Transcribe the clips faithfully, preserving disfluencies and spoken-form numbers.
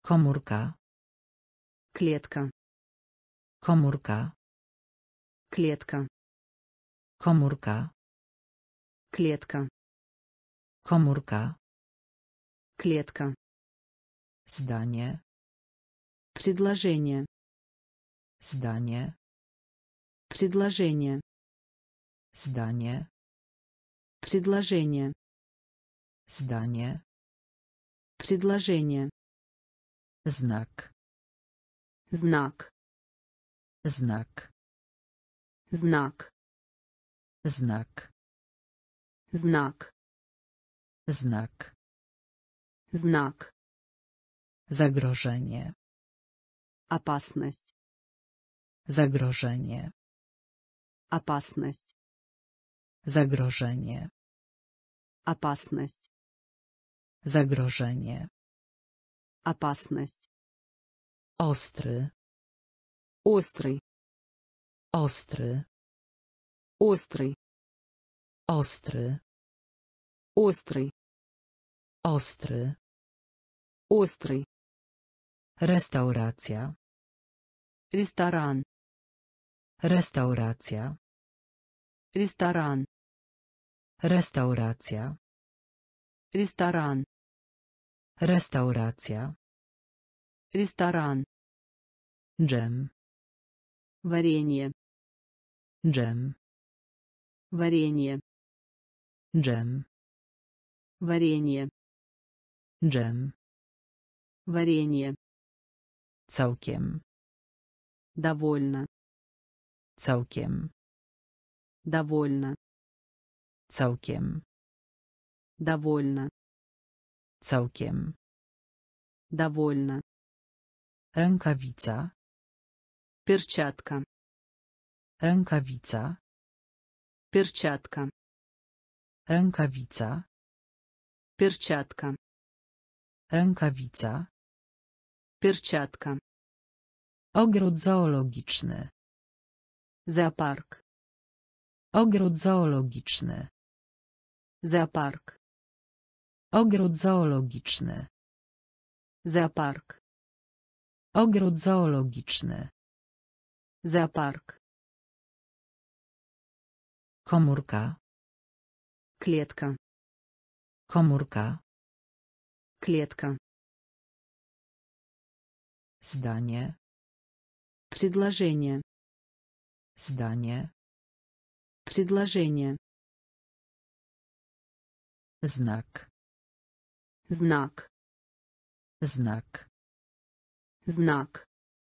Komórka. Клетка. Komórka. Клетка. Komórka. Клетка. Komórka. Клетка. Zdanie. Предложение. Zdanie. Предложение. Zdanie. Предложение. Zdanie. Предложение. Znak. Знак. Znak. Знак. Znak. Знак. Znak. Знак. Zagrożenie. Опасность. Zagrożenie. Опасность. Zagrożenie. Опасность. Zagrożenie. Опасность. Ostry. Острый. Ostry. Острый. Ostry. Острый. Ostry. Острый. Restauracja. Ресторан. Restauracja. Ресторан. Restauracja. Ресторан. Restauracja. Ресторан. Dżem. Варенье. Dżem. Варенье. Dżem. Варенье. Dżem. Варенье. Całkiem. Довольно. Całkiem. Довольно. Całkiem. Довольно. Całkiem. Довольно. Rękawica. Перчатка. Rękawica. Перчатка. Rękawica. Перчатка. Rękawica. Перчатка. Ogród zoologiczny. Зоопарк. Ogród zoologiczny. Зоопарк. Ogród zoologiczny. Зоопарк. Ogród zoologiczny. Зоопарк. Komórka. Клетка. Komórka. Клетка. Zdanie. Предложение. Zdanie. Предложение. Znak. Знак. Znak. Знак.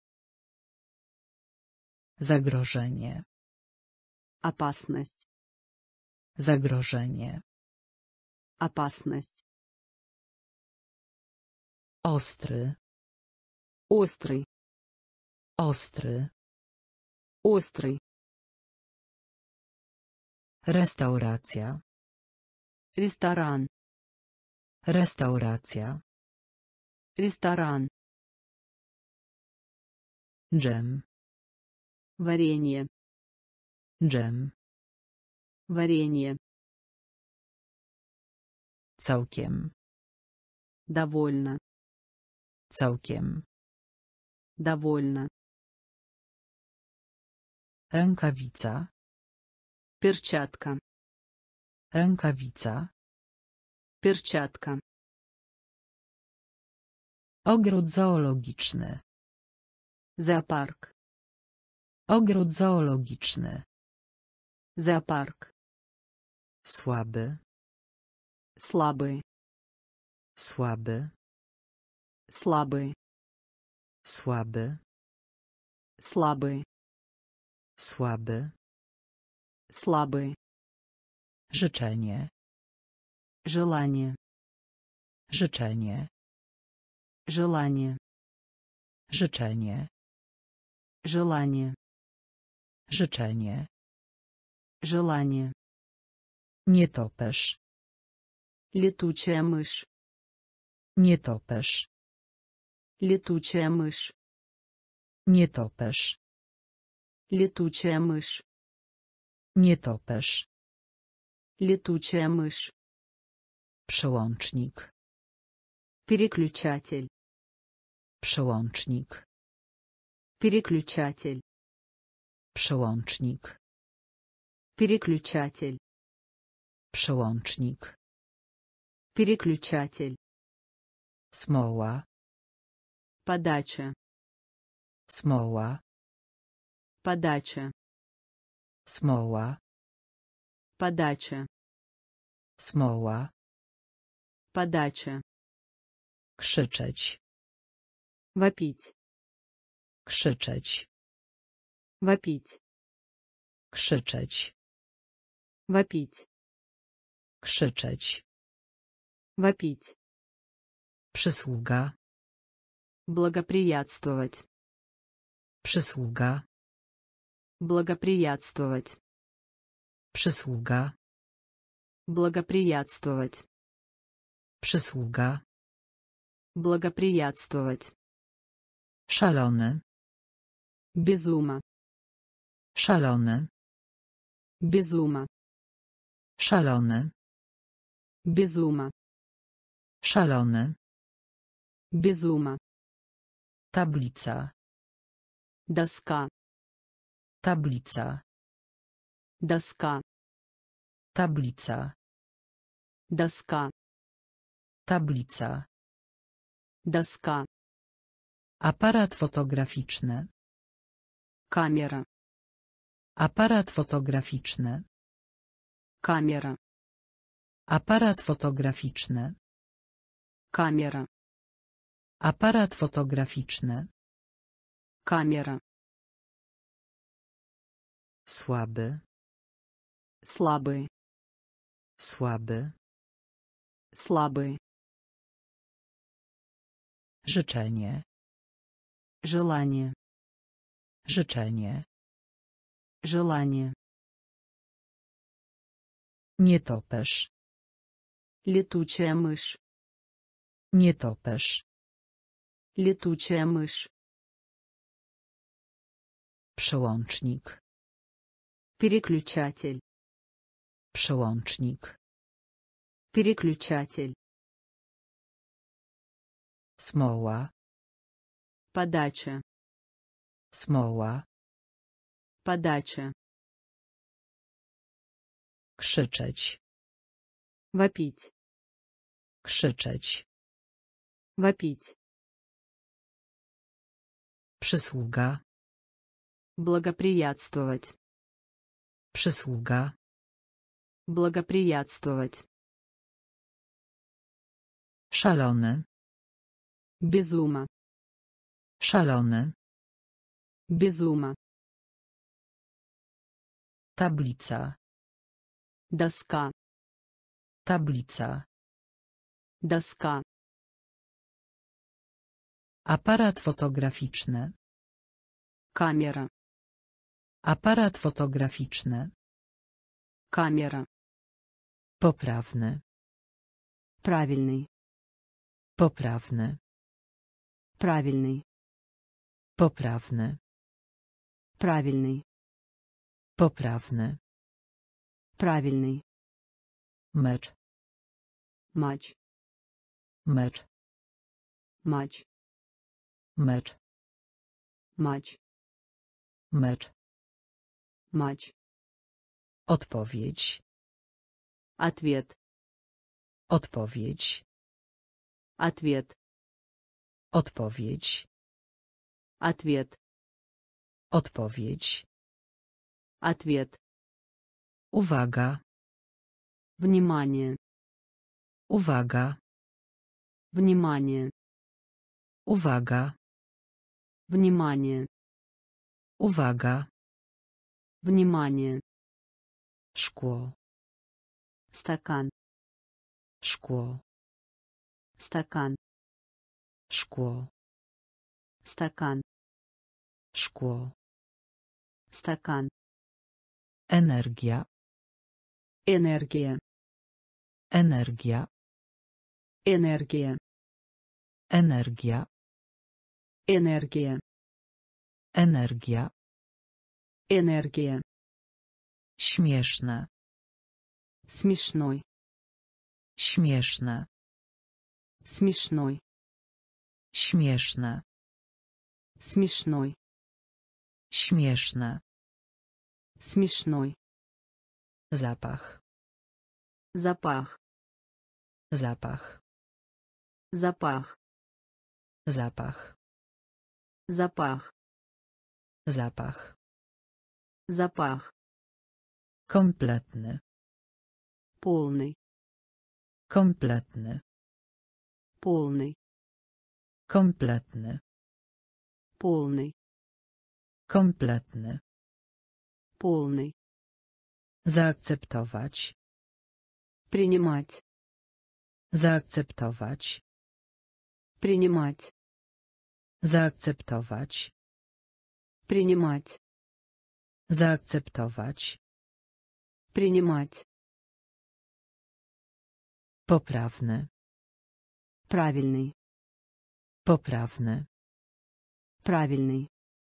Zagrożenie. Опасность. Zagrożenie. Опасность. Ostry. Острый. Ostry. Острый. Restauracja. Ресторан. Restauracja. Ресторан. Dżem. Варенье. Dżem. Варенье. Całkiem. Довольно. Całkiem. Довольно. Rękawica. Перчатка. Rękawica. Перчатка. Ogród zoologiczny. Зоопарк. Ogród zoologiczny. Зоопарк. Słaby. Слабый. Słaby. Слабый. Słaby. Слабый. Słaby. Слабый. Życzenie. Желание. Życzenie. Желание. Życzenie. Желание. Życzenie. Желание. Nietoperz. Летучая мышь. Nietoperz. Летучая мышь. Nietoperz. Летучая мышь. Nietoperz. Летучая мышь. Przełącznik. Переключатель. Przełącznik. Переключатель. Przełącznik. Переключатель. Przełącznik. Переключатель. Smoła. Подача. Smoła. Подача. Smoła. Подача. Smoła. Подача. Krzyczeć. Вопить. Krzyczeć. Вопить. Krzyczeć. Вопить. Krzyczeć. Вопить. Przysługa. Благоприятствовать. Przysługa. Благоприятствовать. Przysługa. Благоприятствовать. Przysługa. Благоприятствовать. Szalony. Безума. Szalony. Безума. Szalony. Безума. Szalony. Безума. Tablica. Доска. Tablica. Доска. Tablica. Доска. Tablica. Доска. Aparat fotograficzny. Камера. Aparat fotograficzny. Камера. Aparat fotograficzny. Камера. Aparat fotograficzny. Камера. Słaby. Слабый. Słaby. Слабый. Życzenie. Желание. Życzenie. Желание. Nietoperz. Летучая мышь. Nietoperz. Летучая мышь. Przełącznik. Переключатель. Przełącznik. Переключатель. Smoła. Подача. Smoła. Подача. Krzyczeć. Вопить. Krzyczeć. Вопить. Przysługa. Благоприятствовать. Przysługa. Благоприятствовать. Szalony. Безума. Szalony. Безума. Tablica. Доска. Tablica. Доска. Aparat fotograficzny. Камера. Aparat fotograficzny. Камера. Poprawny. Правильный. Poprawny. Правильный. Poprawny. Правильный. Poprawny. Правильный. Mecz. Матч. Mecz. Матч. Mecz. Матч. Mecz. Матч. Odpowiedź. Ответ. Odpowiedź. Ответ. Odpowiedź. Ответ. Odpowiedź. Ответ. Uwaga. Внимание. Uwaga. Внимание. Uwaga. Внимание. Uwaga. Внимание. Szkło. Стакан. Szkło. Стакан. Szkło. Стакан. Szkło. Стакан. Energia. Энергия. Energia. Энергия. Energia. Энергия. Energia. Энергия. Śmieszne. Смешной. Śmieszne. Смешной. Śmieszne. Смешной. Śmieszne. Смешной. Zapach. Запах. Zapach. Запах. Zapach. Запах. Zapach. Запах. Kompletny. Полный. Kompletny. Полный. Kompletny. Полный. Kompletny. Полный. Zaakceptować. Принимать. Zaakceptować. Принимать. Zaakceptować. Принимать. Zaakceptować. Принимать. Poprawny. Правильный. Poprawny. Правильный.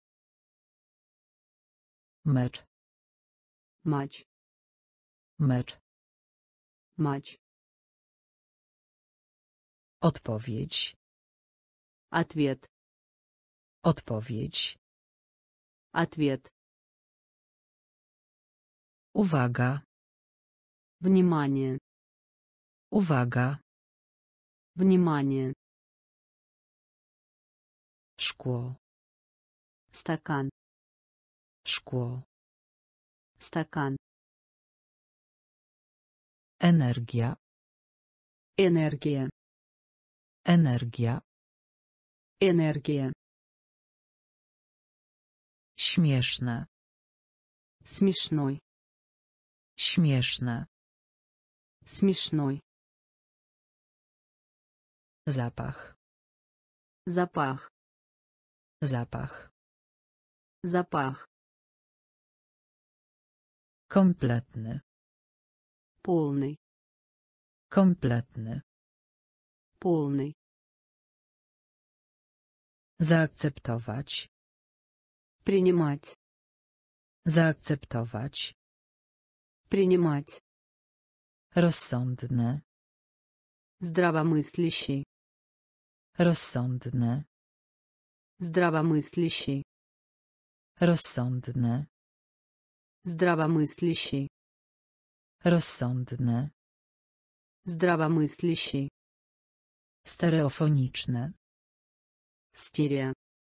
Mecz. Матч. Mecz. Матч. Odpowiedź. Ответ. Odpowiedź. Ответ. Uwaga. Внимание. Uwaga. Внимание. Szkło. Стакан. Szkło. Стакан. Energia. Энергия. Energia. Энергия. Śmieszne. Смешной. Śmieszne. Смешной. Zapach. Запах. Zapach. Запах. Kompletny. Полный. Kompletny. Полный. Zaakceptować. Принимать. Zaakceptować. Принимать. Rozsądny. Здравомыслящий. Rozsądny. Здравомыслящий. Rozsądny. Здравомыслящий. Rozsądny. Здравомыслящий. Stereofoniczne. Стерео.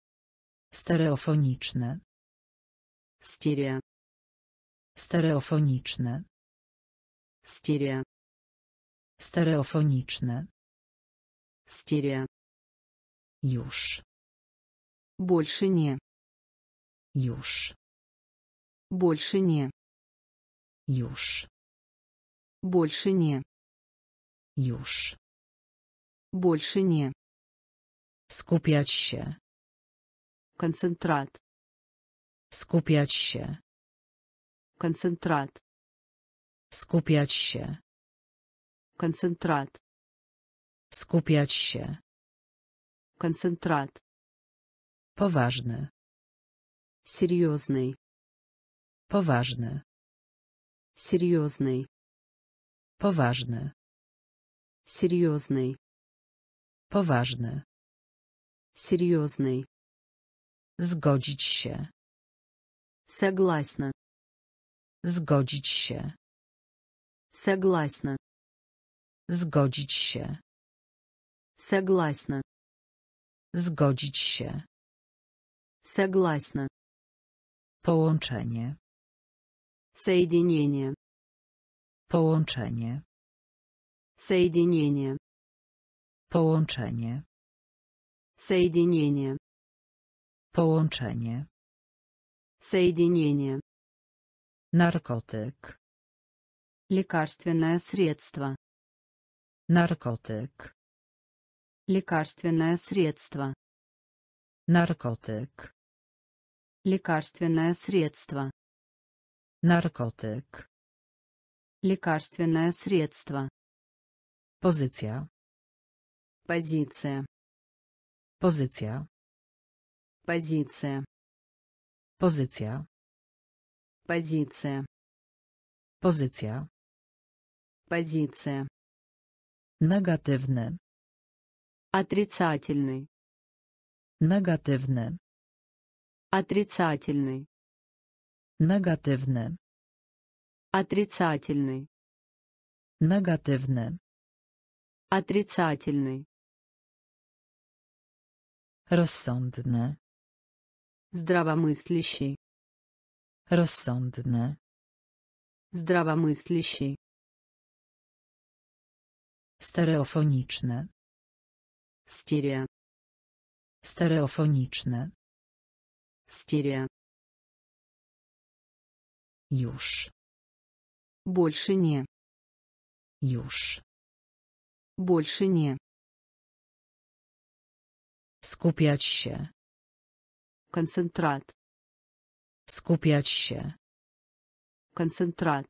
Stereofoniczne. Стерео. Stereofoniczne. Стерео. Stereofoniczne. Стерео. Już. Больше не. Już. Больше не. Już. Больше не. Już. Больше не. Skupiać się. Концентрат. Skupiać się. Концентрат. Skupiać się. Концентрат. Skupiać się. Концентрат. Poważny. Серьезный. Poważny. Серьезный. Poważny. Серьезный. Poważny. Серьезный. Zgodzić się. Согласна. Zgodzić się. Согласна. Zgodzić się. Согласна. Zgodzić się. Согласна. Połączenie. Соединение. Połączenie. Соединение. Połączenie. Соединение. Połączenie. Соединение. Narkotyk. Лекарственное средство. Narkotyk. Лекарственное средство. Narkotyk. Лекарственное средство. Narkotyk. Лекарственное средство. Pozycja. Позиция. Pozycja. Позиция. Pozycja. Позиция. Pozycja. Позиция. Negatywny. Отрицательный. Negatywny. Отрицательный. Negatywny. Отрицательный. Negatywny. Отрицательный. Rozsądny. Здравомыслящий. Rozsądny. Здравомыслящий. Stereofoniczne. Стерео. Stereofoniczne. Стерео. Już. Больше не. Już. Больше не. Skupiać się. Концентрат. Skupiać się. Концентрат.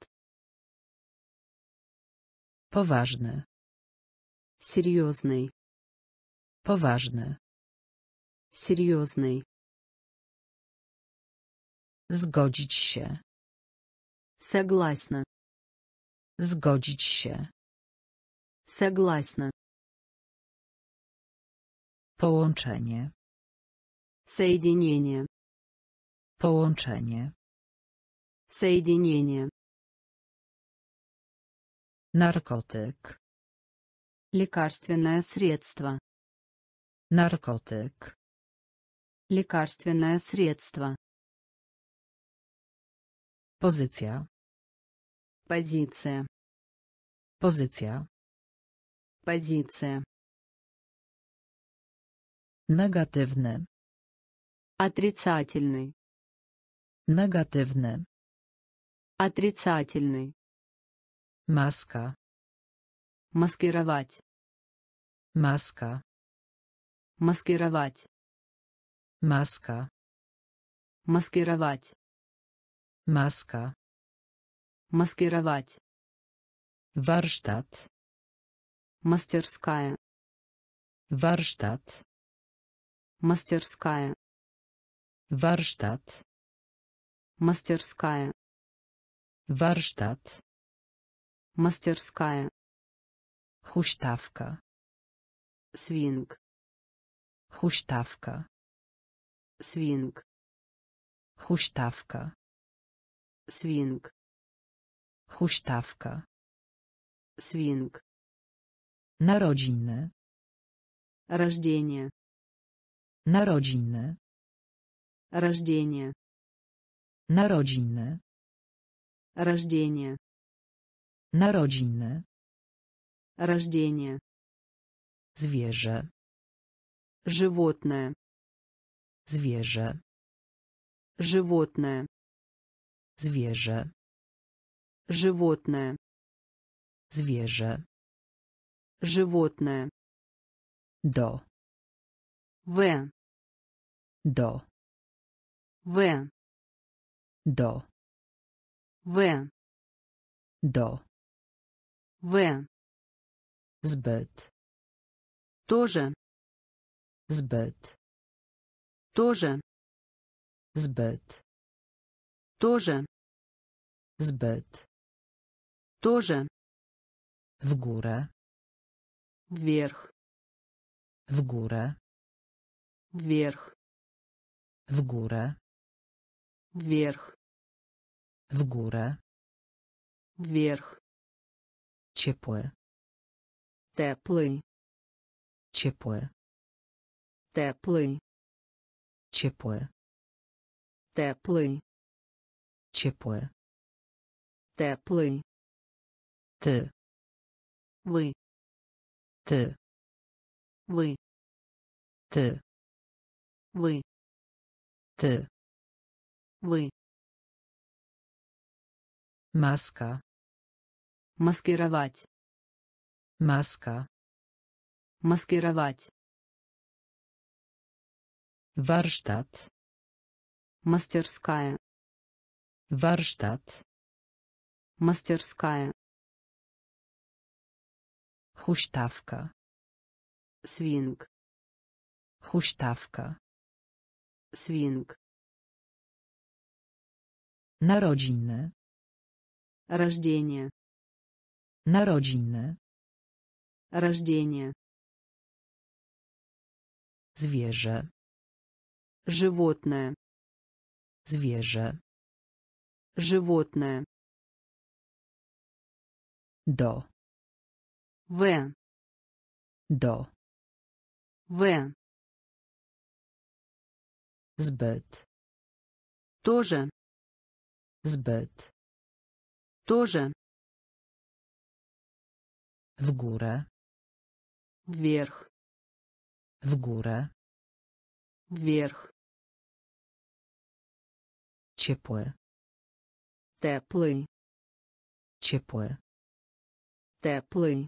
Poważny. Серьезный. Poważny. Серьезный. Zgodzić się. Согласна. Zgodzić się. Согласна. Połączenie. Соединение. Połączenie. Соединение. Narkotyk. Лекарственное средство. Narkotyk. Лекарственное средство. Pozycja. Позиция. Pozycja. Позиция. Negatywny. Отрицательный. Negatywny. Отрицательный. Maska. Маскировать. Maska. Маскировать. Maska. Маскировать. Maska. Маскировать. Warsztat. Мастерская. Warsztat. Мастерская. Warsztat. Мастерская. Warsztat. Мастерская. Huśtawka. Свинг. Huśtawka. Свинг. Huśtawka. Свинг. Huśtawka. Свинг. Narodziny. Рождение. Narodziny. Рождение. Narodziny. Рождение. Narodziny. Рождение. Zwierzę. Животное. Zwierzę. Животное. Zwierzę. Животное. Zwierzę. Животное. Do. В. Do. В. Do. В. Do. В. Zbyt. Тоже. Zbyt. Тоже. Zbyt. Тоже. Zbyt. Тоже. W górę. Вверх. W górę. Вверх. W górę. Вверх. W górę. Вверх. Ciepły. Теплый. Ciepły. Теплый. Ciepły. Теплый. Ciepły. Теплый. Ty. Вы. Ty. Вы. Ty. Вы. Ty. Вы. Maska. Маскировать. Maska. Маскировать. Warsztat. Мастерская. Warsztat. Мастерская. Huśtawka. Свинг. Huśtawka. Свинг. Narodziny. Рождение. Narodziny. Рождение. Zwierzę. Животное. Zwierzę. Животное. Do. В. Do. В. Zbyt. Тоже. Zbyt. Тоже. W górę. Вверх. W górę. Вверх. Ciepły. Теплый. Ciepły. Теплый.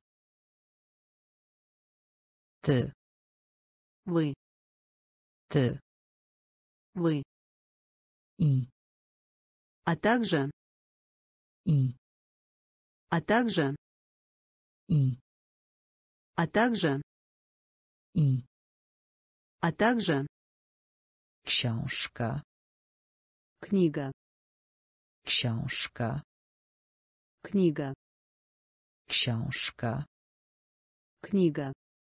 Ty. Вы. Ty. Вы. I. А также. I. А также. I. А также. I. А также. Książka. Книга. Książka. Книга. Książka. Книга.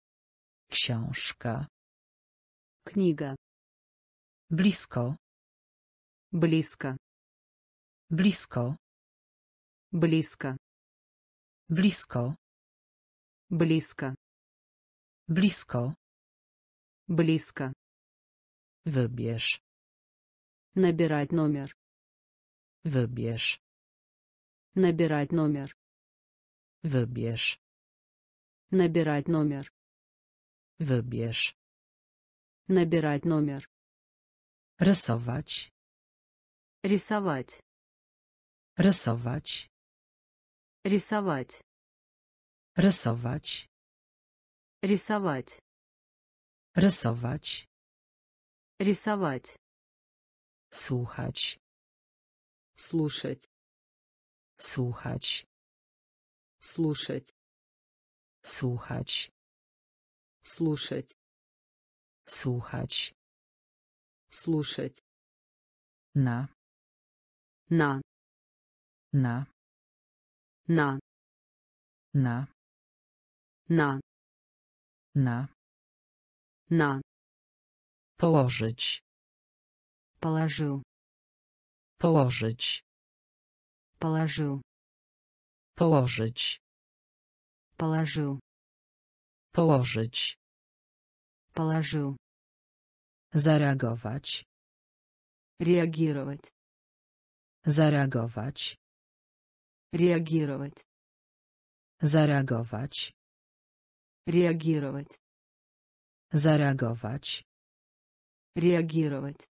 Książka. Книга. Blisko. Близко. Blisko. Близко. Blisko. Близко. Blisko. Близко. Wybierz. Набирать номер. Wybierz. Набирать номер. Wybierz. Набирать номер. Wybierz. Набирать номер. Rysować. Рисовать. Rysować. Рисовать. Rysować. Рисовать. Rysować. Рисовать. Słuchać. Слушать. Słuchać. Слушать. Słuchać. Слушать. Słuchać. Слушать. Na. На. Na. На. Na. На. Na. На. Położyć. Положил. Położyć. Положил. Położyć. Положил. Położyć. Положил. Zareagować. Реагировать. Zareagować. Реагировать. Zareagować. Реагировать. Zareagować. Реагировать.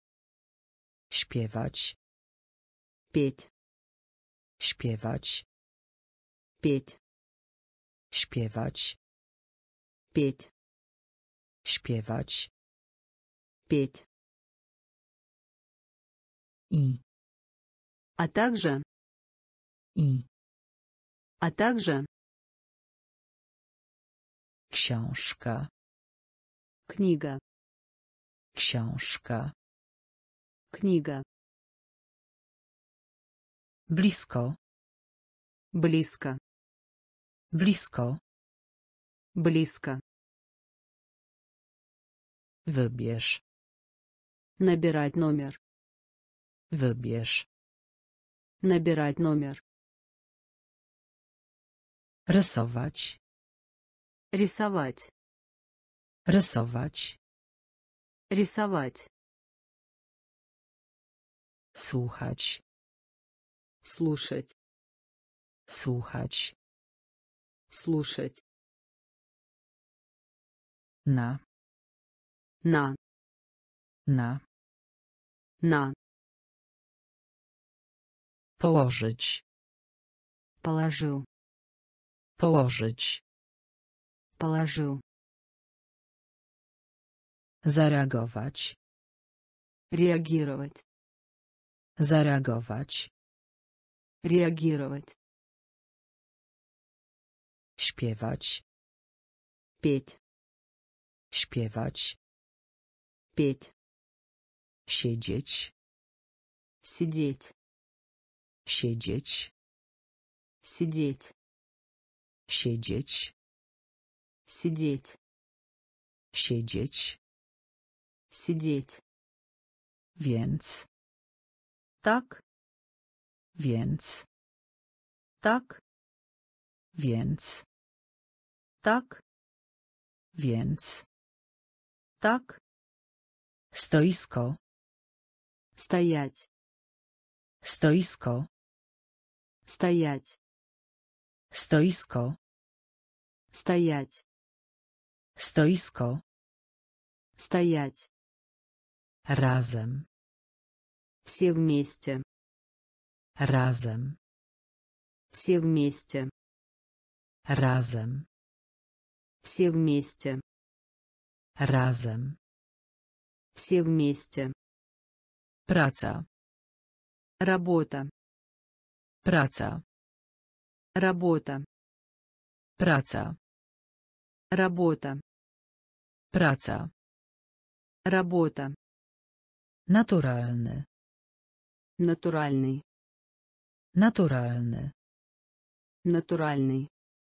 Śpiewać. Петь. Śpiewać. Петь. Śpiewać. Петь. Śpiewać. Петь. I. А также. I. А также. Książka. Книга. Książka. Книга. Blisko. Близко. Blisko. Близко. Wybierz. Набирать номер. Wybierz. Набирать номер. Rysować. Рисовать. Rysować. Рисовать. Słuchać. Слушать. Słuchać. Слушать. Na. На. Na. На. Położyć. Положил. Położyć. Положил. Zareagować. Реагировать. Zareagować. Реагировать. Śpiewać. Петь. Śpiewać. Петь. Siedzieć. Сидеть. Siedzieć. Сидеть. Siedzieć. Сидеть. Siedzieć. Сидеть. Więc. Так. Więc. Так. Więc. Так. Więc. Так. Stoisko. Стоять. Stoisko. Стоять. Stoisko. Стоять. Stoisko. Стоять. Razem. Все вместе. Razem. Все вместе. Razem. Все вместе. Razem. Все вместе. Praca. Работа. Praca. Работа. Praca. Работа. Praca. Работа. Naturalny. Натуральный. Naturalny. Натуральный.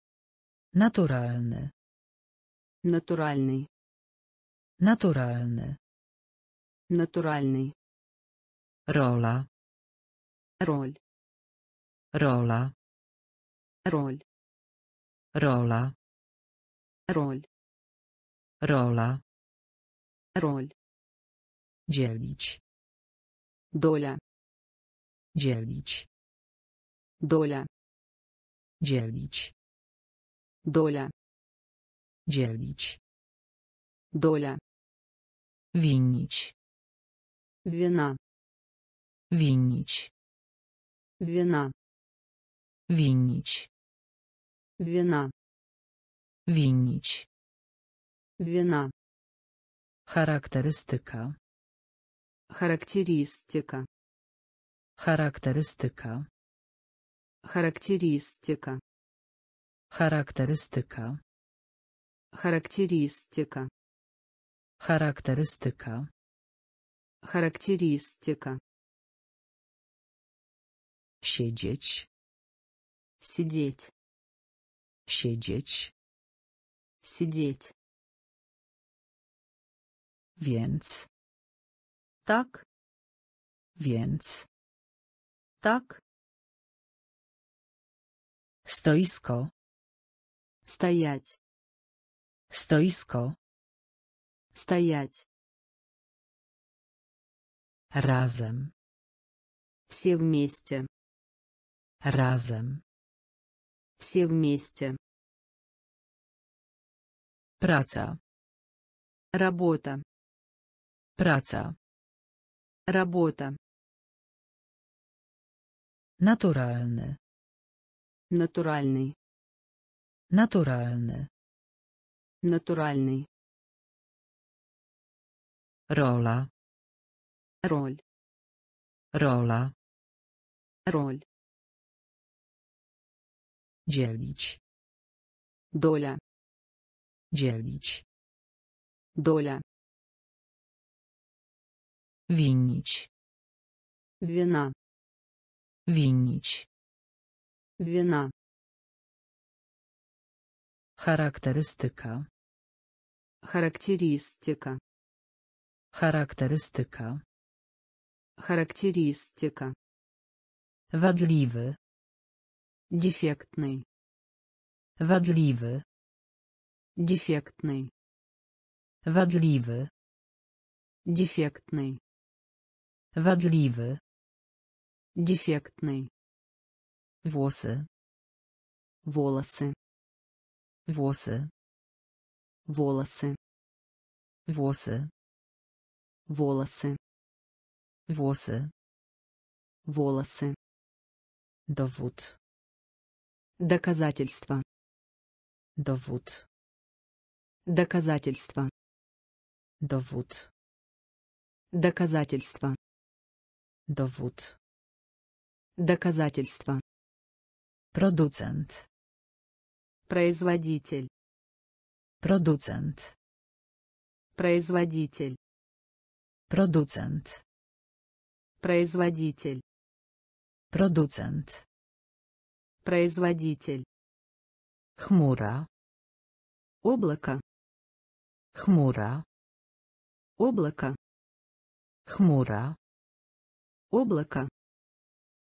Naturalny. Натуральный. Naturalny. Натуральный. Rola. Роль. Rola. Роль. Rola. Роль. Rola. Роль. Dzielić. Доля. Dzielić. Доля. Dzielić. Доля. Dzielić. Доля. Winić. Вина. Winić. Вина. Winić. Вина. Winić. Вина. Charakterystyka. Характеристика. Charakterystyka. Характеристика. Charakterystyka. Характеристика. Charakterystyka. Характеристика. Siedzieć. Сидеть. Siedzieć. Сидеть. Więc. Так. Więc. Так. Stoisko. Стоять. Stoisko. Стоять. Razem. Все вместе. Razem. Все вместе. Praca. Работа. Praca. Работа. Naturalny. Натуральный. Naturalny. Натуральный. Rola. Роль. Rola. Роль. Dzielić. Доля. Dzielić. Доля. Winić. Вина. Winić. Вина. Charakterystyka. Характеристика. Charakterystyka. Характеристика. Wadliwy. Дефектный. Wadliwy. Дефектный. Wadliwy. Дефектный. Wadliwy. Дефектный. Włosy. Волосы. Włosy. Волосы. Włosy. Волосы. Włosy. Волосы. Dowód. Доказательство. Dowód. Доказательство. Dowód. Доказательство. Dowód. Доказательство. Producent. Производитель. Producent. Производитель. Producent. Производитель. Producent. Производитель. Chmura. Облако. Chmura. Облако. Chmura. Облако.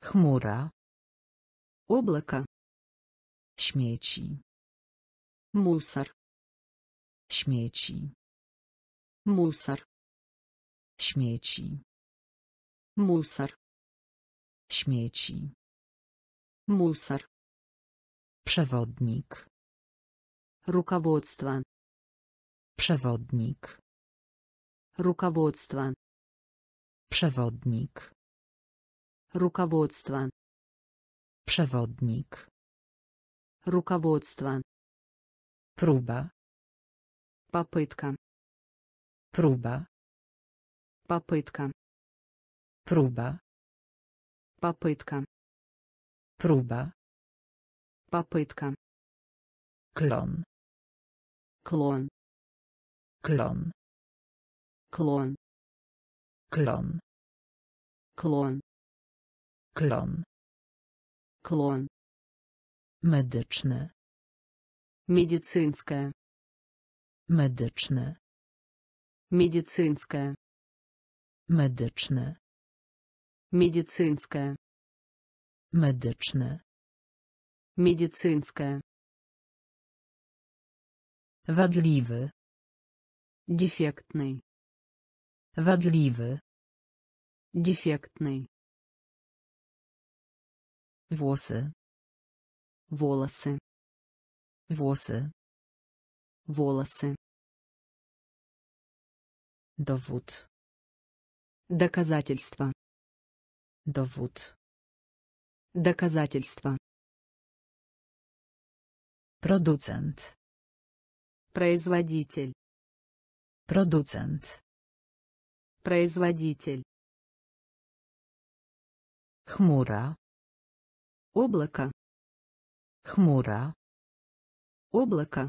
Chmura. Облако. Śmieci. Мусор. Śmieci. Мусор. Śmieci. Мусор. Śmieci. Мусор. Przewodnik. Руководство. Przewodnik. Руководство. Przewodnik. Руководство. Przewodnik. Руководство. Próba. Попытка. Próba. Попытка. Próba. Попытка. Próba. Попытка. Klon. Клон. Klon. Клон. Klon. Клон. Klon. Клон. Medyczny. Медицинское. Medyczny. Медицинское. Medyczny. Медицинское. Medyczny. Медицинское. Wadliwy. Дефектный. Wadliwy. Дефектный. Włosy. Волосы. Włosy. Волосы. Dowód. Доказательство. Dowód. Доказательство. Producent. Производитель. Producent. Производитель. Chmura. Облако. Chmura. Облако.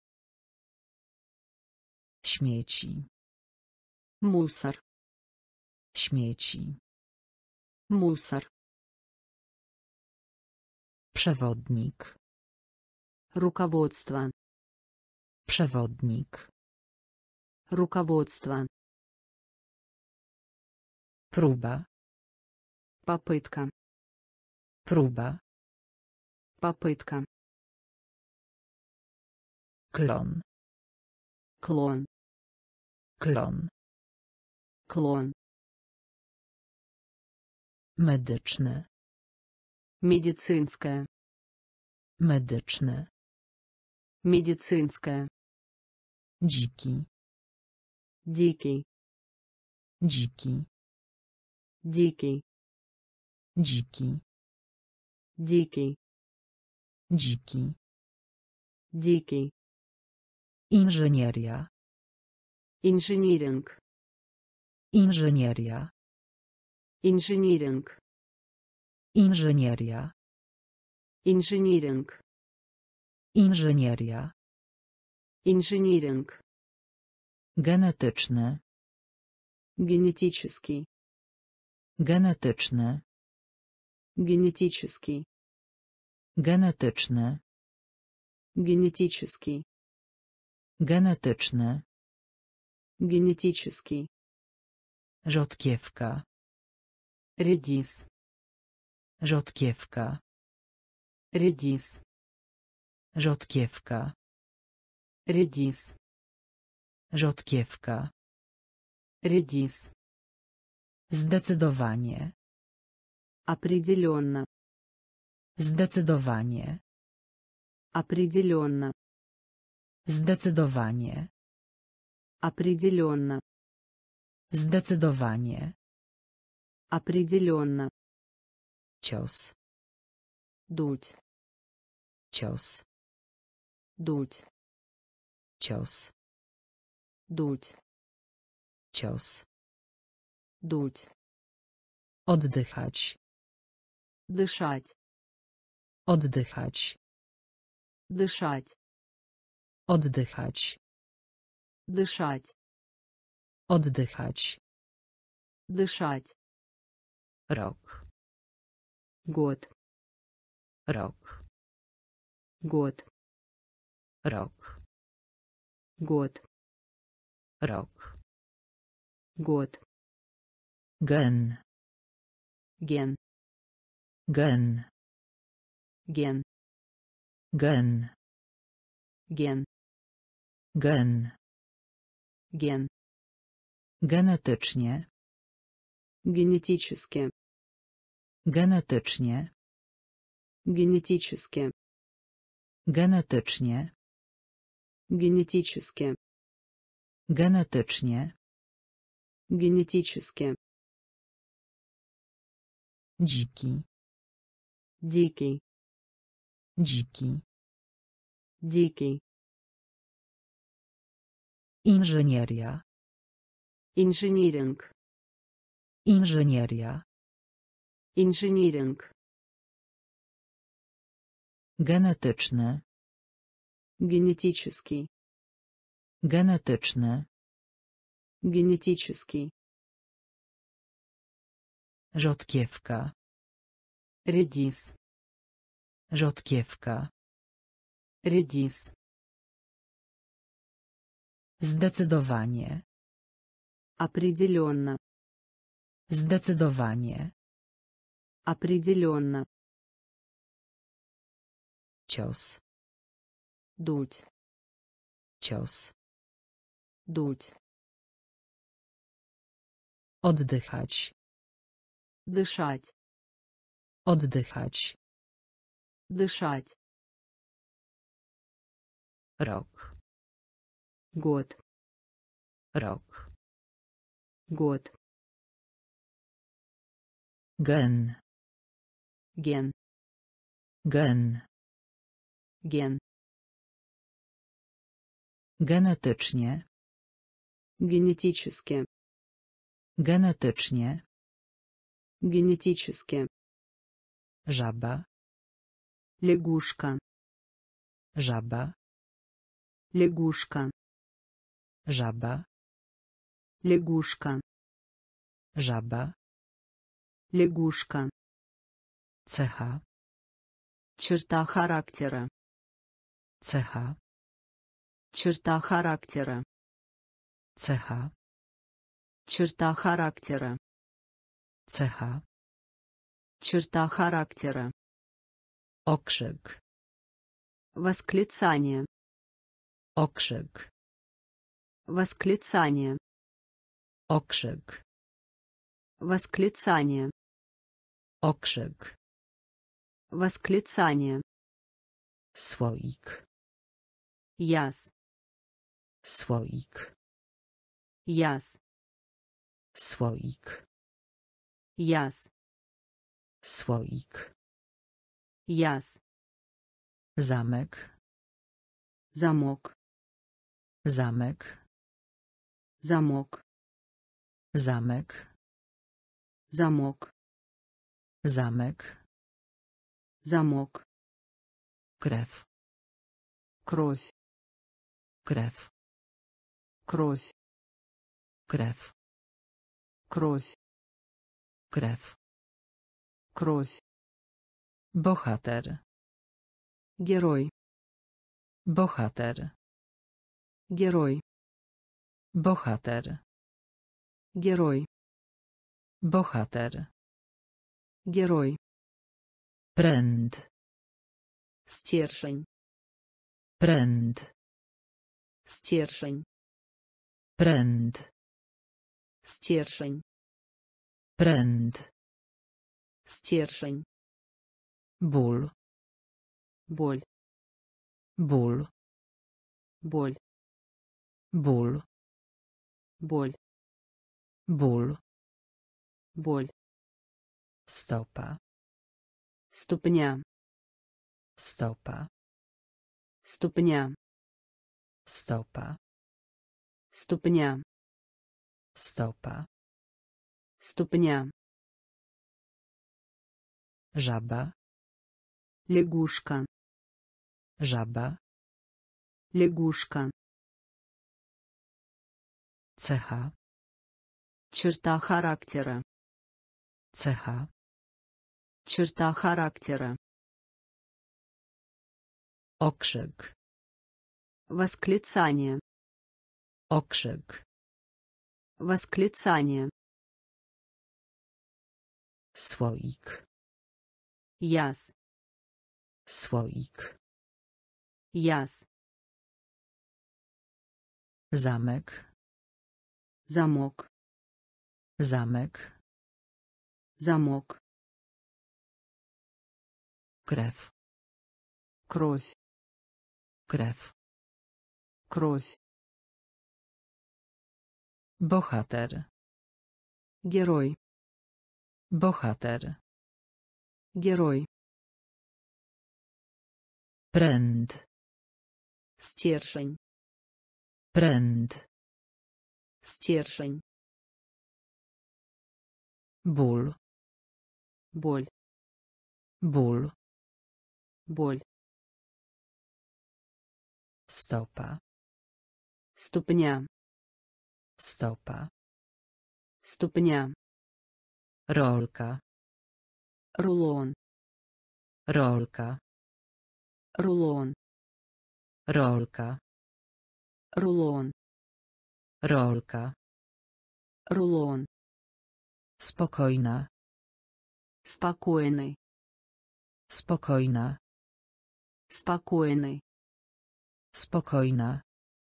Śmieci. Мусор. Śmieci. Мусор. Przewodnik. Руководство. Przewodnik. Руководство. Próba. Попытка. Próba. Попытка. Klon. Клон. Klon. Клон. Medyczny. Медицинское. Medyczny. Медицинское. Dziki. Дикий. Dziki. Дикий. Dziki. Дикий. Dziki. Дикий. Inżynieria. Инжиниринг. Inżynieria. Инжиниринг. Inżynieria. Инжиниринг. Inżynieria. Инжиниринг. Genetyczny. Генетический. Genetyczny. Генетический. Genetyczny. Генетический. Genetyczny. Генетический. Rzodkiewka. Редис. Rzodkiewka. Редис. Rzodkiewka. Редис. Rzodkiewka. Редис. Zdecydowanie. Определенно. Zdecydowanie. Определенно. Zdecydowanie. Определенно. Zdecydowanie. Определенно. Cios. Дуть. Cios. Дуть. Cios. Дуть. Cios. Дуть. Oddychać. Дышать. Oddychać. Дышать. Oddychać. Дышать. Oddychać. Дышать. Rok. Год. Rok. Год. Rok. Год. Rok. Год. Gen. Ген. Gen. Ген. Gen. Ген. Gen. Ген. Genetycznie. Генетически. Genetycznie. Генетически. Genetycznie. Генетически. Genetycznie. Генетически. Dziki. Дикий. Dziki. Дикий. Inżynieria. Инжиниринг. Inżynieria. Инжиниринг. Genetyczny. Генетический. Genetyczny. Генетический. Rzodkiewka. Редис. Rzodkiewka. Редис. Zdecydowanie. Определенно. Zdecydowanie. Определенно. Cios. Дуть. Cios. Дуть. Oddychać. Дышать. Oddychać. Дышать. Rok. Год. Rok. Год. Gen. Ген. Gen. Ген. Genetycznie. Генетически. Genetycznie. Генетически. Żaba. Лягушка. Żaba. Лягушка. Żaba. Лягушка. Żaba. Лягушка. Cecha. Черта характера. Cecha. Черта характера. Cecha. Черта характера. Cecha. Черта характера. Okrzyk. Восклицание. Okrzyk. Восклицание. Okrzyk. Восклицание. Okrzyk. Восклицание. Słoik. Яс. Słoik. Яс. Słoik. Яс. Słoik. Яс. Zamek. Замок. Zamek. Замок. Zamek. Замок. Zamek. Замок. Krew. Кровь. Krew. Кровь. Krew. Кровь. Krew. Кровь. Bohater. Герой. Bohater. Герой. Bohater. Герой. Bohater. Герой. Pręd. Стержень. Pręd. Стержень. Pręd. Стержень. Pręd. Стержень. Ból. Боль. Ból. Боль. Ból. Боль. Ból. Боль. Stopa. Ступня. Stopa. Ступня. Stopa. Ступня. Stopa. Ступня. Żaba. Лягушка. Żaba. Лягушка. Cecha. Черта характера. Cecha. Черта характера. Okrzyk. Восклицание. Okrzyk. Восклицание. Słoik. Яс. Słoik. Яс. Zamek. Замок. Zamek. Замок. Krew. Кровь. Krew. Кровь. Bohater. Герой. Bohater. Герой. Pręd. Стержень. Pręd. Стержень. Ból. Боль. Ból. Боль. Stopa. Ступня. Stopa. Ступня. Rolka. Рулон. Rolka. Рулон. Rolka. Рулон. Rolka. Рулон. Spokojna. Спокойный. Spokojna. Спокойный. Spokojna.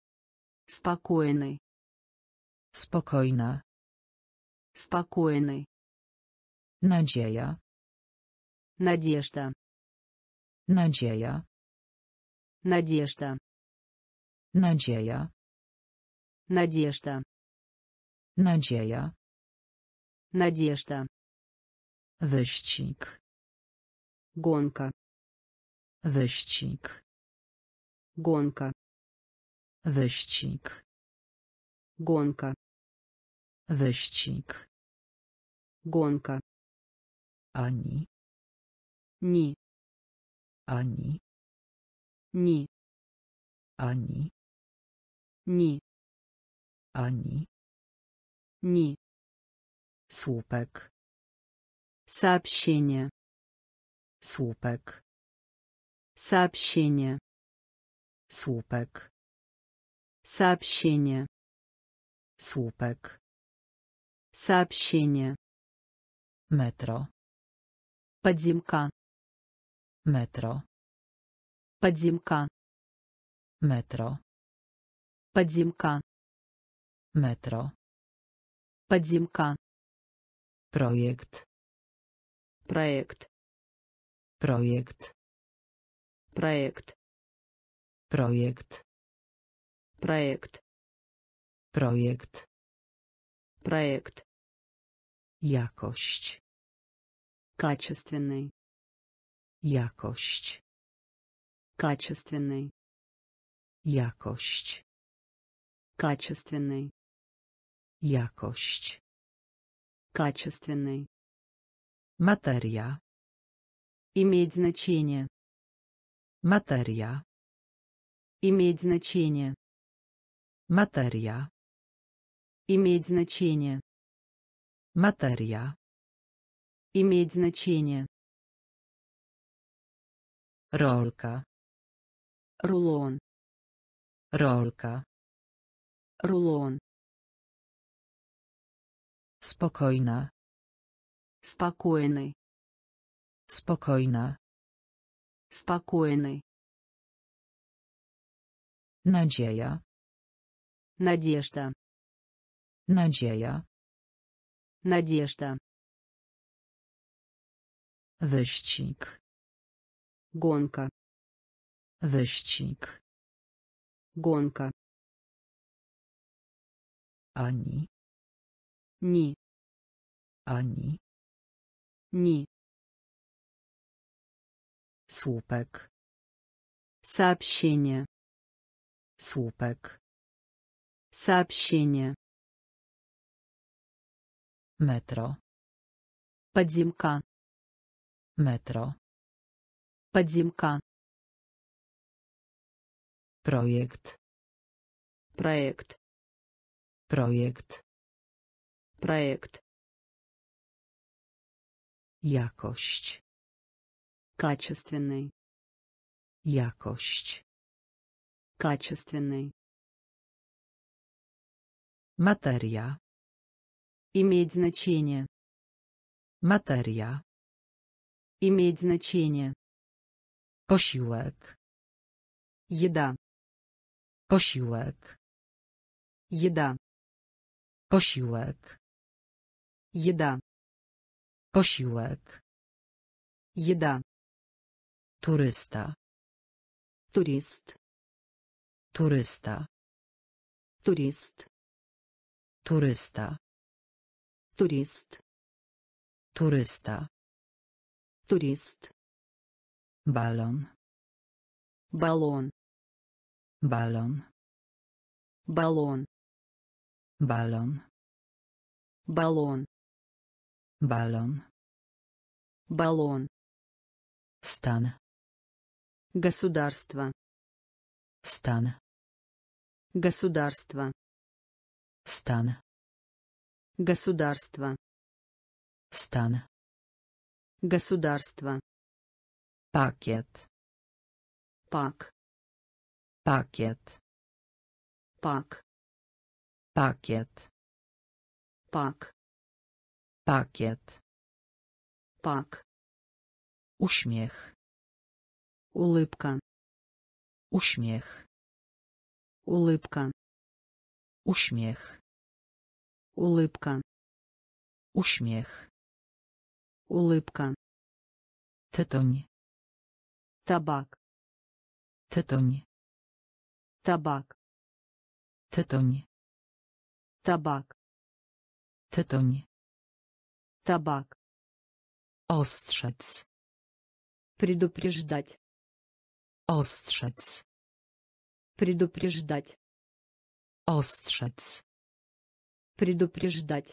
Спокойный. Spokojna. Спокойный. Nadzieja. Надежда. Nadzieja. Надежда. Nadzieja. Надежда. Nadzieja. Надежда. Wyścig. Гонка. Wyścig. Гонка. Wyścig. Гонка. Wyścig. Гонка. Ani. Ни. Ani. Ни. Ani. Ни. Ani. Ни. Słupek. Сообщение. Słupek. Сообщение. Słupek. Сообщение. Słupek. Сообщение. Metro. Подземка. Metro. Подземка. Metro. Подземка. Metro. Подземка. Projekt. Проект. Projekt. Проект. Projekt. Проект. Projekt. Проект. Jakość. Качественный. Jakość. Качественный. Jakość. Качественный. Jakość. Качественный. Materia. Иметь значение. Materia. Иметь значение. Materia. Иметь значение. Materia. Иметь значение. Rolka. Рулон. Rolka. Рулон. Spokojna. Спокойный. Spokojna. Спокойный. Nadzieja. Надежда. Nadzieja. Надежда. Wyścig. Гонка. Wyścig. Гонка. Ani. Ни. Ani. Ни. Słupek. Сообщение. Słupek. Сообщение. Metro. Подземка. Metro. Подземка. Projekt. Проект. Projekt. Проект. Jakość. Качественный. Jakość. Качественный. Materia. Иметь значение. Materia. Иметь значение. Posiłek. Еда. Posiłek. Еда. Posiłek. Еда. Posiłek. Еда. Turysta. Турист. Turysta. Турист. Turysta. Турист. Turysta. Турист. Balon. Баллон. Balon. Баллон. Balon. Баллон. Balon. Баллон. Stan. Государство. Stan. Государство. Stan. Государство. Stan. Государство. Pakiet. Пак. Pakiet. Пак. Pakiet. Пак. Pakiet. Пак. Uśmiech. Улыбка. Uśmiech. Улыбка. Uśmiech. Улыбка. Uśmiech. Улыбка. Tytoń. Табак. Tytoń. Табак. Tytoń. Табак. Tytoń. Табак. Ostrzec. Предупреждать. Ostrzec. Предупреждать. Ostrzec. Предупреждать.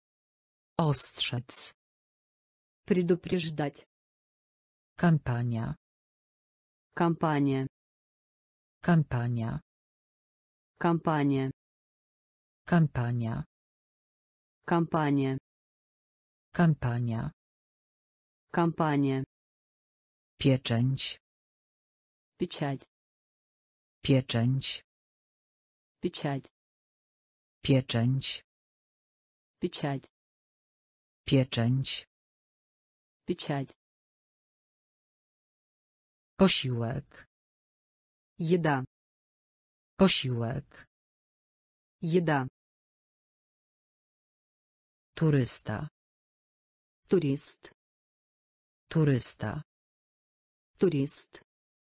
Ostrzec. Предупреждать. Kampania. Компания. Kampania. Компания. Kampania. Компания. Kampania. Компания. Pieczęć. Печать. Pieczęć. Печать. Pieczęć. Печать. Pieczęć. Печать. Posiłek. Еда. Posiłek. Еда. Turysta. Турист. Turysta. Турист.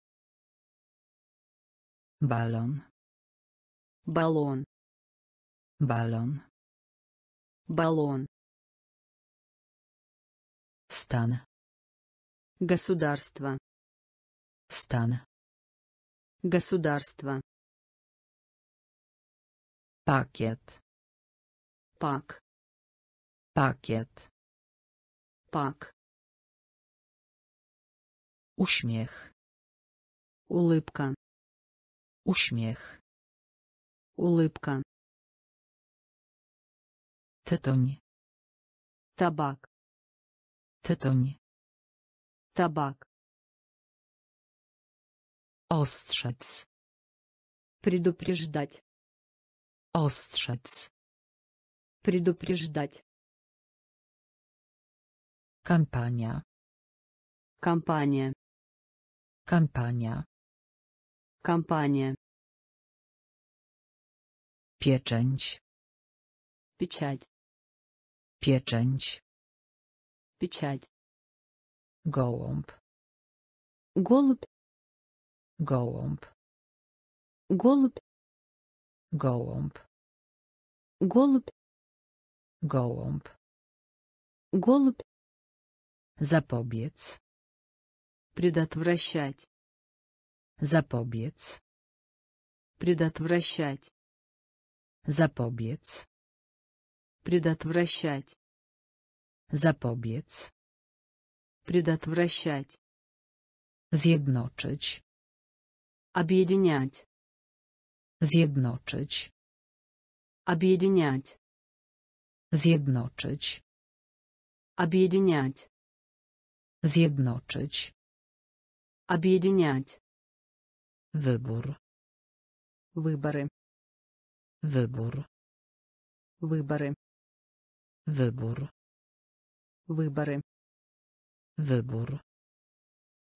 Balon. Баллон. Balon. Баллон. Stan. Государство. Stan. Государство. Pakiet. Пак. Pakiet. Пак. Uśmiech. Улыбка. Uśmiech. Улыбка. Tytoń. Табак. Tytoń. Табак. Ostrzec. Предупреждать. Ostrzec. Предупреждать. Kampania. Компания. Kampania. Компания. Pieczęć. Печать. Pieczęć. Печать. Gołąb. Голубь. Gołąb. Голубь. Gołąb. Голубь. Gołąb. Голубь. Zapobiec. Предотвращать. Zapobiec. Предотвращать. Zapobiec. Предотвращать. Zapobiec. Предотвращать. Zjednoczyć. Объединять. Zjednoczyć. Объединять. Zjednoczyć. Объединять. Zjednoczyć. Объединять. Wybór. Выборы. Wybór. Выборы. Wybór. Выборы. Wybór.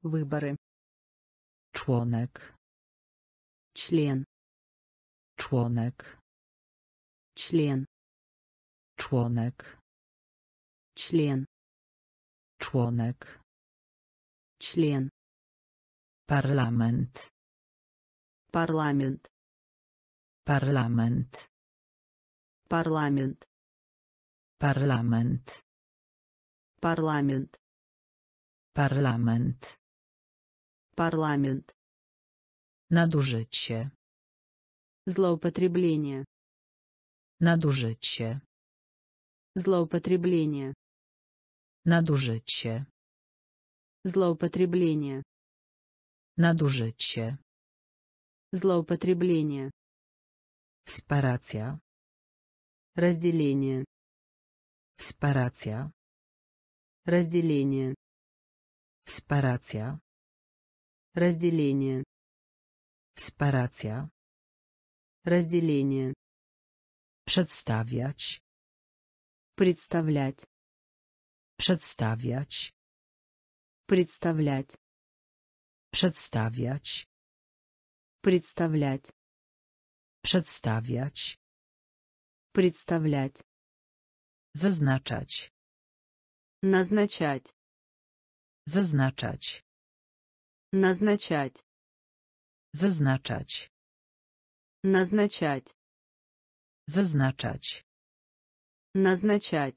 Выборы. Członek. Член. Członek. Член. Członek. Член. Członek. Член. Parlament. Парламент. Parlament. Парламент. Parlament. Парламент. Parlament. Парламент. Nadużycie. Злоупотребление. Nadużycie. Злоупотребление. Nadużycie. Злоупотребление. Nadużycie. Злоупотребление. Separacja. Разделение. Separacja. Разделение. Separacja. Разделение. Separacja. Разделение. Przedstawiać. Представлять. Przedstawiać. Представлять. Przedstawiać. Представлять. Przedstawiać. Представлять. Wyznaczać. Назначать. Wyznaczać. Назначать. Wyznaczać. Назначать. Wyznaczać. Назначать.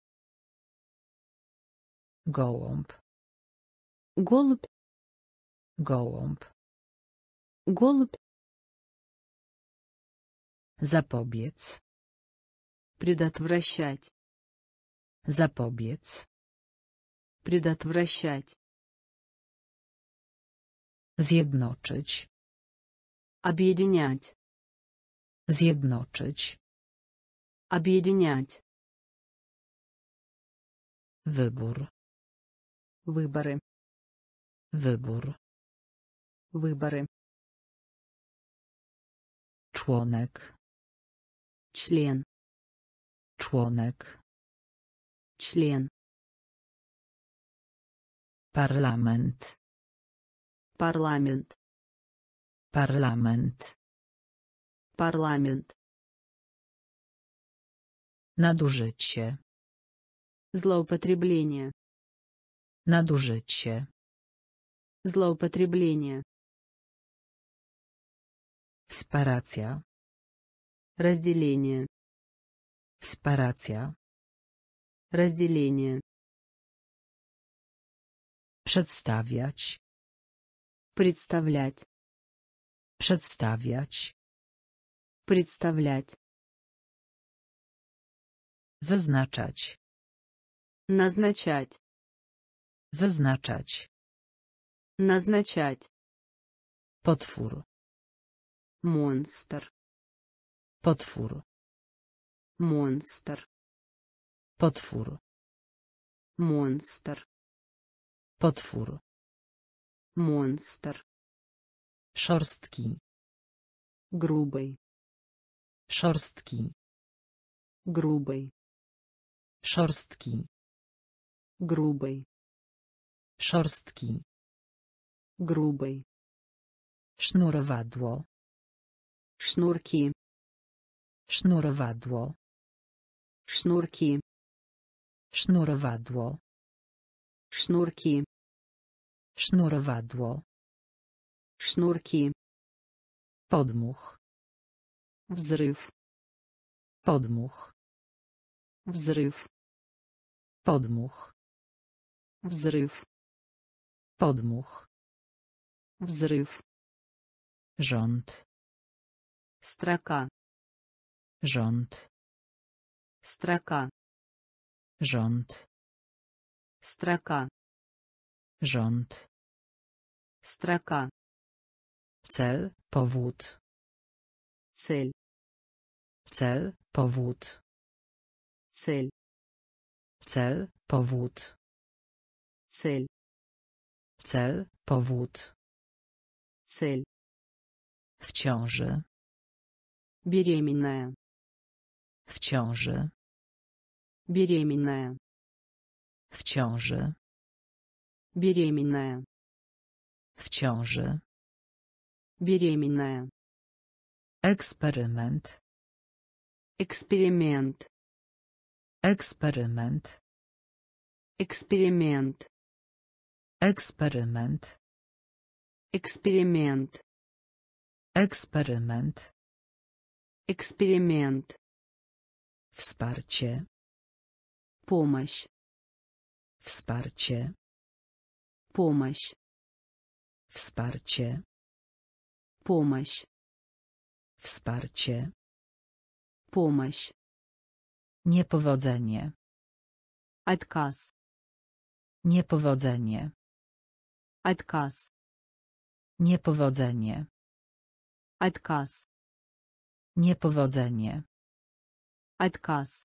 Gołąb. Голубь. Gołąb. Голубь. Zapobiec. Предотвращать. Zapobiec. Предотвращать. Zjednoczyć. Объединять. Zjednoczyć. Объединять. Wybór. Выборы. Wybór. Выборы. Członek. Член. Członek. Член. Parlament. Парламент. Parlament. Парламент. Nadużycie. Злоупотребление. Nadużycie. Злоупотребление. Separacja. Разделение. Separacja. Разделение. Przedstawiać. Представлять. Przedstawiać. Представлять. Wyznaczać. Назначать. Wyznaczać. Назначать. Potwór. Монстр. Potwór. Монстр. Potwór. Монстр. Potwór. Монстр. Szorstki. Грубый. Szorstki. Грубый. Szorstki. Грубый. Szorstki. Грубый. Sznurowadło. Шнурки. Sznurowadło. Шнурки. Sznurowadło. Шнурки. Sznurowadło. Шнурки. Podmuch. Взрыв. Podmuch. Взрыв. Podmuch. Взрыв. Podmuch. Взрыв. Rząd. Строка. Rząd. Строка. Rząd. Строка. Rząd. Строка. Cel. Powód. Цель. Cel. Powód. Цель. Cel. Powód. Цель. Cel. Powód. Цель. W ciąży. Беременная. W ciąży. Беременная. W ciąży. Беременная. W ciąży. Беременная. Eksperyment. Эксперимент. Eksperyment. Эксперимент. Eksperyment. Эксперимент. Eksperyment. Эксперимент. Wsparcie. Помощь. Wsparcie. Помощь. Wsparcie. Помощь. Wsparcie. Помощь. Niepowodzenie. Отказ. Niepowodzenie. Отказ. Niepowodzenie. Отказ. Niepowodzenie. Отказ.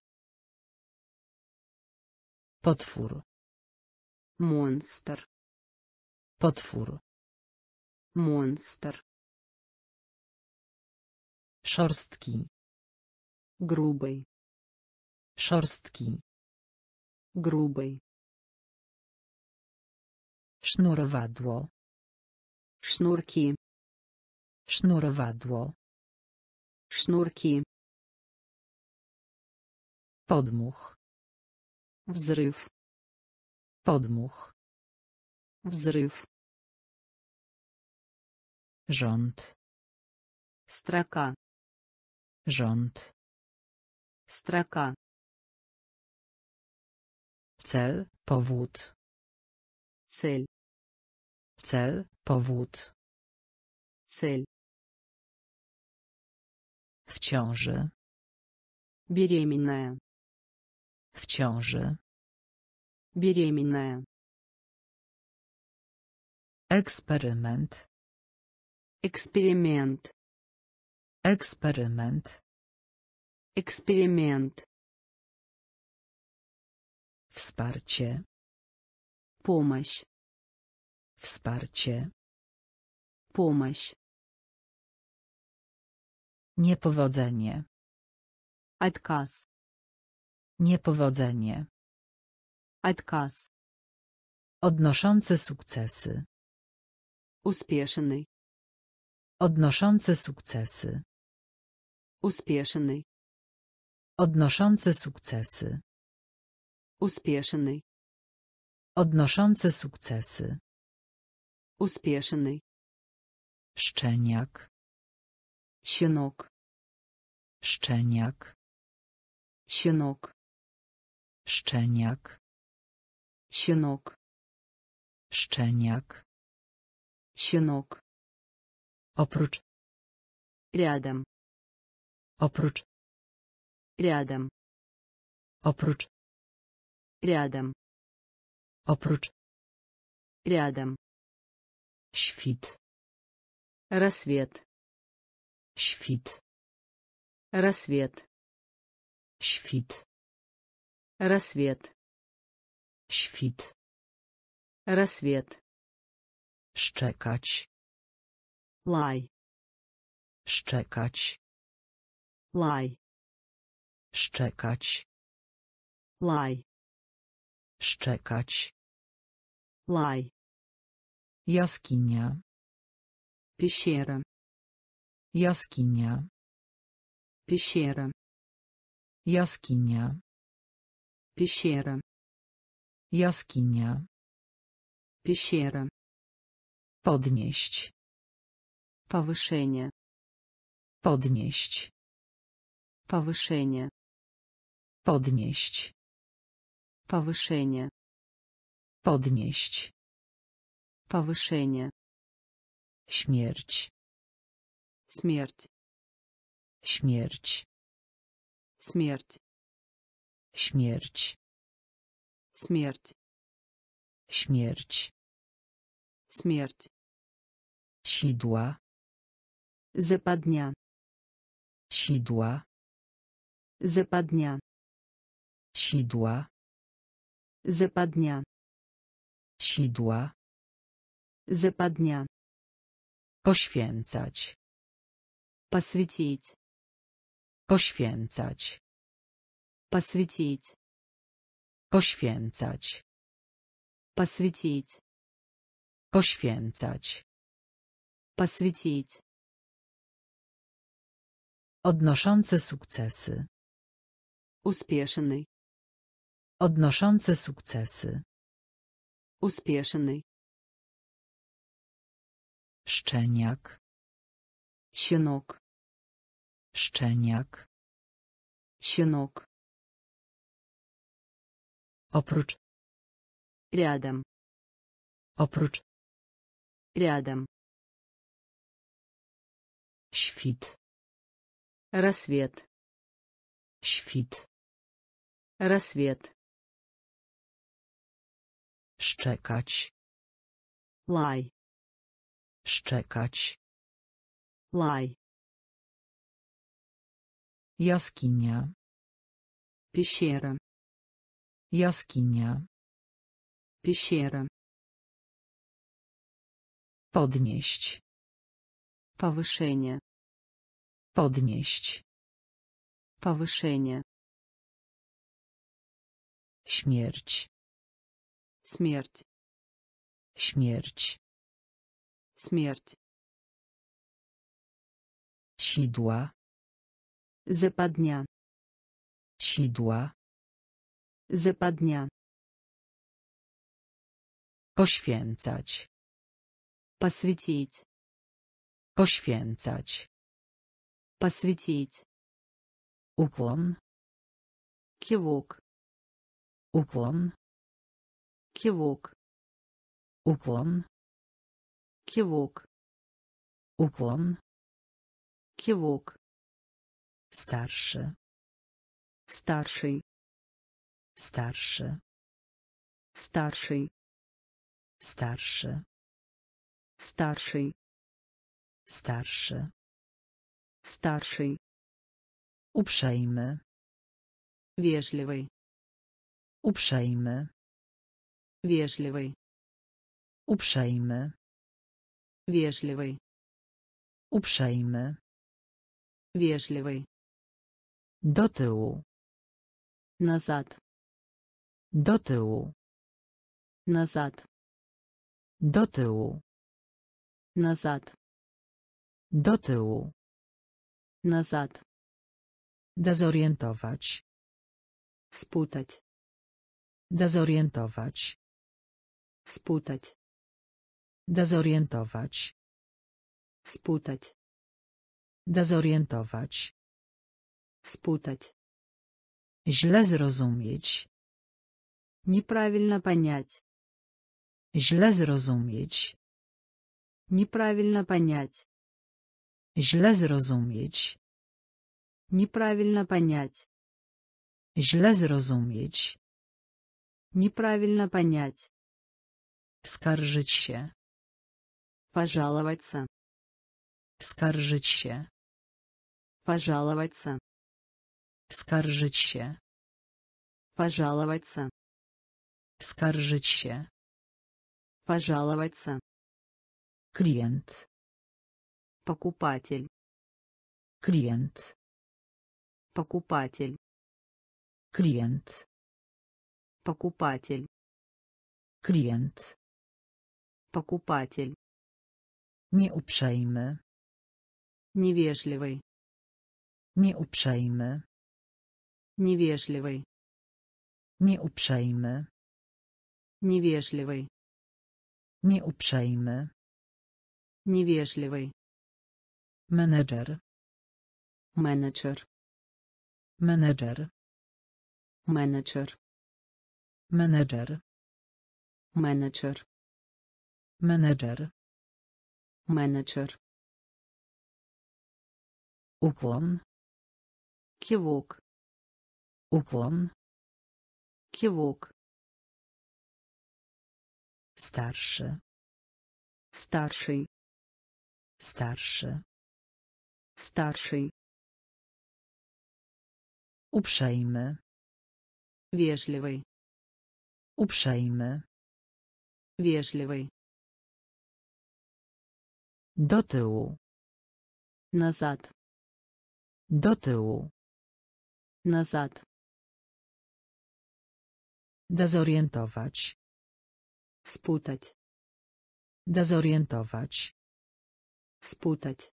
Potwór. Монстр. Potwór. Монстр. Szorstki. Грубый. Szorstki. Грубый. Sznurowadło. Шнурки. Sznurowadło. Шнурки. Podmuch. Взрыв. Podmuch. Взрыв. Rząd. Строка. Rząd. Строка. Cel. Powód. Цель. Cel. Powód. Цель. W ciąży. Беременная. W ciąży. Беременная. Eksperyment. Эксперимент. Eksperyment. Эксперимент. Wsparcie. Помощь. Wsparcie. Помощь. Niepowodzenie. Отказ. Niepowodzenie. Отказ. Odnoszący sukcesy. Успешный. Odnoszący sukcesy. Успешный. Odnoszący sukcesy. Успешный. Odnoszący sukcesy. Успешный. Szczeniak. Щенок. Szczeniak. Щенок. Szczeniak. Щенок. Szczeniak. Щенок. Oprócz. Рядом. Oprócz. Рядом. Oprócz. Рядом. Oprócz. Рядом. Świt. Рассвет. Świt. Рассвет. Świt. Рассвет. Świt. Рассвет. Szczekać. Лай. Szczekać. Лай. Szczekać. Лай. Szczekać. Лай. Jaskinia. Пещера. Jaskinia. Пещера. Jaskinia. Пещера. Jaskinia. Пещера. Podnieść. Повышение. Podnieść. Повышение. Podnieść. Повышение. Podnieść. Повышение. Śmierć. Смерть. Śmierć. Смерть. Śmierć. Смерть. Śmierć. Смерть. Sidła. Западня. Sidła. Западня. Sidła. Западня. Sidła. Западня. Poświęcać. Посвятить. Poświęcać. Посвятить. Poświęcać. Посвятить. Poświęcać. Посвятить. Odnoszący sukcesy. Успешный. Odnoszący sukcesy. Успешный. Szczeniak. Щенок. Szczeniak. Щенок. Oprócz. Рядом. Oprócz. Рядом. Świt. Рассвет. Świt. Рассвет. Szczekać. Лай. Szczekać. Лай. Jaskinia. Пещера. Jaskinia. Пещера. Podnieść. Повышение. Podnieść. Повышение. Śmierć. Смерть. Śmierć. Смерть. Sidła. Западня. Sidła. Западня. Poświęcać. Посвятить. Poświęcać. Посвятить. Ukłon. Кивок. Ukłon. Кивок. Ukłon. Кивок. Ukłon. Кивок. Starszy. Старший. Starszy. Старший. Starszy. Старший. Starszy. Старший. Uprzejmy. Вежливый. Uprzejmy. Вежливый. Uprzejmy. Вежливый. Uprzejmy. Вежливый. Do tyłu. Назад. Do tyłu. Назад. Do tyłu. Назад. Do tyłu. Назад. Dezorientować. Спутать. Dezorientować. Спутать. Dezorientować. Спутать. Dezorientować. Спутать. Źle zrozumieć. Неправильно понять. Źle zrozumieć. Неправильно понять. Źle zrozumieć. Неправильно понять. Źle zrozumieć. Неправильно понять. Skarżyć się. Пожаловаться. Skarżyć się. Пожаловаться. Skarżyć się. Пожаловаться. Skarżyć się. Пожаловаться. Klient. Покупатель. Klient. Покупатель. Klient. Покупатель. Klient. Покупатель. Nieuprzejmy. Невежливый. Nieuprzejmy. Невежливый. Nieuprzejmy. Невежливый. Nieuprzejmy. Невежливый. Menedżer. Менеджер. Menedżer. Менеджер. Menedżer. Менеджер. Menedżer. Менеджер. Ukłon. Кивок. Ukłon. Кивок. Starszy. Старший. Starszy. Старший. Uprzejmy. Вежливый. Uprzejmy. Вежливый. Do tyłu. Назад. Do tyłu. Назад. Dezorientować. Спутать. Dezorientować. Sputać.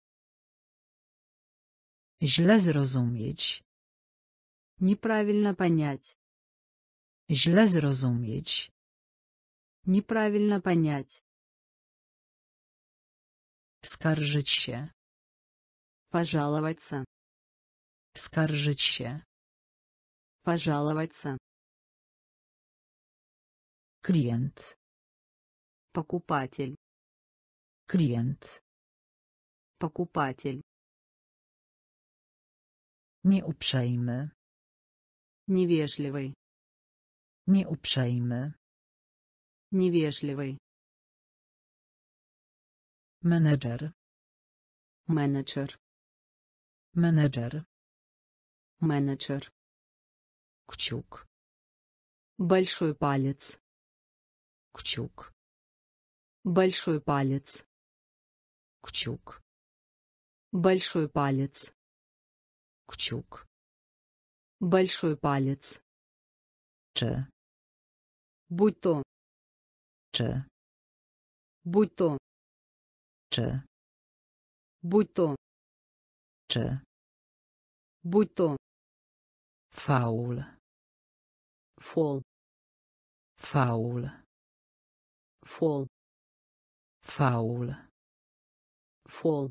Źle zrozumieć. Неправильно понять. Źle zrozumieć. Неправильно понять. Skarżyć się. Пожаловаться. Skarżyć się. Пожаловаться. Klient. Покупатель. Klient. Покупатель. Nieuprzejmy. Невежливый. Nieuprzejmy. Невежливый. Menedżer. Менеджер. Menedżer. Менеджер. Kciuk. Большой палец. Kciuk. Большой палец. Kciuk. Большой палец. Kciuk. Большой палец. Czy. Будь то. Czy. Будь то. Czy. Будь то. Czy. Будь то. Faul. Фол. Faul. Фол. Faul. Фол.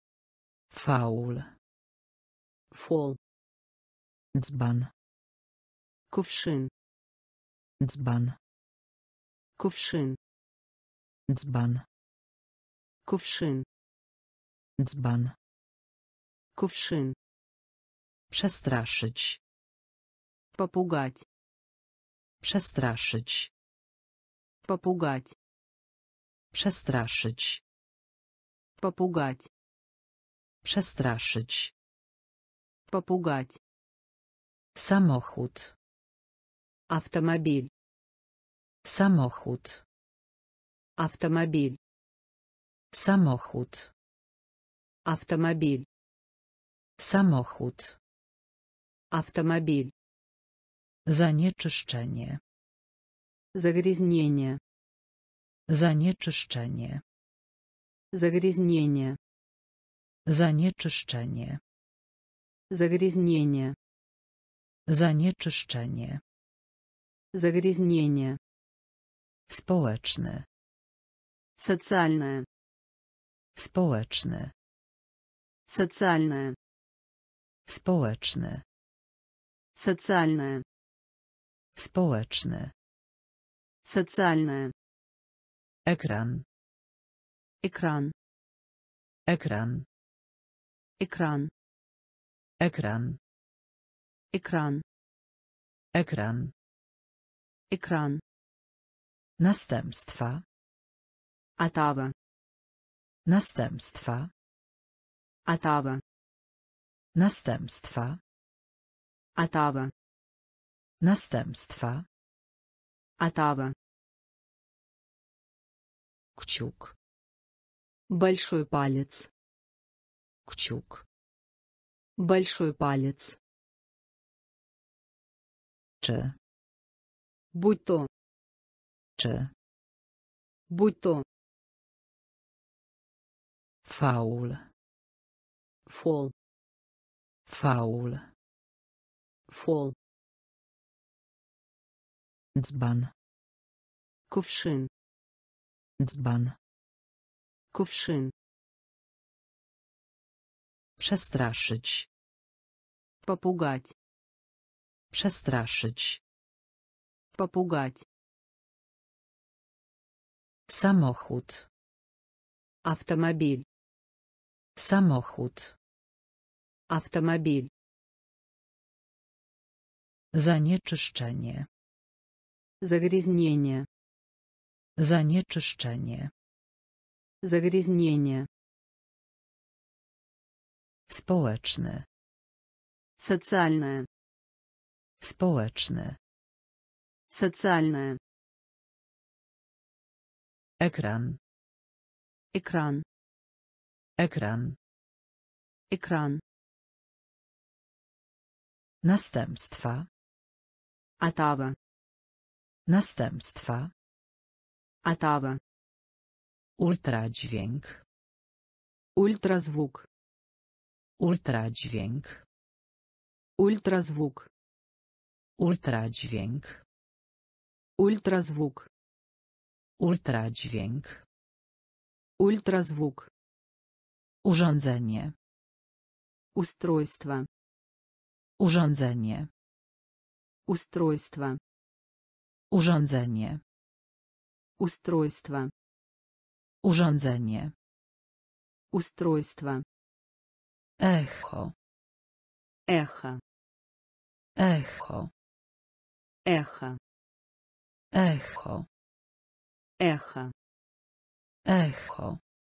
Faul. Фол. Dzban. Кувшин. Dzban. Кувшин. Dzban. Кувшин. Dzban. Кувшин. Przestraszyć. Попугать. Przestraszyć. Попугать. Przestraszyć. Попугать. Przestraszyć. Попугать. Samochód. Автомобиль. Samochód. Автомобиль. Samochód. Автомобиль. Samochód. Автомобиль. Zanieczyszczenie. Загрязнение. Zanieczyszczenie. Загрязнение. Zanieczyszczenie. Загрязнение. Zanieczyszczenie. Загрязнение. Społeczny. Социальное. Społeczny. Социальное. Społeczny. Социальное. Społeczny. Социальное. Ekran. Экран. Ekran. Экран. Ekran. Экран. Ekran. Экран. Następstwa. Отава. Następstwa. Отава. Następstwa. Отава. Następstwa. Отава. Kciuk. Большой палец. Kciuk. Большой палец. Czy. Будь то. Czy. Будь то. Faul. Фол. Faul. Фол. Dzban. Кувшин. Dzban. Кувшин. Przestraszyć. Попугать. Przestraszyć. Попугать. Samochód. Автомобиль. Samochód. Автомобиль. Zanieczyszczenie. Загрязнение. Zanieczyszczenie. Загрязнение. Społeczny. Социальное. Społeczny. Социальное. Ekran. Экран. Ekran. Экран. Następstwa. Отава. Następstwa. Отава. Ultradźwięk. Ультразвук. Ultradźwięk. Ультразвук. Ultradźwięk. Ультразвук. Ultradźwięk. Ультразвук. Urządzenie. Устройство. Urządzenie. Устройство. Urządzenie. Устройство. Urządzenie. Устройство. Echo. Эхо. Echo. Эхо. Echo. Эхо. Echo.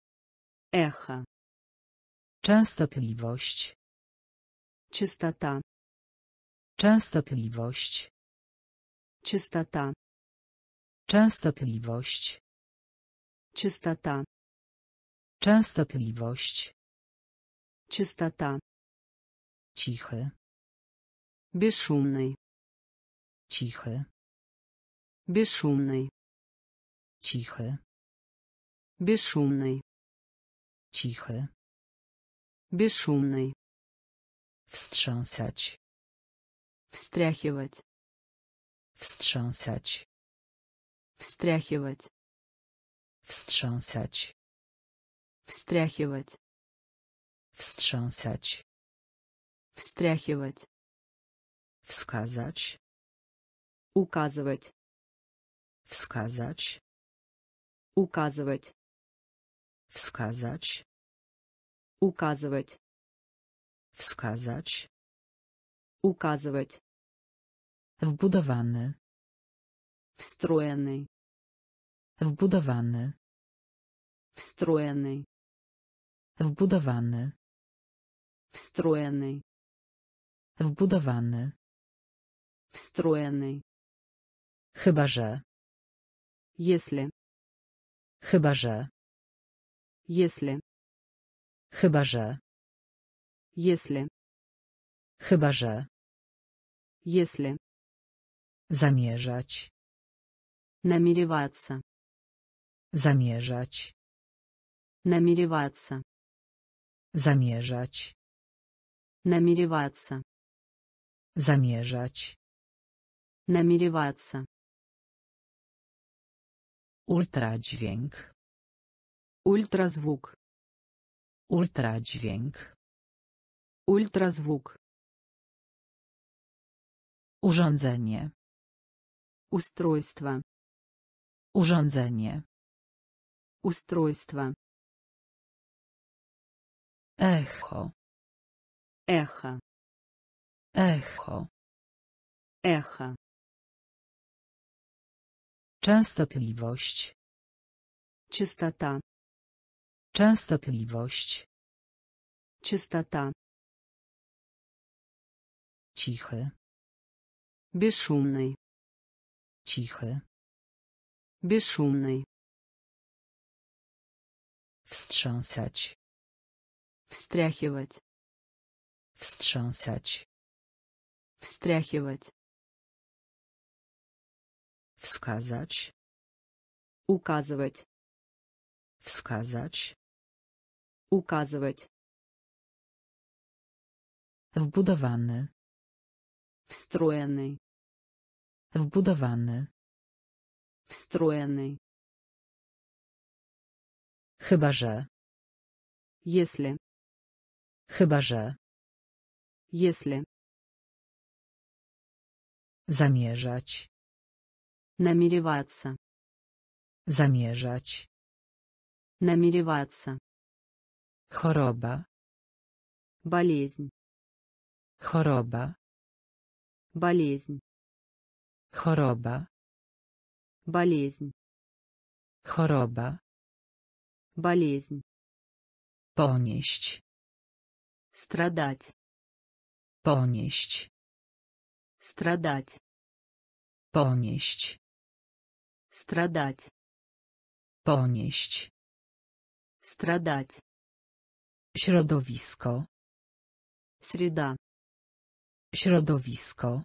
Эхо. Częstotliwość. Частота. Częstotliwość. Частота. Częstotliwość. Частота. Częstotliwość. Частота. Cichy. Бесшумный. Cichy. Бесшумный. Cichy. Бесшумный. Cichy. Бесшумный. Wstrząsać. Встряхивать. Wstrząsać. Встряхивать. Wstrząsać. Встряхивать. Wstrząsać. Встряхивать. Wskazać. Указывать. Wskazać. Указывать. Wskazać. Указывать. Wskazać. Указывать. Wbudowany. Встроенный. Wbudowany. Встроенный. Wbudowany. Встроенный. Wbudowany. Встроенный. Chyba że. Если. Chyba że. Если. Chyba że. Если. Chyba że. Если. Zamierzać. Намереваться. Zamierzać. Намереваться. Zamierzać. Намереваться. Zamierzać. Намереваться. Ultradźwięk. Ультразвук. Ultradźwięk. Ультразвук. Urządzenie. Устройство. Urządzenie. Устройство. Echo. Эхо. Echo. Эхо. Częstotliwość. Частота. Częstotliwość. Частота. Cichy. Бесшумный. Cichy. Бесшумный. Wstrząsać. Встряхивать. Wstrząsać. Встряхивать. Wskazać. Указывать. Wskazać. Указывать. Wbudowany. Встроенный. Wbudowany. Встроенный. Chyba że. Если. Chyba że. Если. Zamierzać. Намереваться. Zamierzać. Намереваться. Choroba. Болезнь. Choroba. Болезнь. Choroba. Болезнь. Choroba. Болезнь. Ponieść. Страдать. Ponieść. Страдать. Ponieść. Страдать. Ponieść. Страдать. Środowisko. Среда. Środowisko.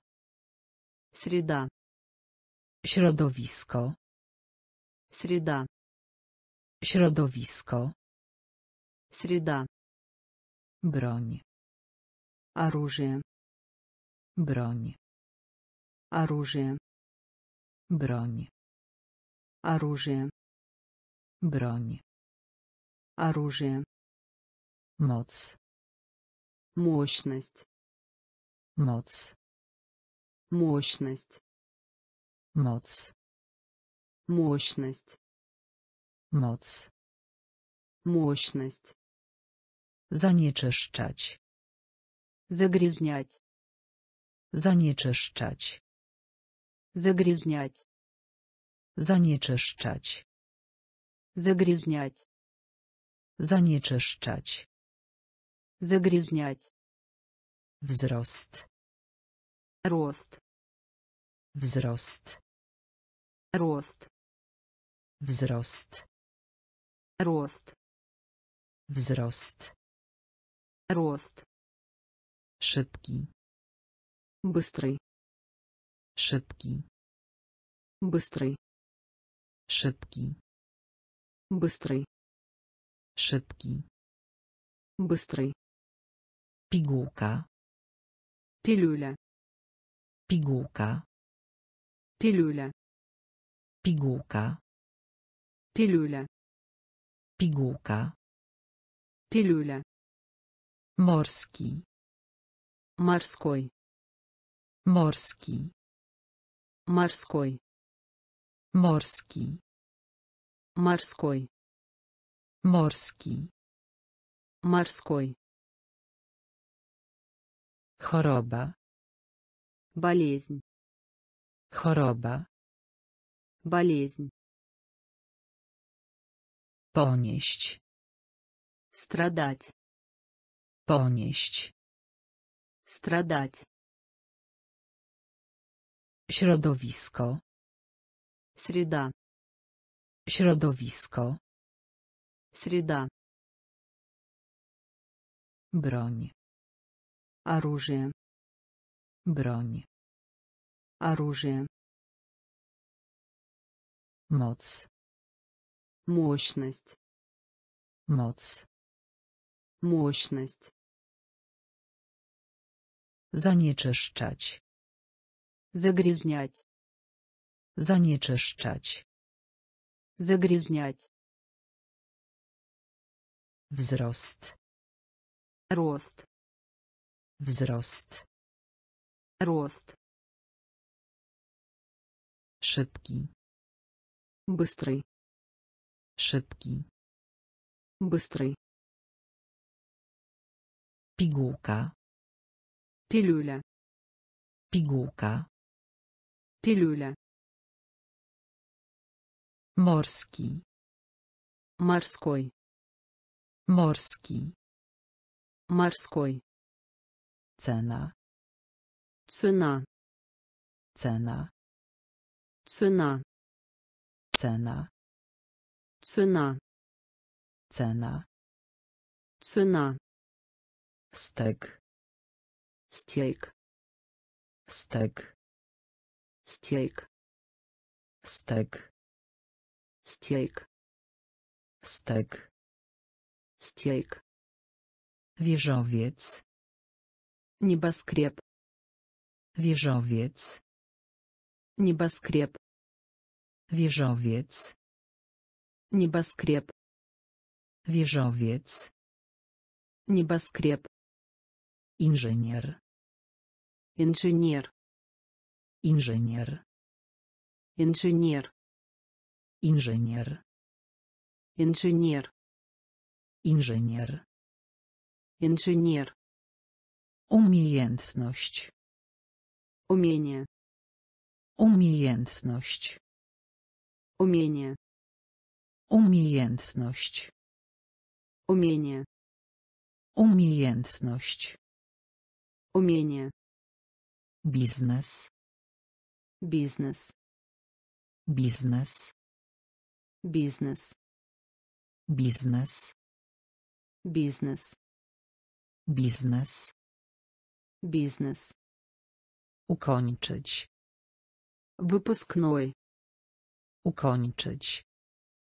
Среда. Środowisko. Среда. Środowisko. Среда. Broń. Оружие. Broń. Оружие. Broń. Оружие. Broń. Оружие. Moc. Мощность. Moc. Мощность. Moc. Мощность. Moc. Мощность. Zanieczyszczać. Загрязнять. Zanieczyszczać. Загрязнять. Zanieczyszczać. Загрязнять. Zanieczyszczać. Загрязнять. Wzrost. Рост. Wzrost. Рост. Wzrost. Рост. Wzrost. Рост. Szybki. Быстрый. Szybki. Быстрый. Szybki. Быстрый. Szybki. Быстрый. Pigułka. Пилюля. Pigułka. Пилюля. Pigułka. Пилюля. Pigułka. Пилюля. Morski. Морской. Morski. Морской. Morski. Морской. Morski. Морской. Choroba. Болезнь. Choroba. Болезнь. Ponieść. Страдать. Ponieść. Страдать. Środowisko. Среда. Środowisko. Среда. Broń. Оружие. Broń. Оружие. Moc. Мощность. Moc. Мощность. Zanieczyszczać. Загрязнять. Zanieczyszczać. Загрязнять. Wzrost. Рост. Wzrost. Рост. Szybki. Быстрый. Szybki. Быстрый. Pigułka. Пилюля. Pigułka. Пилюля. Morski. Морской. Morski. Морской. Cena. Цена. Cena. Цена. Cena. Цена. Cena. Цена. Stek. Стейк. Stek. Стейк. Stek. Стейк. Stek. Стейк. Wieżowiec. Небоскреб. Wieżowiec. Небоскреб. Wieżowiec. Небоскреб. Wieżowiec. Небоскреб. Inżynier. Инженер. Inżynier. Инженер. Inżynier. Инженер. Inżynier. Инженер. Umiejętność. Умение. Umiejętność. Умение. Umiejętność. Умение. Umiejętność. Умение. Biznes. Бизнес. Biznes. Бизнес. Biznes. Бизнес. Biznes. Бизнес. Ukończyć. Выпускной. Ukończyć.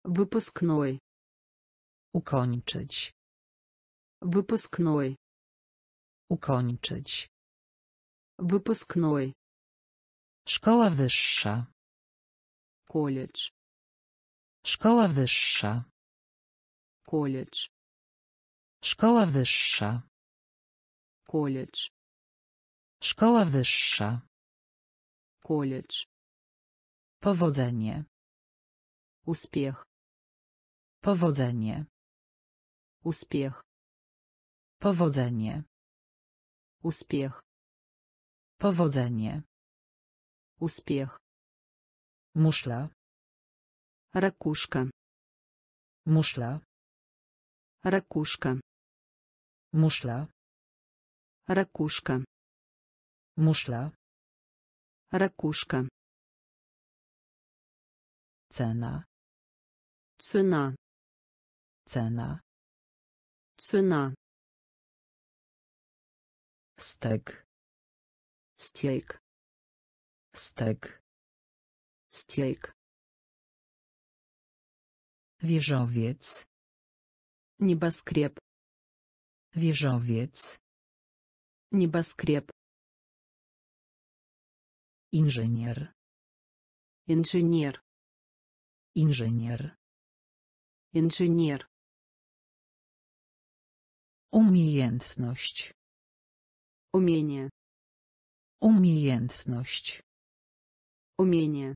Выпускной. Ukończyć. Выпускной. Ukończyć. Выпускной. Szkoła wyższa. Колледж. Szkoła wyższa. Колледж. Szkoła wyższa. Колледж. Szkoła wyższa. Колледж. Powodzenie. Успех. Powodzenie. Успех. Powodzenie. Успех. Powodzenie. Успех. Muszla. Ракушка. Muszla. Ракушка. Muszla. Ракушка. Muszla. Ракушка. Cena. Цена. Cena. Цена. Stek. Стейк. Stek. Стейк. Wieżowiec. Небоскреб. Wieżowiec. Небоскреб. Inżynier. Инженер. Inżynier. Инженер. Umiejętność. Умение. Umiejętność. Умение.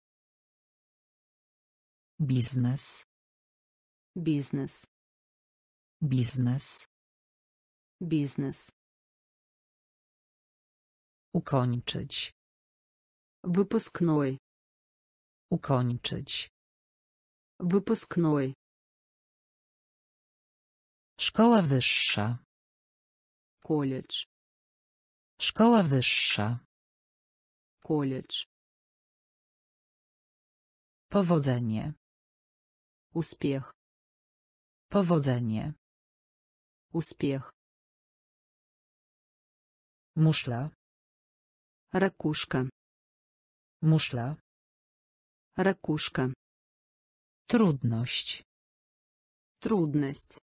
Biznes. Бизнес. Biznes. Бизнес. Ukończyć. Выпускной. Ukończyć. Выпускной. Szkoła wyższa. Колледж. Szkoła wyższa. Колледж. Powodzenie. Успех. Powodzenie. Успех. Muszla. Ракушка. Muszla. Ракушка. Trudność. Трудность.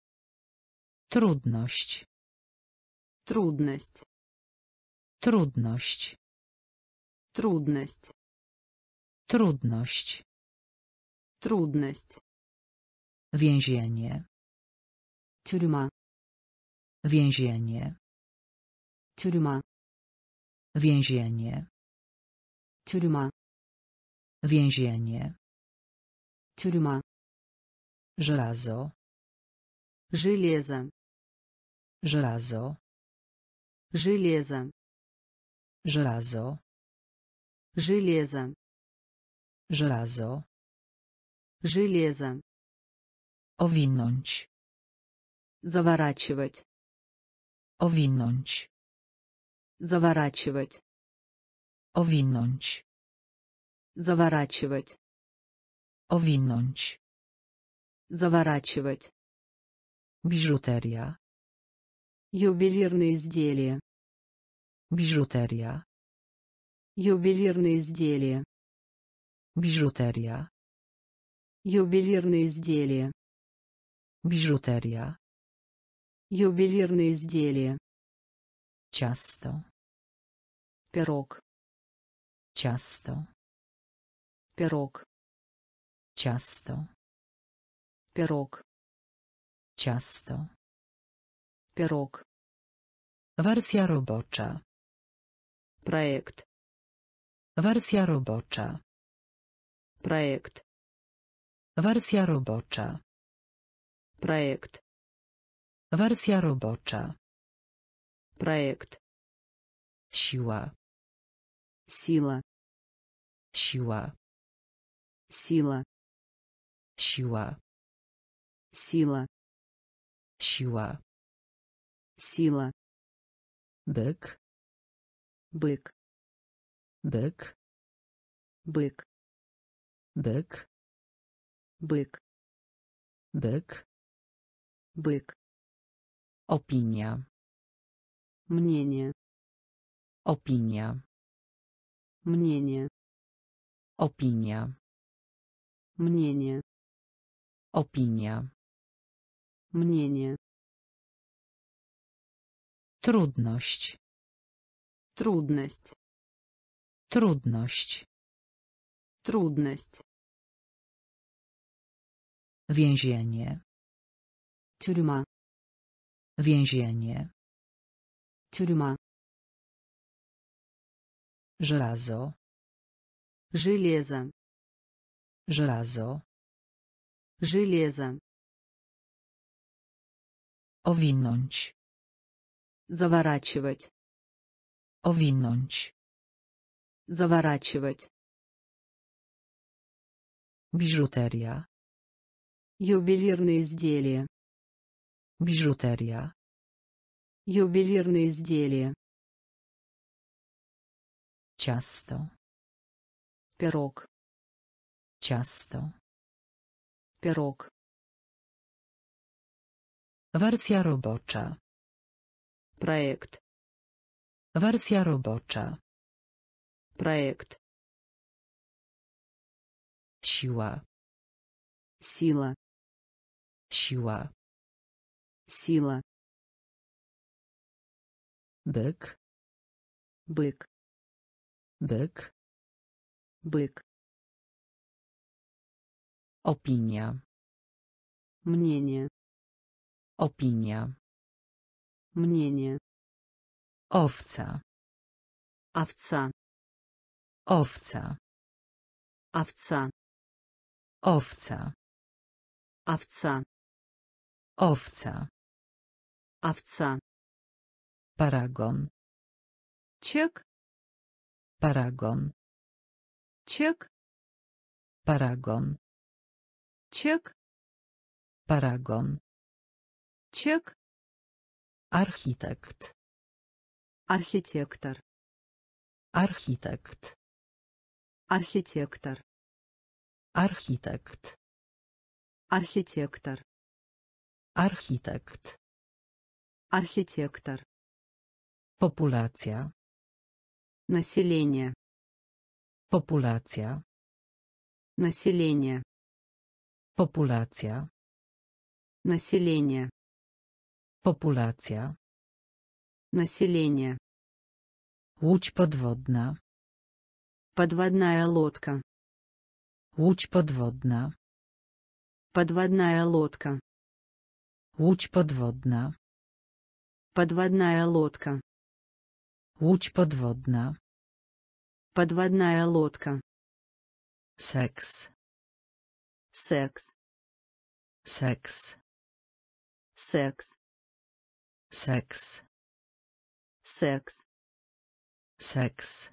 Trudność. Трудность. Trudność. Трудность. Trudność. Трудность. Więzienie. Тюрьма. Więzienie. Тюрьма. Więzienie. Тюрьма. Więzienie. Тюрьма. Żelazo. Железо. Żelazo. Железо. Żelazo. Железо. Żelazo. Железо. Owinąć. Заворачивать. Owinąć. Заворачивать. Owinąć. Заворачивать. Owinąć. Заворачивать. Biżuteria. Ювелирные изделия. Biżuteria. Ювелирные изделия. Biżuteria. Ювелирные изделия. Biżuteria. Ювелирные изделия. Ciasto. Пирог. Ciasto. Пирог. Ciasto. Пирог. Ciasto. Пирог. Wersja robocza. Проект. Wersja robocza. Проект. Wersja robocza. Проект. Wersja robocza. Проект. Siła. Сила. Siła. Сила. Siła. Сила. Siła. Сила. Byk. Бык. Byk. Бык. Byk. Бык. Byk. Бык. Opinia. Мнение. Opinia. Мнение. Opinia. Мнение. Opinia. Мнение. Trudność. Трудность. Trudność. Трудность. Więzienie. Тюрьма. Więzienie. Тюрьма. Żelazo. Железо. Żelazo. Железо. Owinąć. Заворачивать. Owinąć. Заворачивать. Biżuteria. Ювелирные изделия. Biżuteria. Ювелирные изделия. Ciasto. Пирог. Ciasto. Пирог. Wersja robocza. Проект. Wersja robocza. Проект. Siła. Сила. Siła. Сила. Byk. Бык. Byk. Бык. Opinia. Мнение. Opinia. Мнение. Owca. Овца. Owca. Овца. Owca. Овца. Owca. Овца. Paragon. Чек. Paragon. Чек. Paragon. Чек. Paragon. Чек. Architekt. Архитектор. Architekt. Архитектор. Architekt. Архитектор. Architekt. Архитектор. Populacja. Население. Populacja. Население. Populacja. Население. Populacja. Население. Łódź podwodna. Подводная лодка. Łódź podwodna. Подводная лодка. Łódź podwodna. Подводная лодка. Łódź podwodna. Подводная лодка. Seks. Секс. Seks. Секс. Seks. Секс. Seks.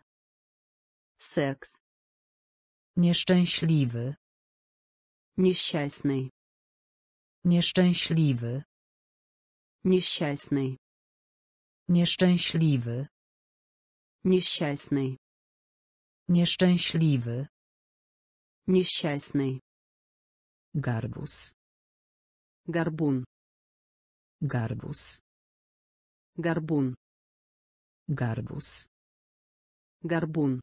Секс. Nieszczęśliwy. Несчастный. Nieszczęśliwy. Несчастный. Nieszczęśliwy. Несчастный. Nieszczęśliwy. Несчастный. Garbus. Горбун. Garbus. Горбун. Garbus. Горбун.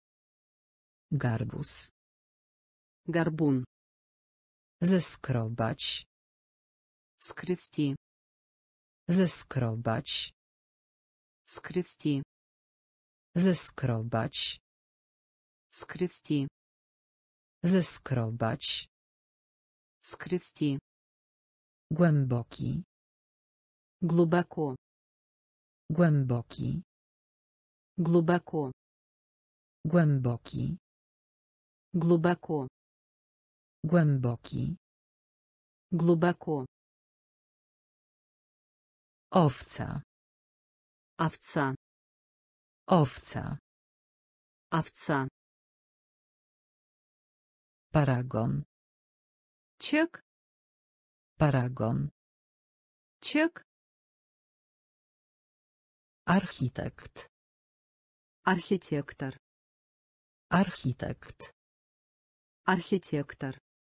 Garbus. Горбун. Zeskrobać. Скрести. Zeskrobać. Скрести. Zeskrobać. Скрести. Zeskrobać. Скрести. Głęboki. Глубоко. Głęboki. Глубоко. Głęboki. Глубоко. Głęboki. Глубоко. Owca. Овца. Owca. Овца. Paragon. Чек. Paragon. Чек. Architekt. Архитектор. Architekt. Архитектор.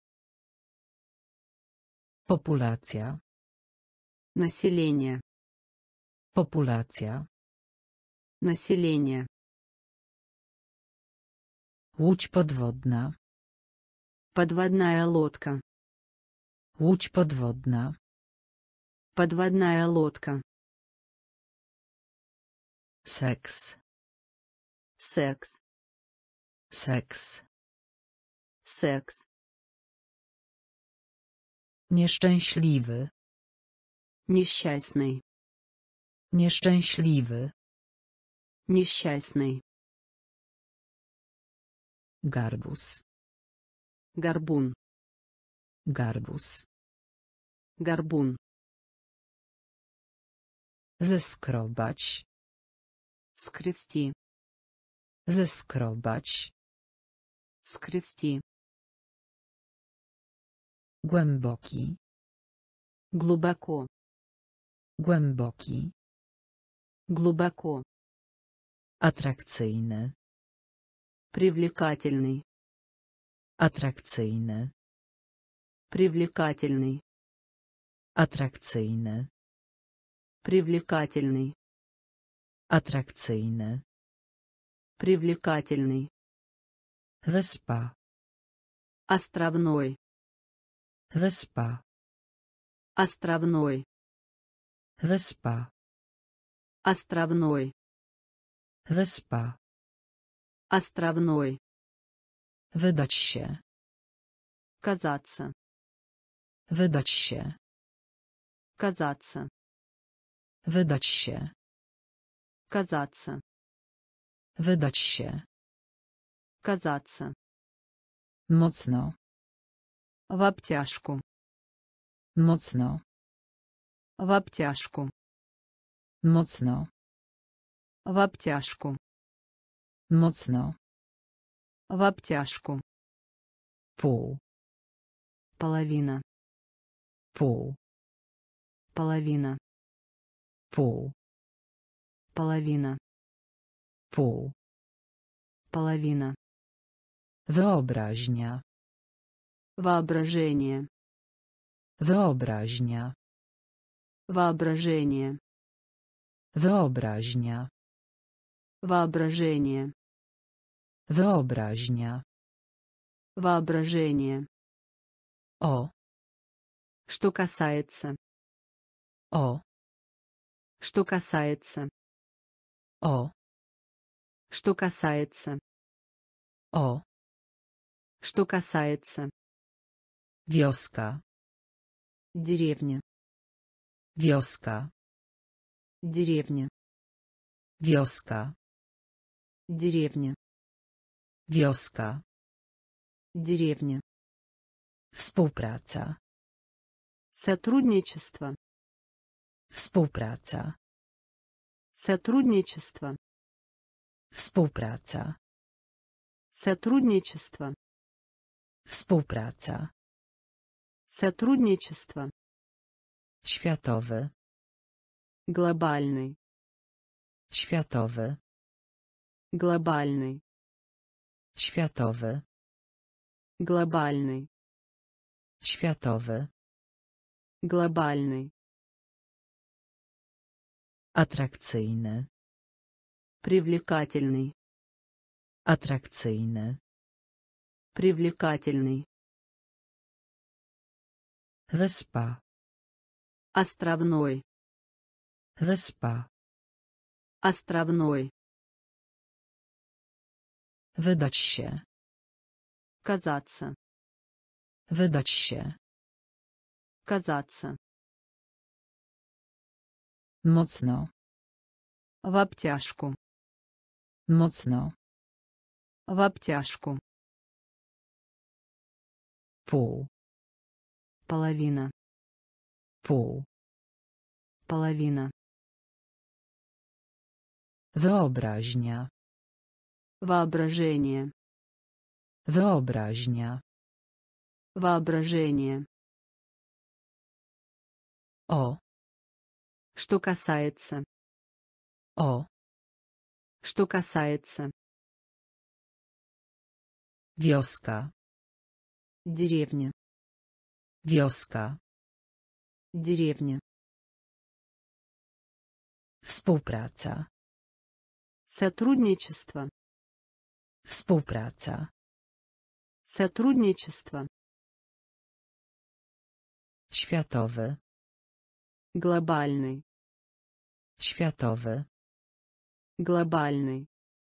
Populacja. Население. Populacja. Население. Łódź podwodna. Подводная лодка. Łódź podwodna. Подводная лодка. Seks. Секс. Seks. Секс. Nieszczęśliwy. Несчастный. Nieszczęśliwy. Несчастный. Garbus. Горбун. Garbus. Горбун. Zeskrobać. Скрести. Zeskrobać. Скрести. Głęboki. Глубоко. Głęboki. Глубоко. Atrakcyjny. Привлекательный. Atrakcyjny. Привлекательный. Atrakcyjny. Привлекательный. Atrakcyjny. Привлекательный. Wyspa. Островной. Wyspa. Островной. Wyspa. Островной. Wyspa. Островной. Wydać się. Казаться. Wydać się. Казаться. Wydać się. Казаться. Wydać się. Казаться. Mocno. В обтяжку. Mocno. В обтяжку. Mocno. В обтяжку. Mocno. В обтяжку. Pół. Половина. Pół. Половина. Pół. Половина. Pół. Половина. Wyobraźnia. Воображение. Wyobraźnia. Воображение. Wyobraźnia. Воображение. Wyobraźnia. Воображение. O. Что касается. O. Что касается. O. Что касается. O. Что касается. Wioska. Деревня. Wioska. Деревня. Wioska. Деревня. Wioska. Деревня. Współpraca. Сотрудничество. Współpraca. Сотрудничество. Współpraca. Сотрудничество. Współpraca. Сотрудничество. Światowy. Глобальный. Światowy. Глобальный. Światowy. Глобальный. Światowy. Глобальный. Atrakcyjny. Привлекательный. Atrakcyjny. Привлекательный. Wyspa. Островной. Wyspa. Островной. Wydać się. Казаться. Wydać się. Казаться. Mocno. В обтяжку. Mocno. В обтяжку. Pół. Половина. Pół. Половина. Wyobraźnia. Воображение. Wyobraźnia. Воображение. O. Что касается. O. Что касается. Wioska. Деревня. Wioska. Деревня. Współpraca. Сотрудничество. Współpraca. Сотрудничество. Światowy. Глобальный. Światowy. Глобальный.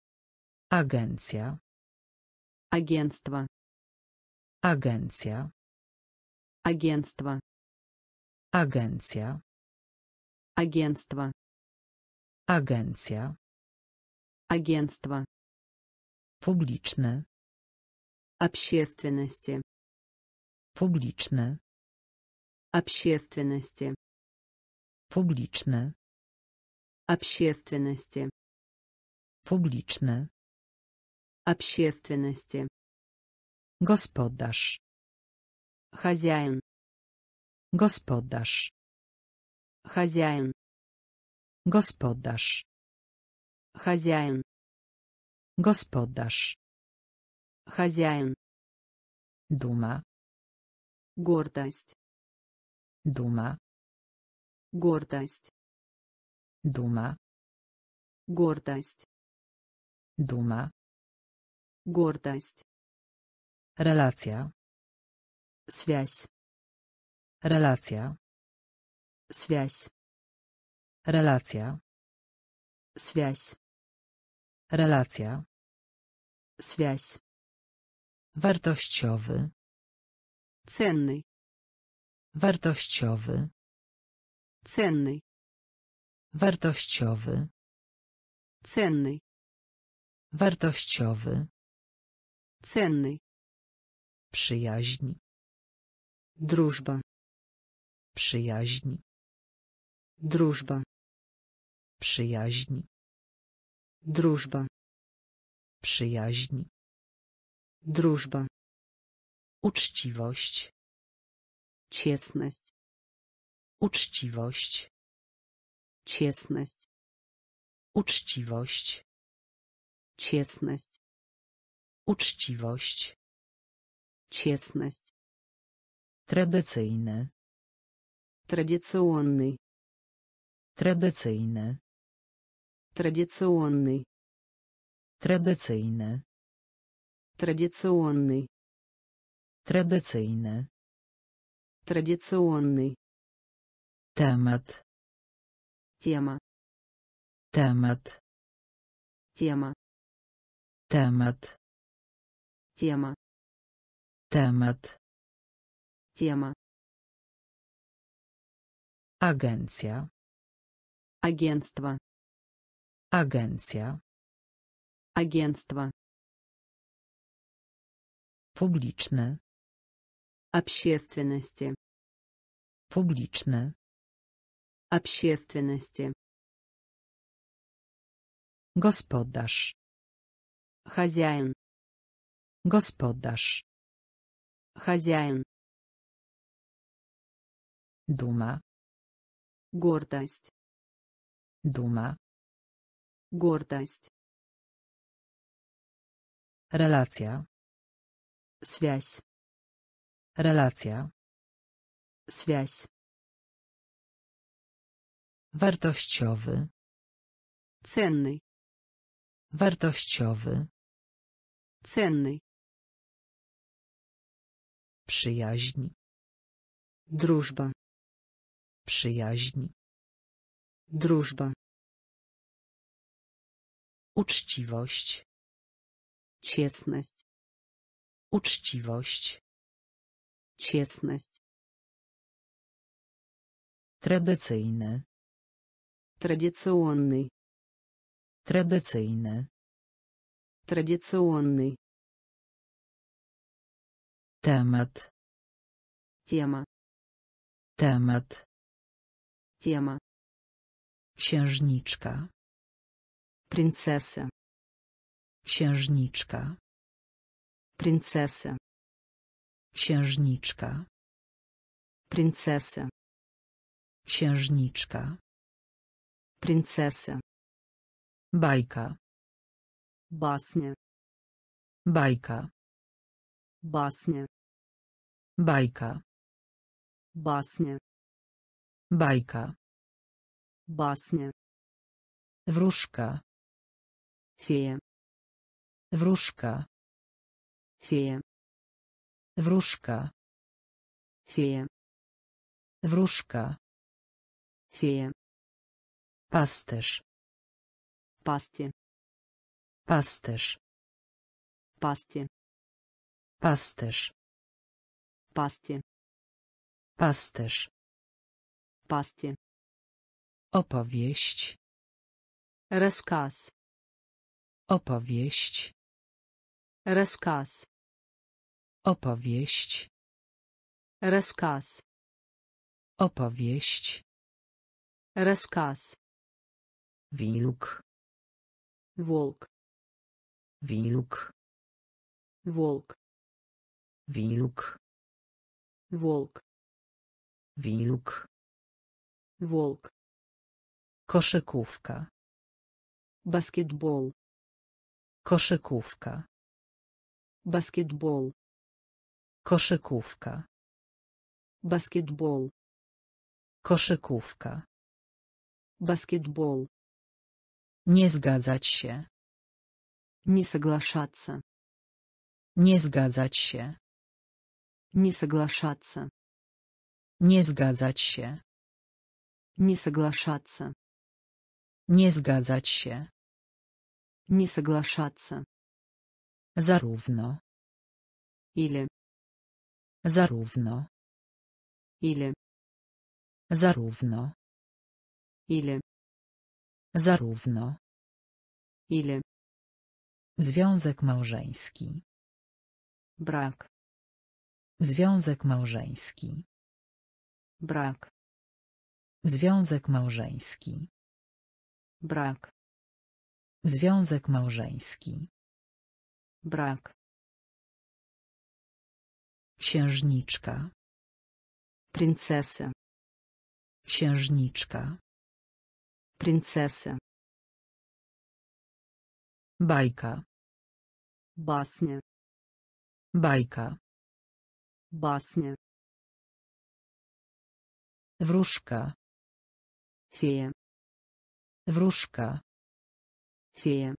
Agencja. Агентство. Agencja. Агентство. Agencja. Агентство. Agencja. Агентство. Publiczny. Общественности. Publiczny. Общественности. Publiczny. Общественности. Publiczny. Общественности. Gospodarz. Хозяин. Gospodarz. Хозяин. Gospodarz. Хозяин. Gospodarz. Хозяин. Duma. Гордость. Duma. Гордость. Duma. Гордость. Duma. Гордость. Relacja. Связь. Relacja. Связь. Relacja. Связь. Relacja. Связь. Wartościowy. Ценный. Wartościowy. Ценный. Wartościowy. Ценный. Wartościowy. Ценный. Przyjaźń. Дружба. Przyjaźń. Дружба. Przyjaźń. Дружба. Przyjaźń. Дружба. Uczciwość. Честность. Uczciwość. Честность. Uczciwość. Честность. Uczciwość. Честность. Tradycyjny. Традиционный. Tradycyjny. Традиционный. Tradycyjny. Традиционный. Tradycyjny. Традиционный. Temat. Тема. Temat. Тема. Temat. Тема. Temat. Тема. Agencja. Агентство. Agencja. Агентство. Publiczny. Общественности. Publiczny. Общественности. Gospodarz. Хозяин. Gospodarz. Хозяин. Duma. Гордость. Duma. Гордость. Relacja. Связь. Relacja. Связь. Wartościowy. Ценный. Wartościowy. Ценный. Przyjaźń. Дружба. Przyjaźń. Дружба. Uczciwość. Честность. Uczciwość. Честность. Tradycyjny. Традиционный. Tradycyjny. Традиционный. Temat. Тема. Temat. Тема. Księżniczka. Принцесса. Księżniczka. Принцесса. Księżniczka. Принцесса. Księżniczka. Принцесса. Bajka. Басня. Bajka. Басня. Bajka. Басня. Bajka. Басня. Wróżka. Фея. Wróżka. Фея. Wróżka. Фея. Wróżka. Фея. Pasterz. Пасти. Pasterz. Пасти. Pasterz. Пасти. Pasterz. Пасти. Opowieść. Рассказ. Opowieść. Рассказ. Opowieść. Рассказ. Opowieść. Рассказ. Wilk. Волк. Wilk. Волк. Wilk. Волк. Wilk. Волк. Koszykówka. Баскетбол. Koszykówka. Баскетбол. Koszykówka. Баскетбол. Koszykówka. Баскетбол. Nie zgadzać się. Не соглашаться. Nie zgadzać się. Не соглашаться. Nie zgadzać się. Не соглашаться. Nie zgadzać się. Не соглашаться. Zarówno. Или. Zarówno. Или. Zarówno. Или. Zarówno. Или. Związek małżeński. Брак. Związek małżeński. Брак. Związek małżeński. Брак. Związek małżeński. Брак. Księżniczka. Принцесса. Księżniczka. Принцесса. Bajka. Басня. Bajka. Басня. Wróżka. Фея. Wróżka. Фея.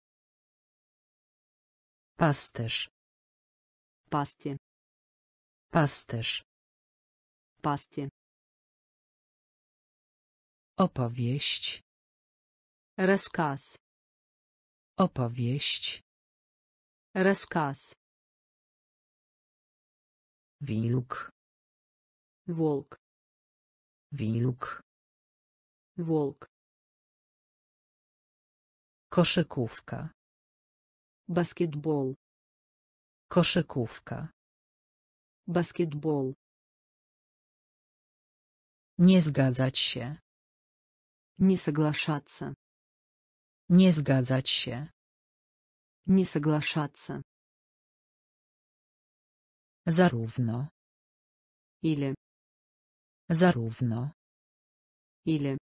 Pasterz. Пасти. Pasterz. Пасти. Opowieść. Рассказ. Opowieść. Рассказ. Wilk. Волк. Wilk. Волк. Koszykówka. Баскетбол. Koszykówka. Баскетбол. Nie zgadzać się. Не соглашаться. Nie zgadzać się. Не соглашаться. Zarówno. Или. Zarówno. Или.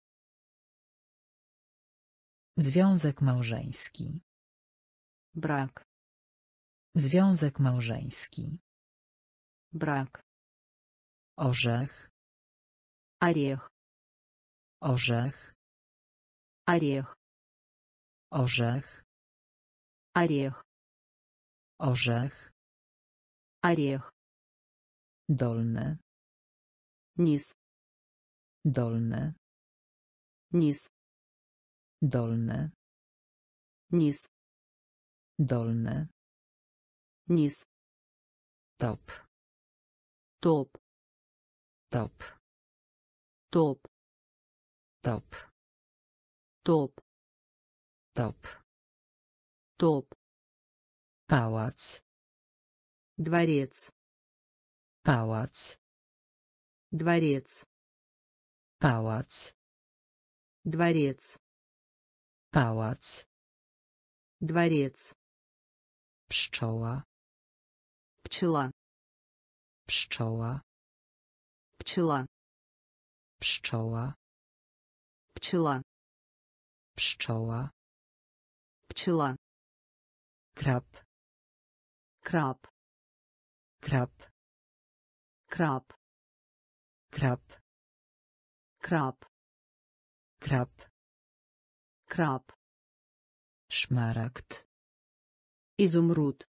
Związek małżeński. Брак. Związek małżeński. Брак. Orzech. Орех. Orzech. Орех. Orzech. Орех. Orzech. Орех. Dolny. Низ. Dolny. Низ. Dolny. Низ. Dolny. Низ. Top. Топ. Top. Топ. Top. Топ. Top. Топ. Pałac. Дворец. Pałac. Дворец. Pałac. Дворец. Pałac. Дворец. Pszczoła. Пчела. Pszczoła. Пчела. Pszczoła. Пчела. Pszczoła. Пчела. Krab. Краб. Krab. Краб. Krab. Краб. Krab. Краб. Szmaragd. Изумруд.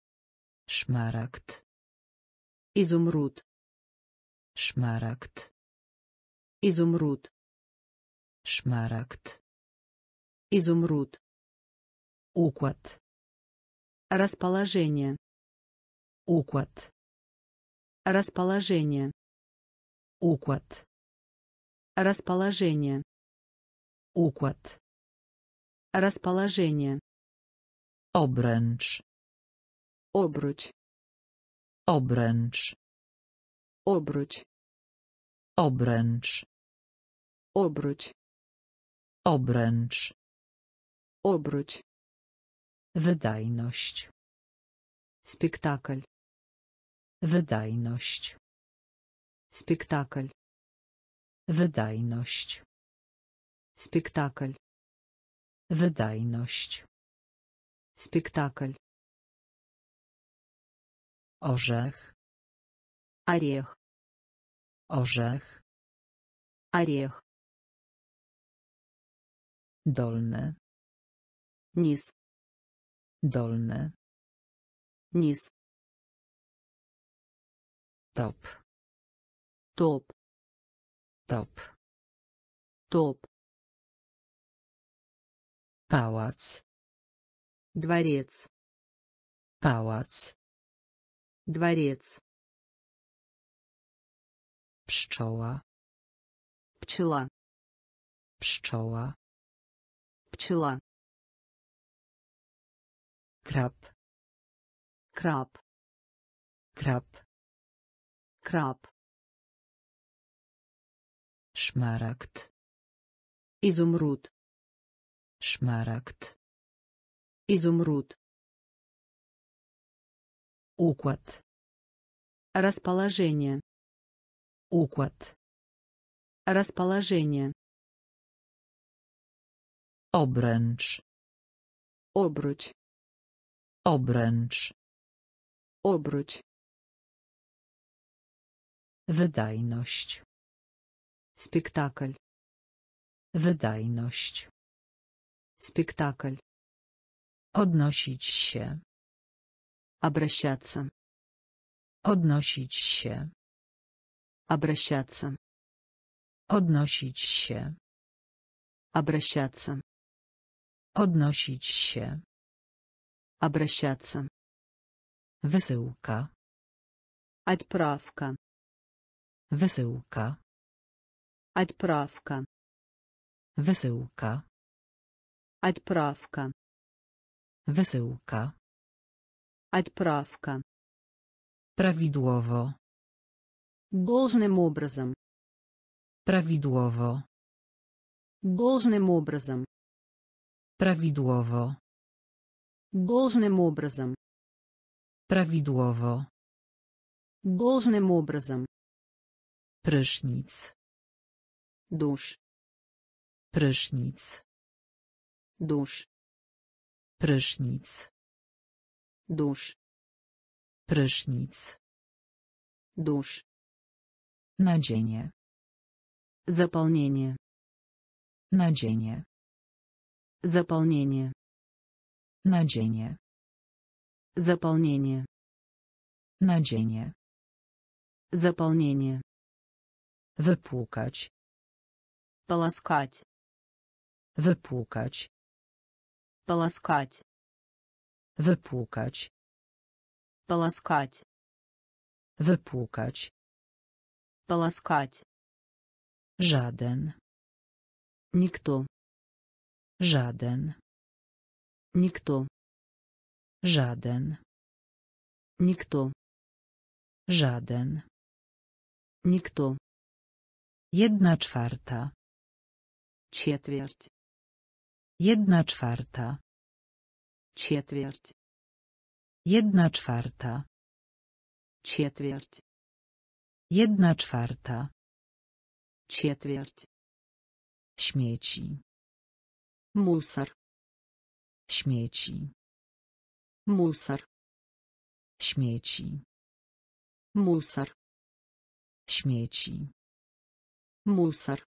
Szmaragd. Изумруд. Szmaragd. Изумруд. Szmaragd. Изумруд. Układ. Расположение. Układ. Расположение. Układ. Расположение. Układ. Расположение. Obręcz. Обруч. Obręcz. Обруч. Obręcz. Обруч. Obręcz. Обруч. Wydajność. Спектакль. Wydajność. Спектакль. Wydajność. Спектакль. Wydajność. Спектакль. Orzech. Орех. Orzech. Орех. Dolny. Низ. Dolny. Низ. Top. Топ. Top. Топ. Pałac. Дворец. Pałac. Дворец. Pszczoła. Пчела. Pszczoła. Пчела. Krab. Краб. Krab. Краб. Szmaragd. Изумруд. Szmaragd. Изумруд. Układ. Расположение. Układ. Расположение. Obręcz. Обруч. Obręcz. Обруч. Wydajność. Спектакль. Wydajność. Спектакль. Odnosić się. Обращаться. Odnosić się. Обращаться. Odnosić się. Обращаться. Odnosić się. Обращаться. Wysyłka. Отправка. Wysyłka. Отправка. Wysyłka. Отправка. Wysyłka. Отправка. Prawidłowo. Должным образом. Prawidłowo. Должным образом. Prawidłowo. Должным образом. Prawidłowo. Должным образом. Prysznic. Душ. Prysznic. Душ. Prysznic. Душ. Prysznic. Душ. Nadzienie. Заполнение. Nadzienie. Заполнение. Nadzienie. Заполнение. Nadzienie. Заполнение. Wypłukać. Полоскать. Wypłukać. Полоскать. Wypłukać. Полоскать. Wypłukać. Полоскать. Żaden. Никто. Żaden. Никто. Żaden. Никто. Żaden. Никто. Jedna czwarta. Четверть. Jedna czwarta. Четверть. Jedna czwarta. Четверть. Jedna czwarta. Четверть. Śmieci. Мусор. Śmieci. Мусор. Śmieci. Мусор. Śmieci. Мусор.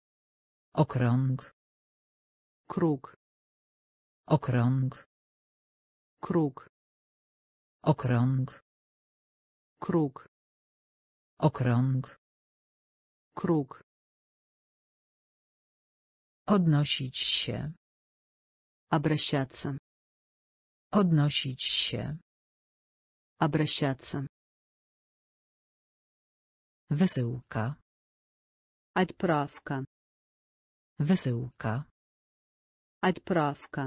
Okrąg. Круг. Okrąg. Круг. Okrąg. Круг. Okrąg. Круг. Odnosić się. Обращаться. Odnosić się. Обращаться. Wysyłka. Отправка. Wysyłka. Отправка.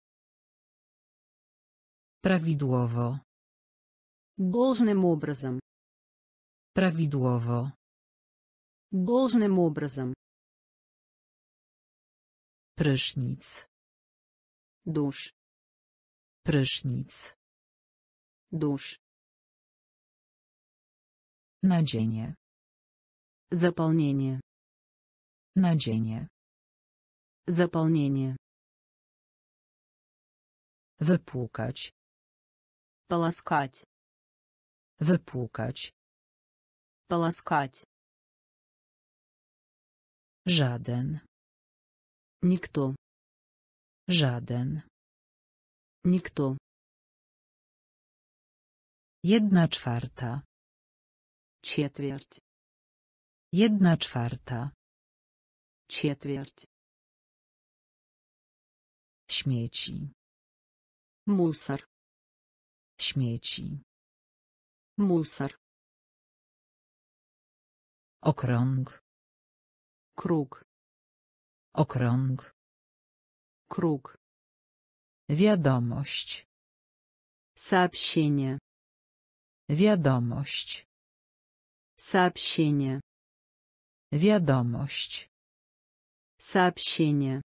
Prawidłowo. Должным образом. Prawidłowo. Должным образом. Prysznic. Душ. Prysznic. Душ. Nadzienie. Заполнение. Nadzienie. Заполнение. Wypłukać. Полоскать. Wypłukać. Полоскать. Żaden. Никто. Żaden. Никто. Jedna czwarta. Четверть. Jedna czwarta. Четверть. Śmieci. Мусор. Śmieci. Мусор. Okrąg. Круг. Okrąg. Круг. Wiadomość. Сообщение. Wiadomość. Сообщение. Wiadomość. Сообщение.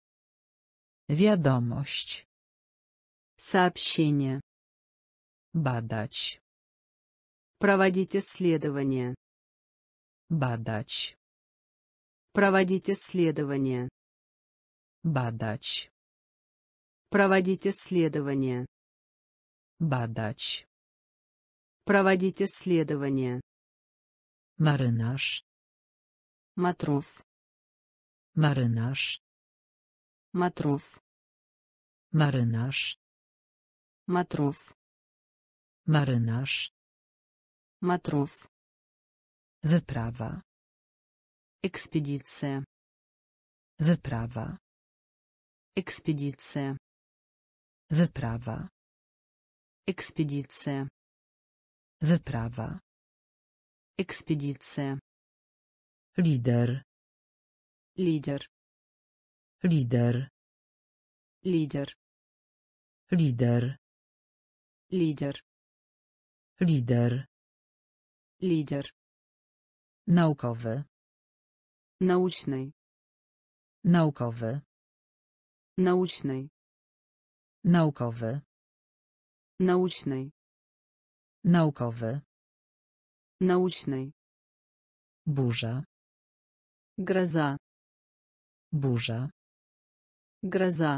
Wiadomość. Сообщение. Badać. Проводить исследования. Badać. Проводить исследования. Badać. Проводить исследования. Badać. Проводить исследования. Marynarz. Матрос. Marynarz. Матрос. Marynarz. Матрос. Marynarz. Матрос. Wyprawa. Экспедиция. Wyprawa. Экспедиция. Wyprawa. Экспедиция. Wyprawa. Экспедиция. Lider. Лидер. Lider. Лидер. Lider. Лидер. Lider. Лидер. Naukowy. Научный. Naukowy. Научный. Naukowy. Научный. Naukowy. Научный. Burza. Гроза. Burza. Гроза.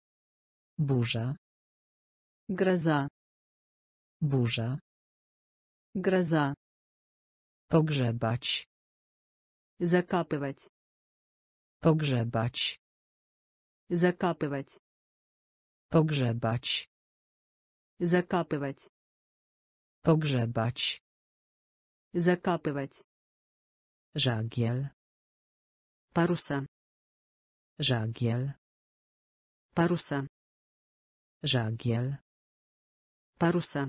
Burza. Гроза. Burza. Гроза. Pogrzebać. Закапывать. Pogrzebać. Закапывать. Pogrzebać. Закапывать. Pogrzebać. Закапывать. Żagiel. Паруса. Żagiel. Паруса. Żagiel. Паруса.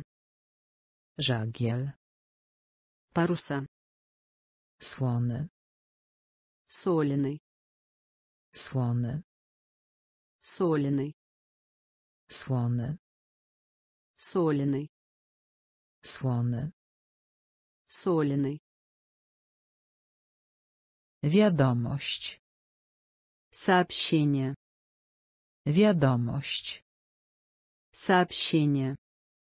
Żagiel. Паруса. Słony. Соленый. Słony. Соленый. Słony. Соленый. Słony. Соленый. Wiadomość. Сообщение. Wiadomość. Сообщение.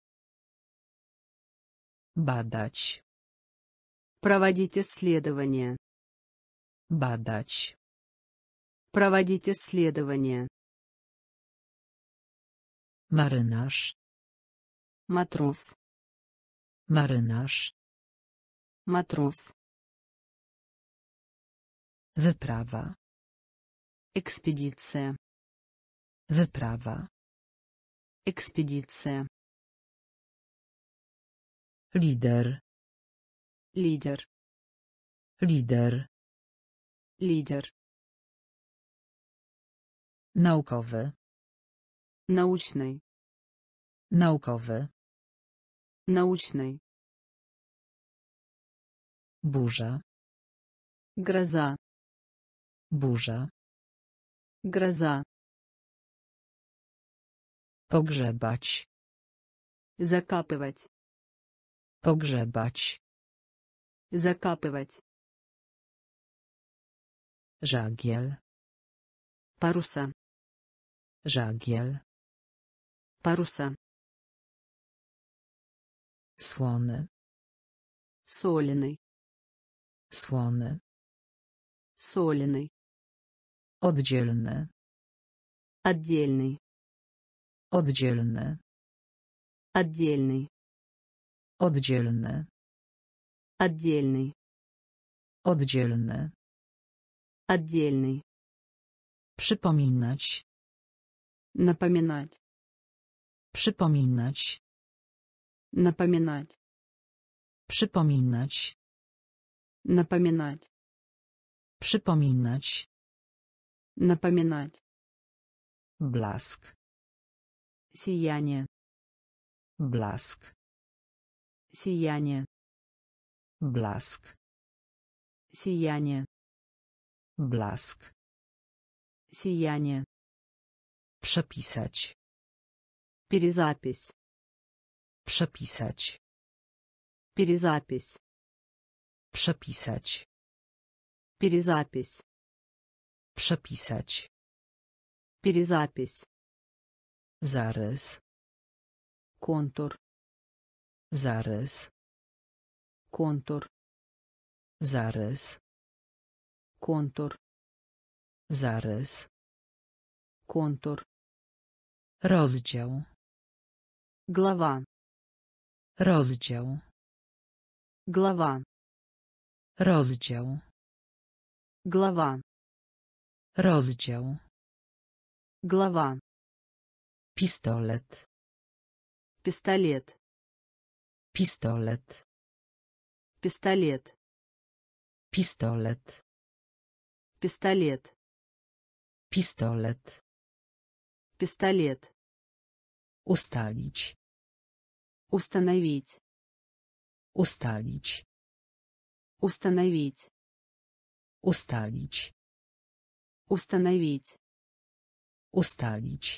Badać. Проводить исследования. Badać. Проводить исследования. Marynarz. Матрос. Marynarz. Матрос. Wyprawa. Экспедиция. Wyprawa. Экспедиция. Lider. Лидер. Lider. Лидер. Naukowy. Научный. Naukowy. Научный. Burza. Гроза. Burza. Гроза. Pogrzebać. Закапывать. Pogrzebać. Закапывать. Żagiel. Паруса. Żagiel. Паруса. Słony. Соленый. Słony. Соленый. Oddzielny. Отдельный. Oddzielny. Отдельный. Oddzielny. Отдельный. Oddzielny. Отдельный. Przypominać. Напоминать. Przypominać. Напоминать. Przypominać. Напоминать. Przypominać. Напоминать. Blask. Сияние. Blask. Сияние. Blask. Сияние. Blask. Сияние. Przepisać. Перезапись. Przepisać. Перезапись. Przepisać. Перезапись. Przepisać. Перезапись. Zarys. Контур. Zarys. Контур. Zarys. Контур. Zarys. Контур. Rozdział. Глава. Rozdział. Глава. Rozdział. Глава. Rozdział. Глава. Pistolet. Пистолет. Pistolet. Пистолет. Pistolet. Пистолет. Pistolet. Пистолет. Ustalić. Установить. Ustalić. Установить. Ustalić. Установить. Ustalić.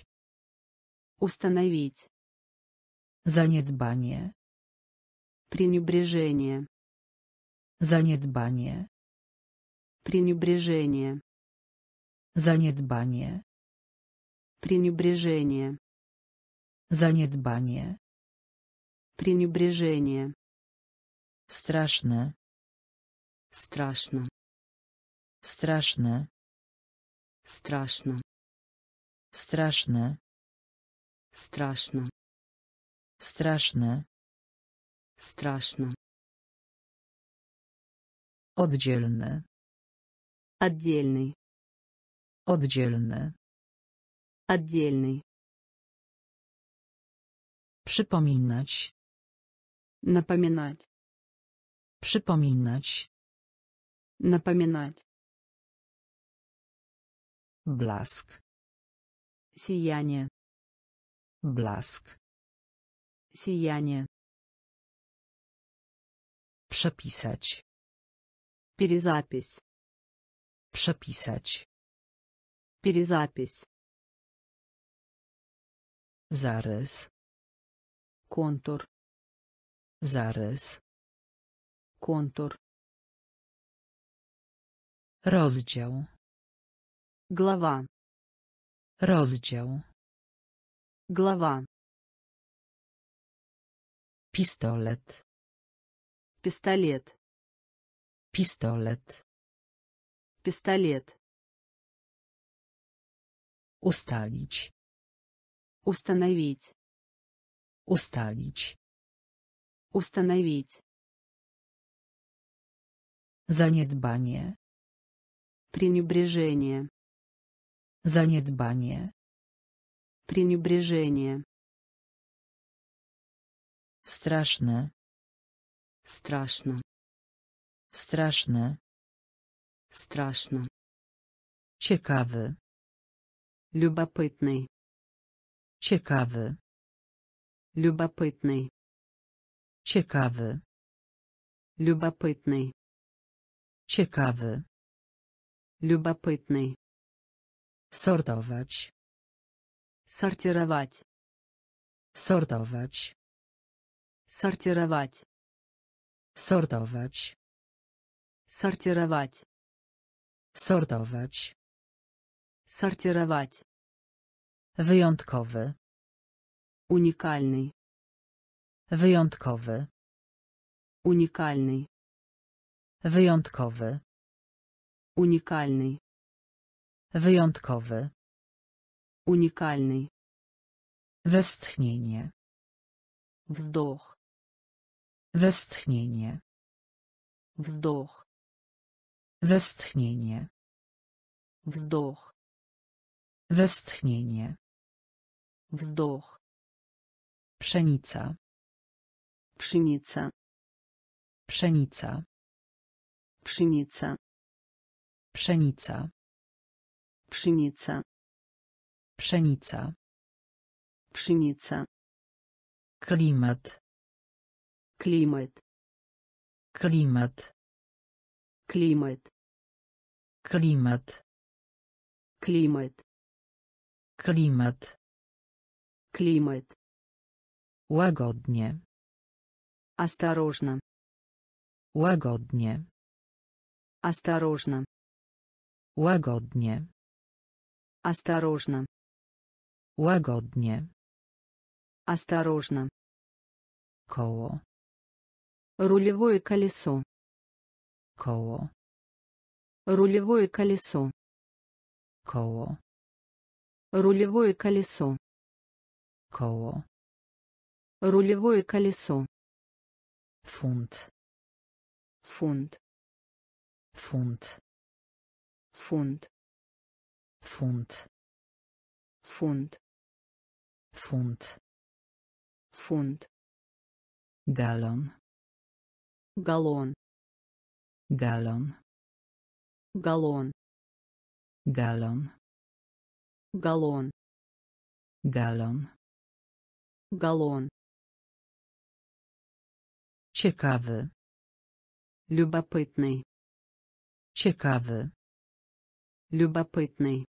Установить. Zaniedbanie. Пренебрежение. Zaniedbanie. Пренебрежение. Zaniedbanie. Пренебрежение. Zaniedbanie. Пренебрежение. Straszne. Страшно. Straszne. Страшно. Straszne. Страшно. Straszne. Страшно. Oddzielny. Отдельный. Oddzielny. Отдельный. Przypominać. Напоминать. Przypominać. Напоминать. Blask. Сияние. Blask. Сияние. Przepisać. Перезапись. Przepisać. Перезапись. Zarys. Контур. Zarys. Контур. Rozdział. Глава. Rozdział. Глава. Pistolet. Пистолет. Pistolet. Пистолет. Ustalić. Установить. Ustalić. Установить. Zaniedbanie. Пренебрежение. Zaniedbanie. Пренебрежение. Straszne. Страшно. Straszne. Страшно. Ciekawy. Любопытный. Ciekawy. Любопытный. Ciekawy. Любопытный. Ciekawy. Любопытный. Sortować. Сортировать. Sortować. Сортировать. Sortować. Сортировать. Sortować. Сортировать. Wyjątkowy. Уникальный. Wyjątkowy. Уникальный. Wyjątkowy. Уникальный. Wyjątkowy. Уникальный. Westchnienie. Вздох. Westchnienie. Вздох. Westchnienie. Вздох. Westchnienie. Вздох. Pszenica. Пшеница. Pszenica. Пшеница. Pszenica. Пшеница. Pszenica. Пшеница. Klimat. Климат. Klimat. Климат. Klimat. Климат. Klimat. Климат. Łagodnie. Осторожно. Łagodnie. Осторожно. Łagodnie. Осторожно. Łagodnie. Осторожно. Koło. Рулевое колесо. Koło. Рулевое колесо. Koło. Рулевое колесо. Koło. Рулевое колесо. Funt. Фунт. Funt. Фунт. Funt. Фунт. Funt. Фунт. Galon. Галлон. Galon. Галлон. Galon. Галлон. Galon. Галлон. Ciekawy. Любопытный. Ciekawy. Любопытный.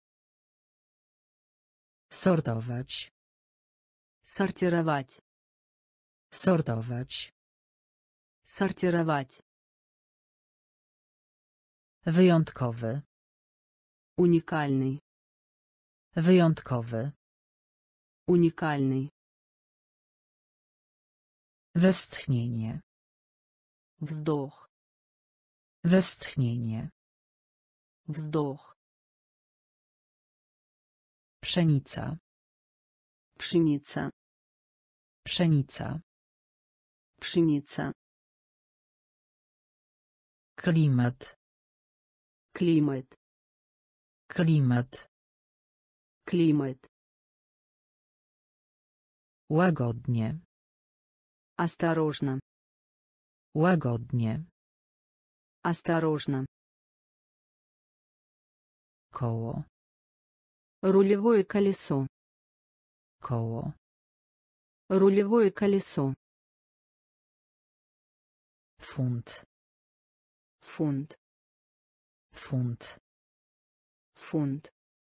Sortować. Сортировать. Sortować. Сортировать. Wyjątkowy. Уникальный. Wyjątkowy. Уникальный. Westchnienie. Вздох. Westchnienie. Вздох. Pszenica. Пшеница. Pszenica. Пшеница. Klimat. Климат. Klimat. Климат. Łagodnie. Осторожно. Łagodnie. Осторожно. Koło. Рулевое колесо. Koło. Рулевое колесо. Funt. Фунт. Funt. Фунт.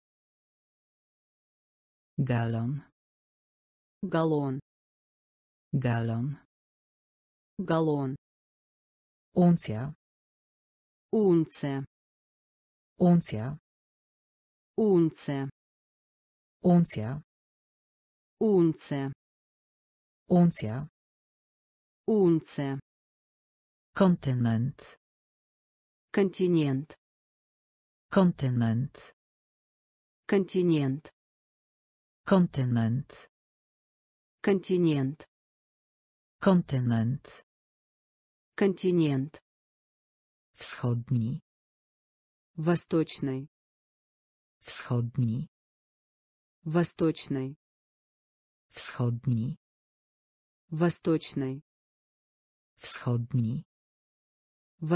Galon. Галлон. Galon. Галлон. Uncja. Унция. Uncja. Унция. Uncja. Унция. Uncja. Унция. Kontynent. Континент. Kontynent. Континент. Kontynent. Континент. Kontynent. Континент. Wschodni. Восточный. Wschodni. Восточный. Wschodni. Восточный. Wschodni.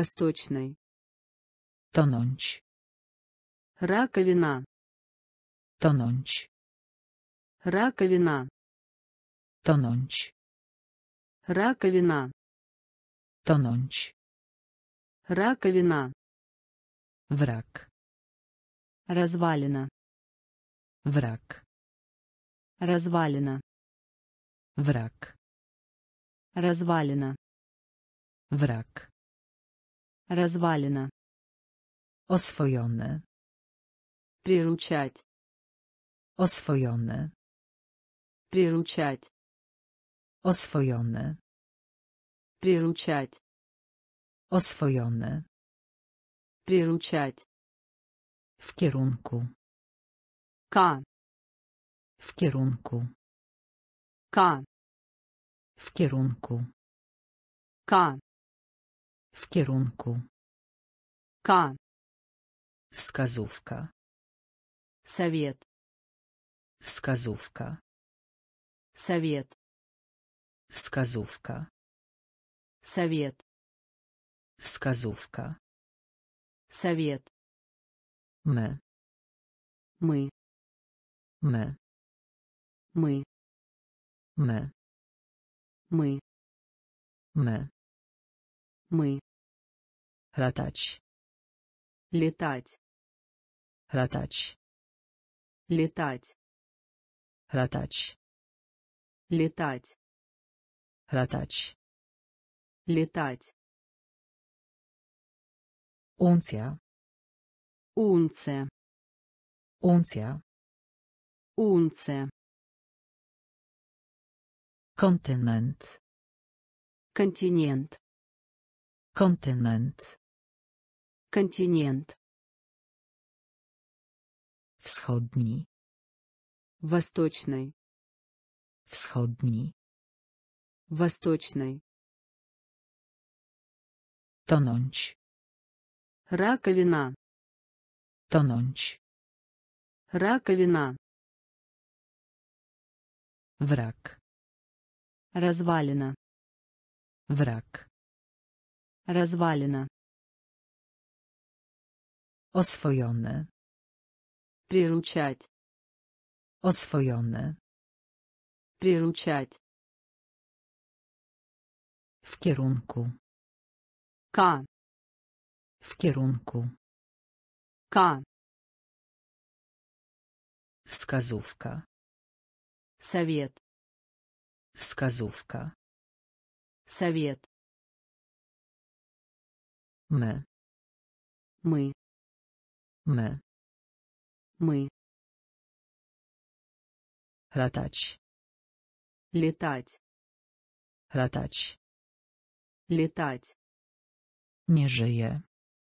Восточный. Tonąć. Раковина. Tonąć. Раковина. Tonąć. Раковина. Tonąć. Раковина. Wrak. Развалина. Wrak. Развалина. Wrak. Развалина. Wrak. Развалина. Oswojony. Приручать. Oswojony. Приручать. Oswojony. Приручать. Oswojony. Приручать. W kierunku. К. W kierunku. К. W kierunku. К. W kierunku. К. Wskazówka. Совет. Wskazówka. Совет. Wskazówka. Совет. Wskazówka. Совет. My. Мы. My. Мы. My. Мы. My. Мы. Latać. Летать. Latać. Летать. Latać. Летать. Latać. Летать. Uncja. Унция. Uncja. Унция. Kontynent. Континент. Kontynent. Континент. Wschodni. Восточный. Wschodni. Восточный. Tonąć. Раковина. Tonąć. Раковина. Wrak. Развалина. Wrak. Развалина. Oswojony. Приручать. Oswojony. Приручать. W kierunku. К. W kierunku. К. Wskazówka. Совет. Wskazówka. Совет. My. Мы. My. Мы. Latać. Летать. Latać. Летать. Nie żyje.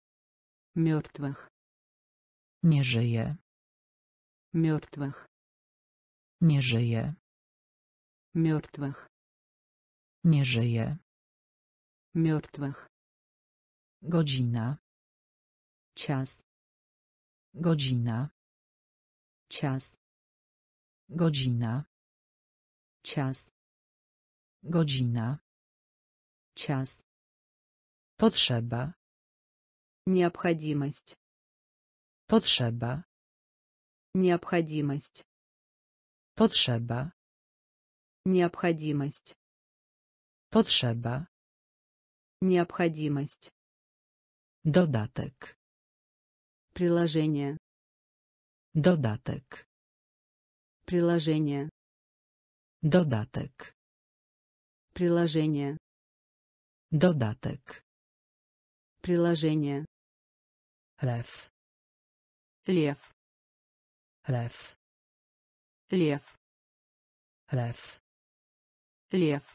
Мертвых. Nie żyje. Мертвых. Nie żyje. Мертвых. Nie żyje. Мертвых. Godzina. Час. Godzina. Час. Godzina. Час. Godzina. Час. Potrzeba. Необходимость. Potrzeba. Необходимость. Potrzeba. Необходимость. Potrzeba. Необходимость. Dodatek. Приложение. Dodatek. Приложение. Dodatek. Приложение. Dodatek. Приложение. Lew. Лев. Lew. Лев. Lew. Лев.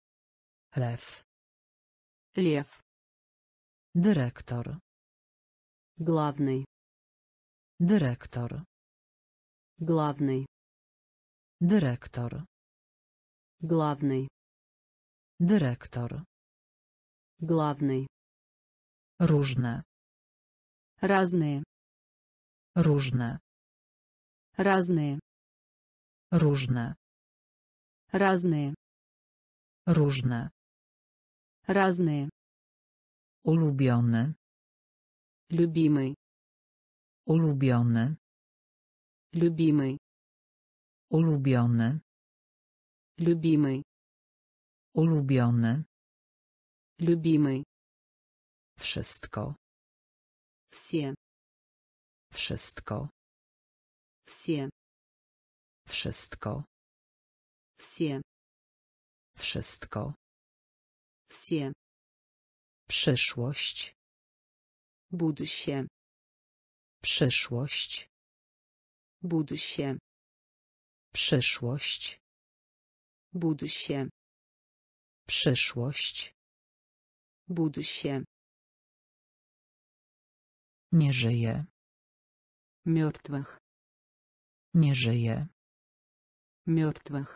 Lew. Лев. Dyrektor. Главный. Dyrektor. Главный. Dyrektor. Главный. Dyrektor. Главный. Różne. Разные. Różne. Разные. Różne. Разные. Różne. Разные. Ulubiony. Любимый. Ulubiony. Любимый. Ulubiony. Любимый. Ulubiony. Любимый. Wszystko. Все. Wszystko. Все. Wszystko. Все. Wszystko. Все. Przyszłość. Будущее. Przyszłość. Будущее. Przyszłość. Будущее. Przyszłość. Будущее. Nie żyje. Мертвых. Nie żyje. Мертвых.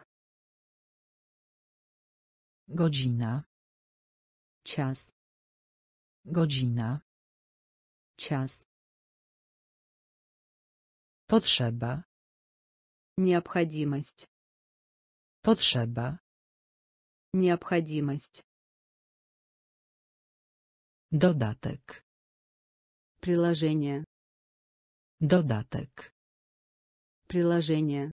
Godzina. Час. Godzina. Час. Potrzeba. Необходимость. Potrzeba. Необходимость. Dodatek. Приложение. Dodatek. Приложение.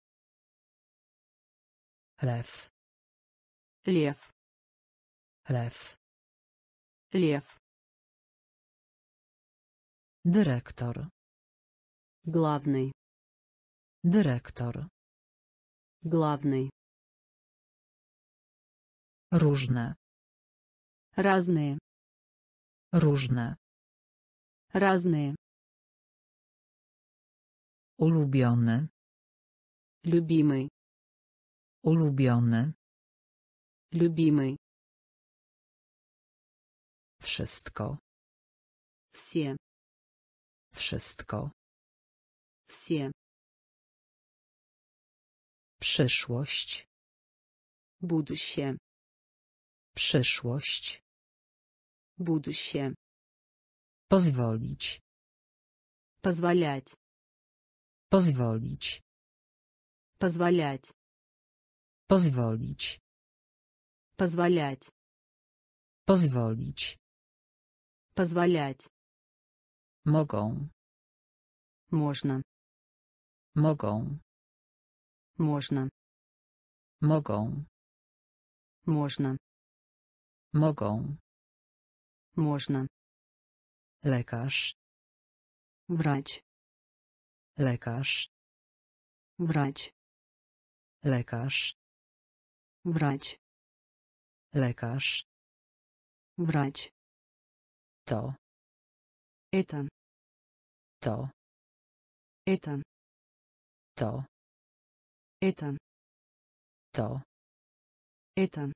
Lew. Лев. Lew. Лев. Dyrektor. Главный. Dyrektor. Главный. Różne. Разные. Różne. Разные. Ulubiony. Любимый. Ulubiony. Любимый. Wszystko. Все. Wszystko. Все. Przyszłość. Будущее. Przyszłość. Будущее. Pozwolić. Позволять. Pozwolić. Позволять. Pozwolić. Позволять. Pozwolić. Позволять. Mogą. Можно. Mogą. Можно. Mogą. Можно. Mogą. Можно. Lekarz. Врач. Lekarz. Врач. Lekarz. Врач. Lekarz. Врач. To. Это. To. Это. To. Это. To. Это.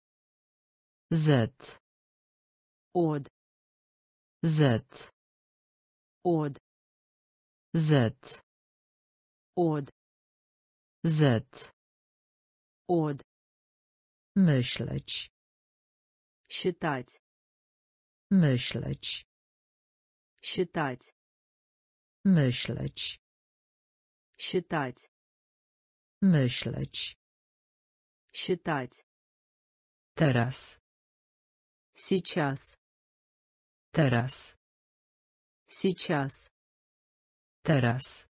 Z. От. Z. От. Z. От. Z. От. Myśleć. Считать. Myśleć. Считать. Myśleć. Считать. Myśleć. Считать. Teraz. Сейчас. Teraz. Сейчас. Teraz.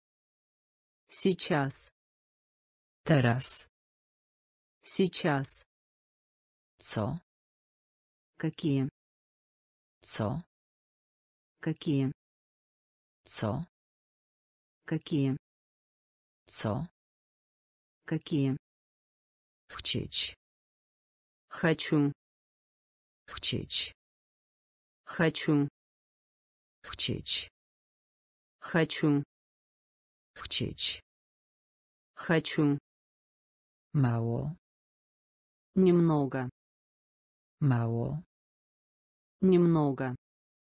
Сейчас. Teraz. Сейчас. Co? Какие? Co? Какие? Co? Какие? Co? Какие? Chcieć. Хочу. Chcieć. Хочу. Chcieć. Хочу. Chcieć. Хочу. Mało. Немного. Mało. Немного.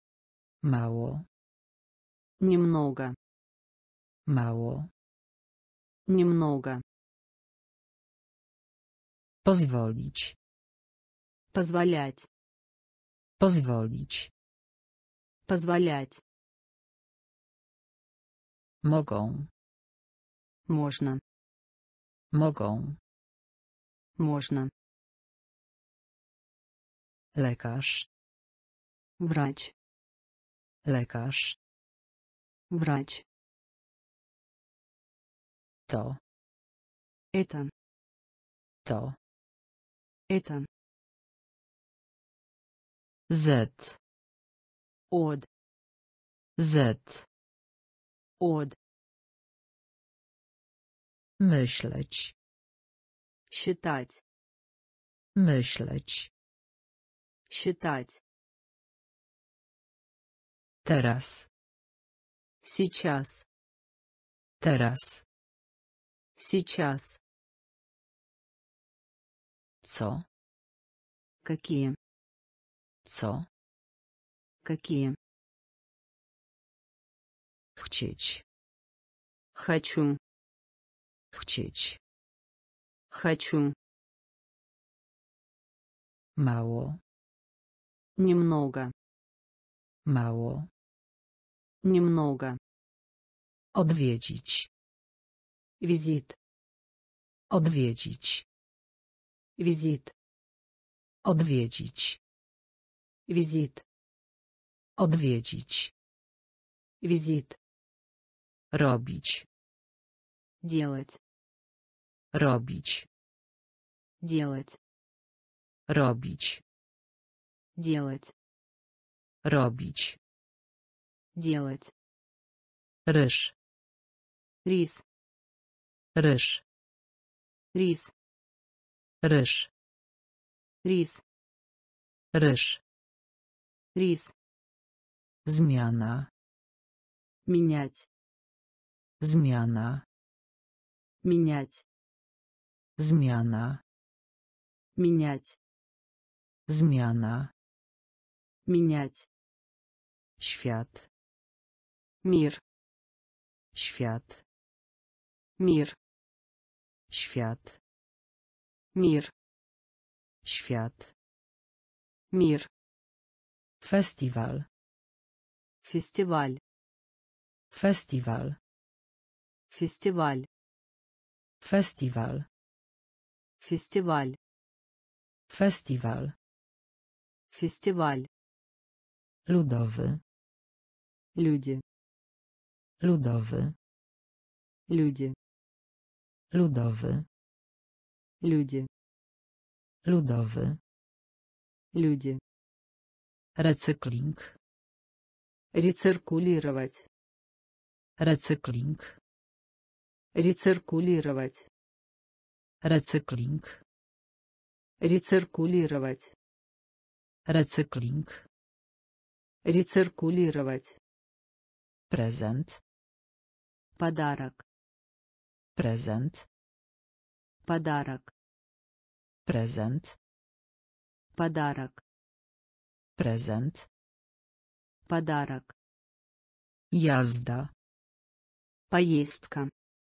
Mało. Немного. Mało. Немного. Pozwolić. Позволять. Pozwolić. Позволять. Mogą. Можно. Mogą. Можно. Lekarz. Врач. Lekarz. Врач. To. Это. To. Это. Z. От. Z. От. Myśleć. Считать. Myśleć. Считать. Teraz. Сейчас. Teraz. Сейчас. Co? Какие? Co? Какие? Chcieć. Хочу. Chcieć. Хочу. Mało. Немного. Mało. Немного. Odwiedzić. Визит. Odwiedzić. Визит. Odwiedzić. Визит. Odwiedzić. Визит. Robić. Делать. Robić. Делать. Robić. Делать. Robić. Делать. Ryż. Рис. Ryż. Рис. Ryż. Рис. Ryż. Рис. Zmiana. Менять. Zmiana. Менять. Zmiana. Менять. Zmiana. Менять. Świat. Мир. Świat. Мир. Świat. Мир. Świat. Мир. Festiwal. Фестиваль. Festiwal. Фестиваль. Festiwal. Фестиваль. Festiwal. Фестиваль. Ludowy. Люди. Ludowy. Люди. Ludowy. Люди. Ludowy. Люди. Recykling. Рециркулировать. Recykling. Рециркулировать. Recykling. Рециркулировать. Recykling. Рециркулировать. Prezent. Подарок. Prezent. Подарок. Prezent. Подарок. Prezent. Подарок. Jazda. Поездка.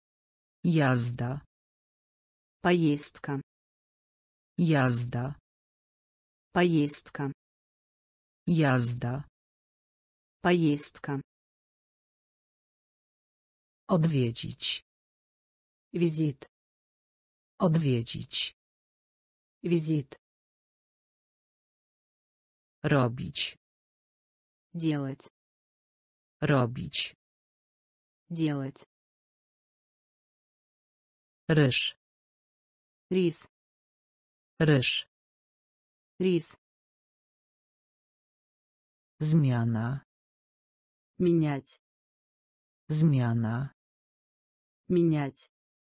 Jazda. Поездка. Jazda. Поездка. Jazda. Поездка. Odwiedzić. Визит. Odwiedzić. Визит. Robić. Делать. Robić. Делать. Ryż. Рис. Ryż. Рис. Zmiana. Менять. Zmiana. Менять.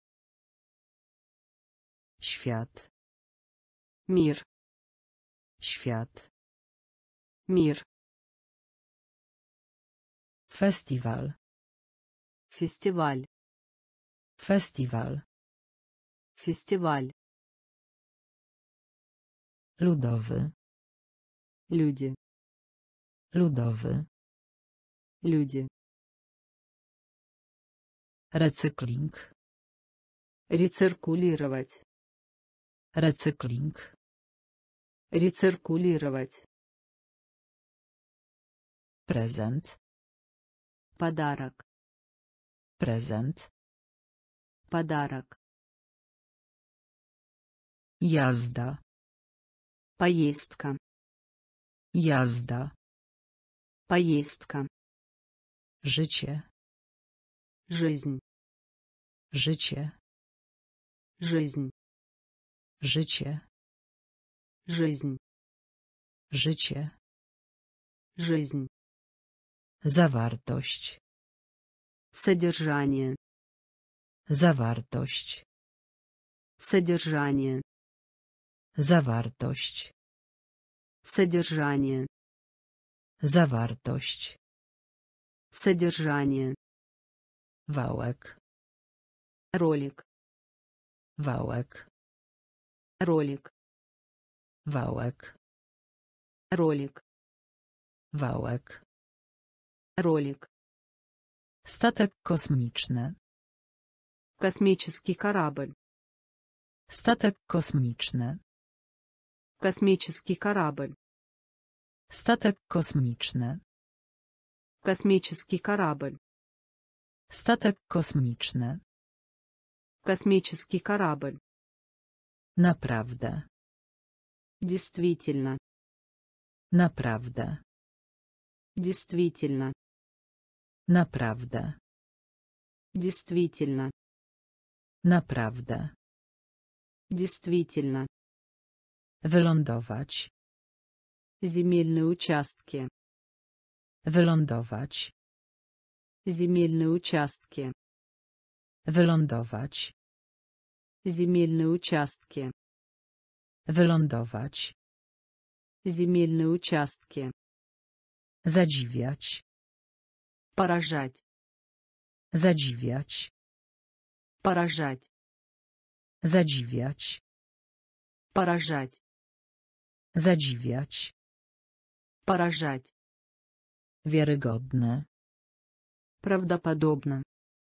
Świat. Мир. Świat. Мир. Festiwal. Фестиваль. Festiwal. Фестиваль. Ludowy. Люди. Ludowy. Люди. Recykling. Рециркулировать. Recykling. Рециркулировать. Prezent. Подарок. Prezent. Подарок. Jazda. Поездка. Jazda. Поездка. Życie. Жизнь. Życie. Жизнь. Życie. Жизнь. Życie. Жизнь. Zawartość. Содержание. Zawartość. Содержание. Zawartość. Содержание. Zawartość. Содержание. Wałek. Ролик. Wałek. Ролик. Wałek. Ролик. Wałek. Ролик. Statek kosmiczny. Космический корабль. Statek kosmiczny. Космический корабль. Statek kosmiczny. Космический корабль. Statek kosmiczny. Космический корабль. Naprawdę. Действительно. Naprawdę. Действительно. Naprawdę. Действительно. Naprawdę. Действительно. Wylądować. Земельные участки. Wylądować. Земельные участки. Wylądować. Земельные участки. Wylądować. Земельные участки. Zadziwiać. Поражать. Zadziwiać. Поражать. Zadziwiać. Поражать. Zadziwiać. Поражать. Wiarygodne. Правдоподобно.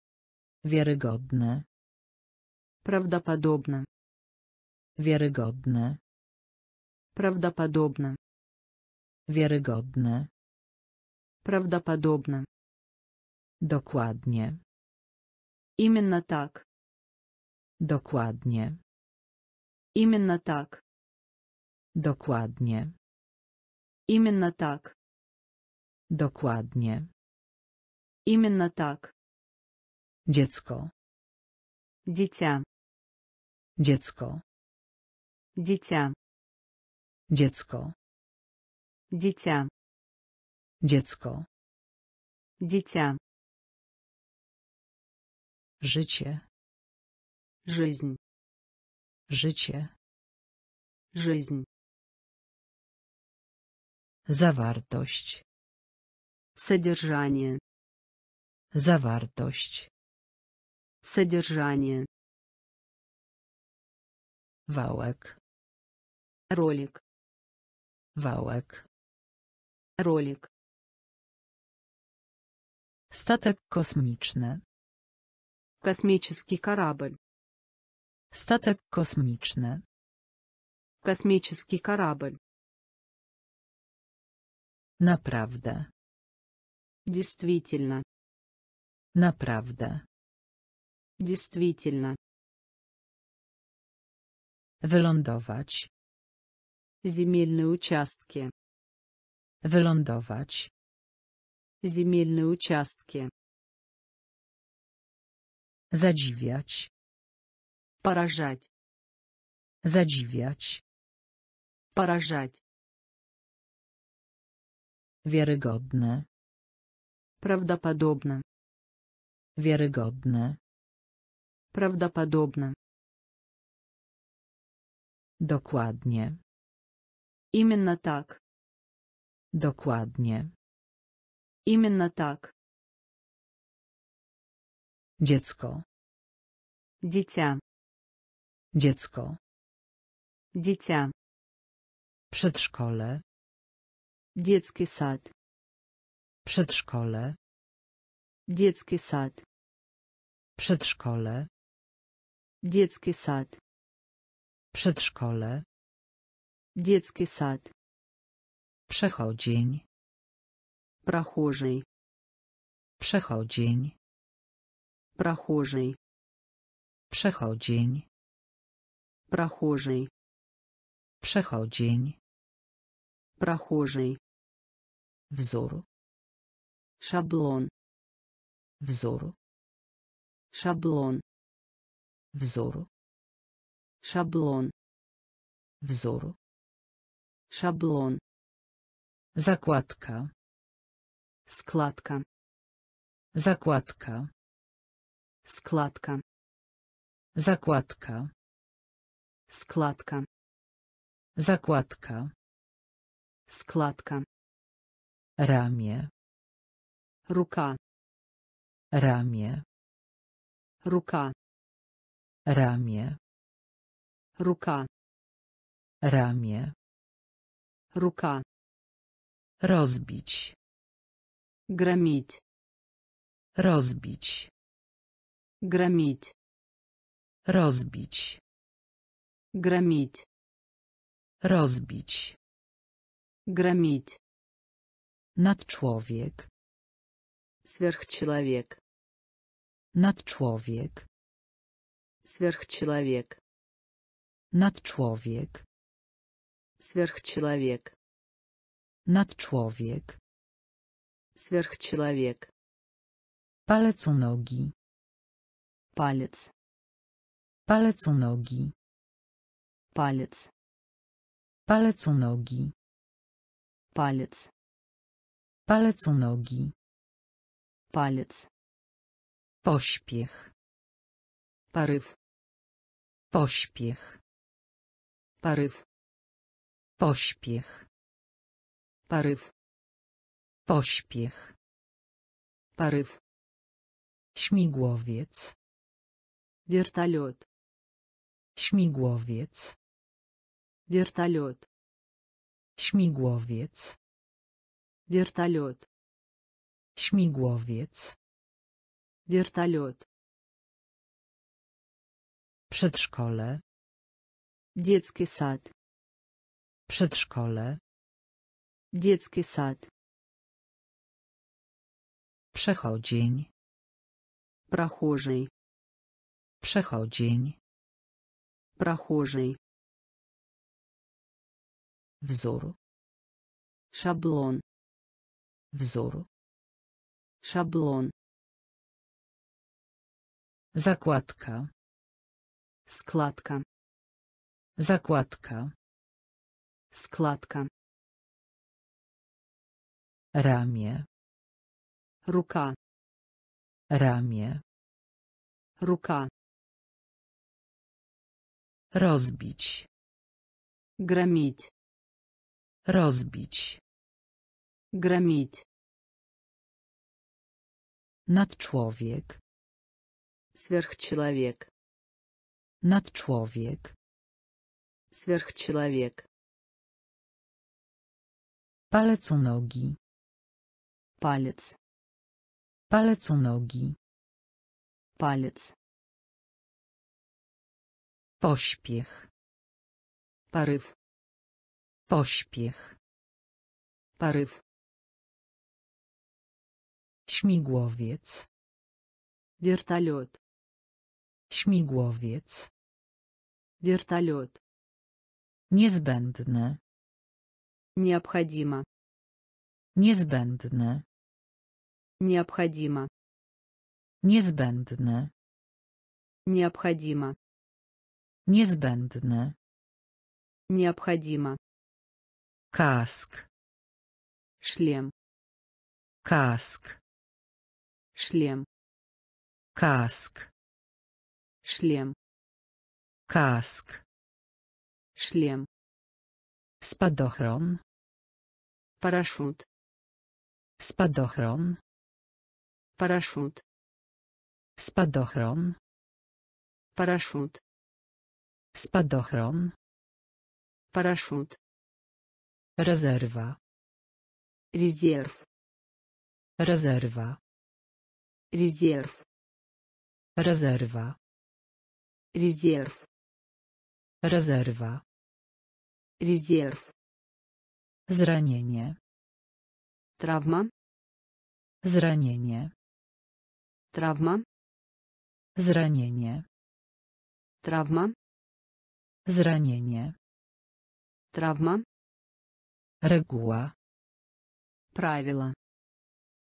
Wiarygodne. Правдоподобно. Wiarygodne. Правдоподобно. Wiarygodne. Правдоподобно. Dokładnie. Именно так. Dokładnie. Именно так. Dokładnie. Именно так. Dokładnie. Именно так. Dziecko. Дитя. Dziecko. Дитя. Dziecko. Дитя. Dziecko. Дитя. Życie. Жизнь. Życie. Жизнь. Zawartość. Содержание. Zawartość. Содержание. Wałek. Ролик. Wałek. Ролик. Statek kosmiczny. Космический корабль. Statek kosmiczny. Космический корабль. Naprawdę. Действительно. Naprawdę. Действительно. Wylądować. Земельные участки. Wylądować. Земельные участки. Zadziwiać. Поражать. Zadziwiać. Поражать. Wiarygodne. Правдоподобно. Wiarygodne. Правдоподобно. Dokładnie. Именно так. Dokładnie. Именно так. Dziecko. Дитя. Dziecko. Дитя. Przedszkole. Детский сад. Przedszkole. Детский сад. Przedszkole. Детский сад. Przedszkole. Детский сад. Przechodzień. Прохожий. Przechodzień. Прохожий. Przechodzień. Прохожий. Przechodzień. Прохожий. Wzór. Шаблон. Wzór. Шаблон. Wzór. Шаблон. Wzór. Шаблон. Zakładka. Складка. Zakładka. Складка. Zakładka. Складка. Zakładka. Складка. Ramię. Рука. Ramię. Рука. Ramię. Рука. Ramię. Рука. Rozbić. Громить. Rozbić. Громить. Rozbić. Громить. Rozbić. Громить. Nadczłowiek. Сверхчеловек. Nadczłowiek. Сверхчеловек. Nadczłowiek. Сверхчеловек. Nadczłowiek. Сверхчеловек. Palec u nogi. Палец. Palec u nogi. Палец. Palec u nogi. Палец. Palec u nogi. Палец. Pośpiech. Порыв. Pośpiech. Порыв. Pośpiech. Порыв. Pośpiech. Порыв. Śmigłowiec. Вертолет. Śmigłowiec. Вертолет. Śmigłowiec. Вертолет. Śmigłowiec. Вертолет. Przedszkole. Детский сад. Przedszkole. Детский сад. Przechodzień. Прохожий. Przechodzień. Прохожий. Wzór. Шаблон. Wzór. Шаблон. Zakładka. Складка. Zakładka. Складка. Ramię. Рука. Ramię. Рука. Rozbić. Громить. Rozbić. Громить. Nadczłowiek. Сверхчеловек. Nadczłowiek. Сверхчеловек. Palec u nogi. Палец. Palec u nogi. Палец. Pośpiech. Порыв. Pośpiech. Порыв. Śmigłowiec. Вертолет. Śmigłowiec. Вертолет. Niezbędne. Необходимо. Niezbędne. Необходимо. Niezbędne. Необходимо. Niezbędne. Необходимо. Kask. Шлем. Kask. Шлем. Kask. Шлем. Kask. Шлем. Spadochron. Парашют. Spadochron. Парашют. Spadochron. Парашют. Spadochron. Парашют. Rezerwa. Резерв. Rezerwa. Резерв. Rezerwa. Резерв. Rezerwa. Резерв. Zranienie. Травма. Zranienie. Травма. Zranienie. Травма. Zranienie. Травма. Reguła. Правило.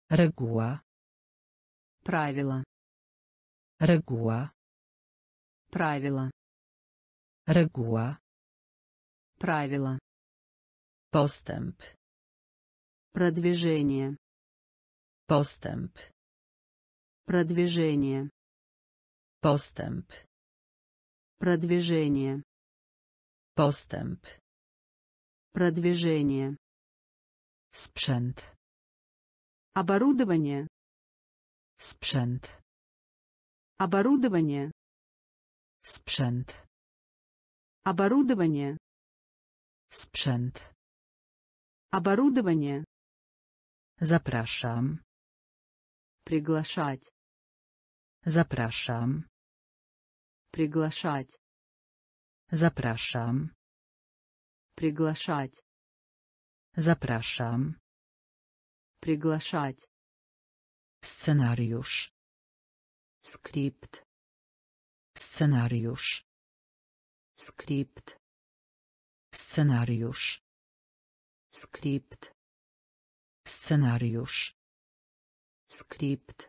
Reguła. Правило. Reguła. Правило. Reguła. Правило. Postęp. Продвижение. Postęp. Продвижение. Postęp. Продвижение. Postęp. Продвижение. Sprzęt. Оборудование. Sprzęt. Оборудование. Sprzęt. Оборудование. Sprzęt. Оборудование. Zapraszam. Приглашать. Zapraszam. Приглашать. Zapraszam. Приглашать. Zapraszam. Приглашать. Scenariusz. Скрипт. Scenariusz. Скрипт. Scenariusz. Скрипт. Scenariusz. Скрипт.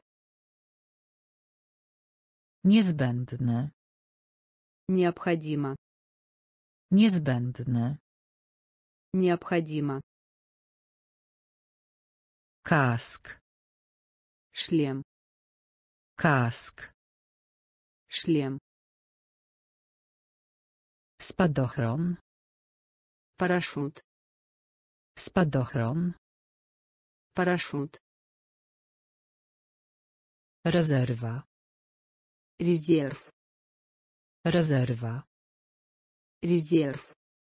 Niezbędny. Необходимо. Niezbędny. Необходимо. Kask. Шлем. Kask. Шлем. Spadochron. Парашют. Spadochron. Парашют. Rezerwa. Резерв. Rezerwa. Резерв.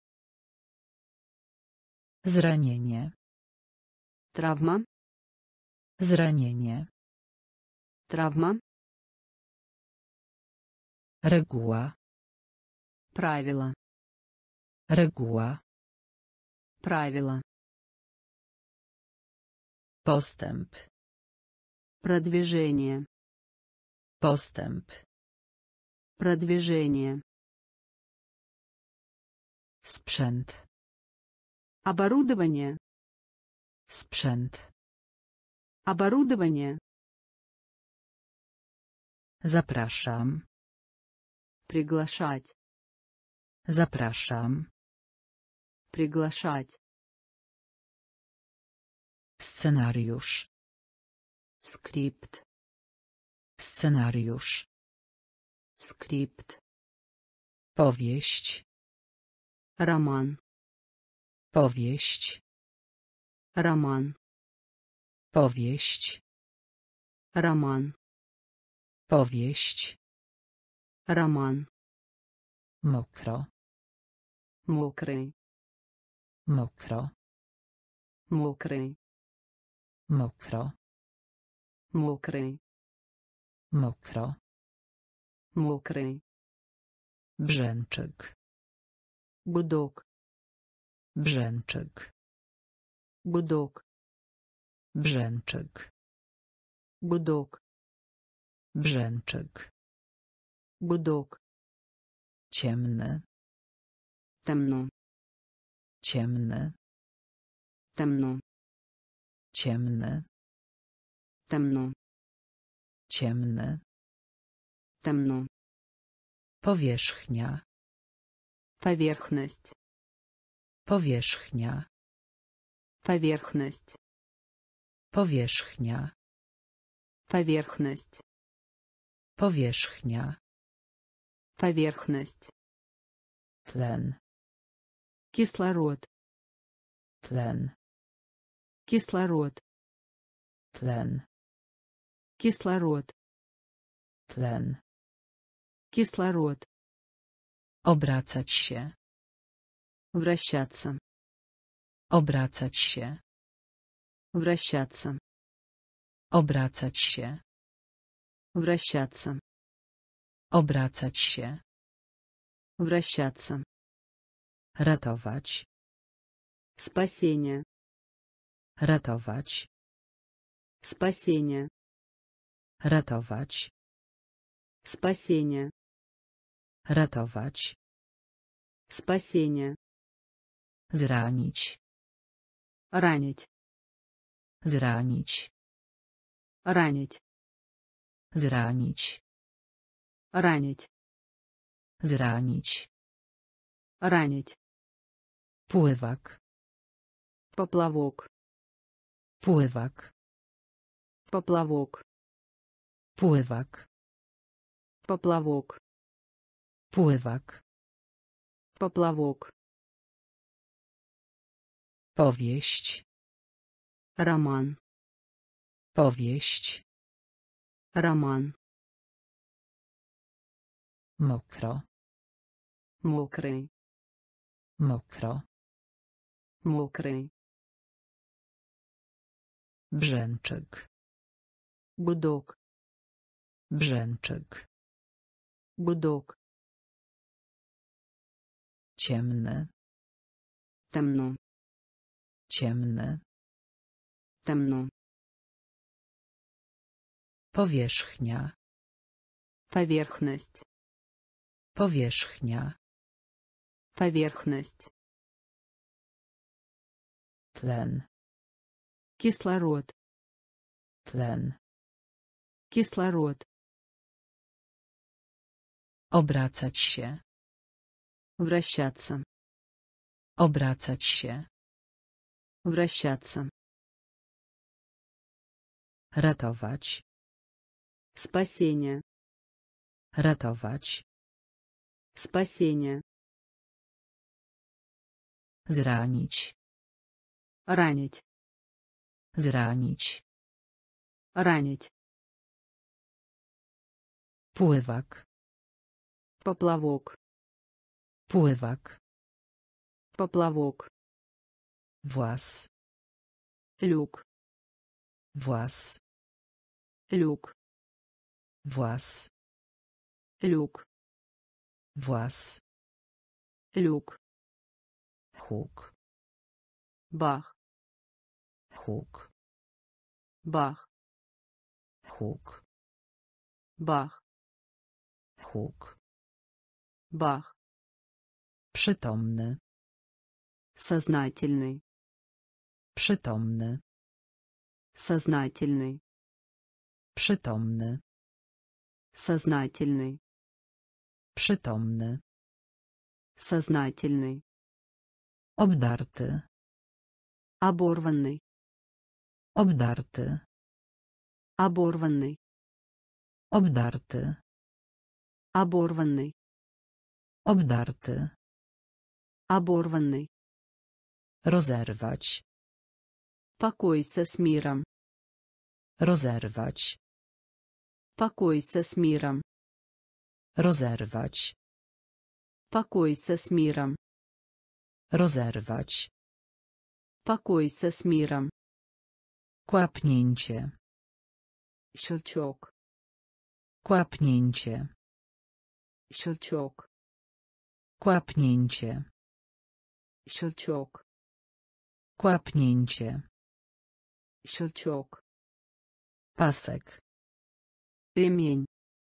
Zranienie. Травма. Zranienie. Травма. Reguła. Правило. Reguła. Правило. Postęp. Продвижение. Postęp. Продвижение. Sprzęt. Оборудование. Sprzęt. Оборудование. Zapraszam. Приглашать. Zapraszam. Приглашать. Scenariusz. Скрипт. Scenariusz. Скрипт. Powieść. Роман. Powieść. Роман. Powieść. Роман. Powieść. Роман. Mokro. Мокрый. Mokro. Мокрый. Mokro. Мокрый. Mokro. Мокрый. Brzęczyk. Гудок. Brzęczyk. Гудок. Brzęczyk. Гудок. Brzęczyk. Гудок. Ciemny. Темно. Ciemny. Темно. Ciemny. Темно. Ciemny. Темно. Powierzchnia. Поверхность. Powierzchnia. Поверхность. Powierzchnia. Поверхность. Powierzchnia. Поверхность. Tlen. Кислород. Tlen. Кислород. Tlen. Кислород. Tlen. Кислород. Obracać się. Вращаться. Obracać się. Вращаться. Obracać się. Вращаться. Obracać się. Вращаться. Ratować. Спасение. Ratować. Спасение. Ratować. Спасение. Ratować. Спасение. Zranić. Ранить. Zranić. Ранить. Zranić. Ранить. Zranić. Ранить. Pływak. Поплавок. Pływak. Поплавок. Pływak. Поплавок. Pływak. Поплавок. Powieść. Роман. Powieść. Роман. Mokro. Мокрый. Mokro. Мокрый. Brzęczyk. Гудок. Brzęczyk. Гудок. Ciemny. Темно. Ciemny. Темно. Powierzchnia. Поверхность. Powierzchnia. Поверхность. Tlen. Кислород. Tlen. Кислород. Obracać się. Вращаться. Obracać się. Вращаться. Ratować. Спасение. Ratować. Спасение. Zranić. Ранить. Zranić. Ранить. Pływak. Поплавок. Pływak. Поплавок. Włas. Люк. Włas. Люк. Włas. Люк. Włas. Люк. Huk. Бах. Huk. Бах. Huk. Бах. Huk. Бах. Przytomny. Сознательный. Przytomny. Сознательный. Przytomny. Сознательный. Przytomny. Сознательный. Obdarty. Оборванный. Obdarty. Оборванный. Obdarty. Оборванный. Obdarty. Оборванный. Rozerwać. Покойся с миром. Rozerwać. Покойся с миром. Rozerwać. Покойся с миром. Rozerwać. Покойся с миром. Kłapnięcie. Щелчок. Kłapnięcie. Щелчок. Kłapnięcie. Щелчок. Kłapnięcie. Щелчок. Pasek. Ремень.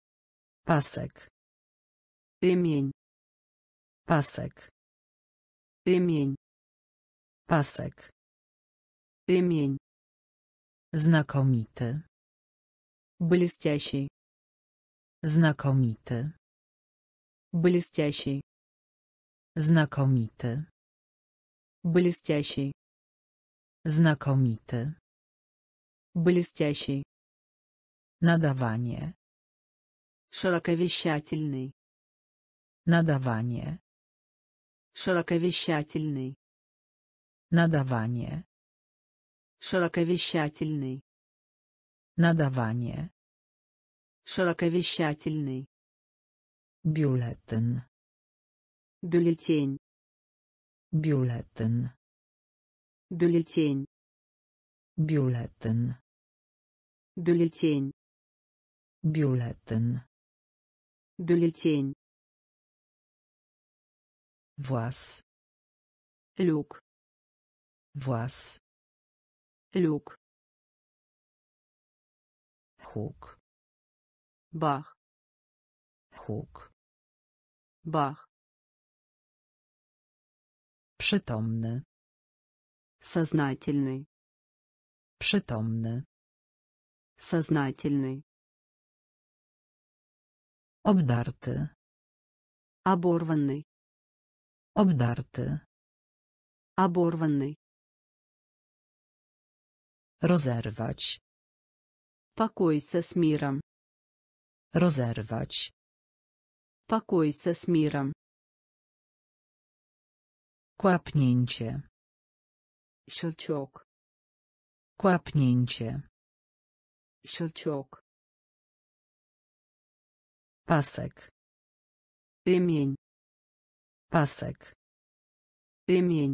Pasek. Ремень. Pasek. Ремень. Pasek. Ремень. Znakomity. Блестящий. Znakomity. Блестящий. Znakomity. Блестящий. Znakomity. Блестящий. Nadawanie. Широковещательный. Nadawanie. Широковещательный. Nadawanie. Широковещательный. Nadawanie. Широковещательный. Biuletyn. Бюллетень. Biuletyn. Бюллетень. Biuletyn. Бюллетень. Biuletyn. Бюллетень. Włas. Люк. Włas. Люк. Huk. Бах. Huk. Бах. Przytomny. Сознательный. Przytomny. Сознательный. Obdarty. Оборванный. Obdarty. Оборванный. Rozerwać. Покойся с миром. Rozerwać. Покойся с миром. Kłapnięcie. Щелчок. Kłapnięcie. Щелчок. Pasek. Ремень. Pasek. Ремень.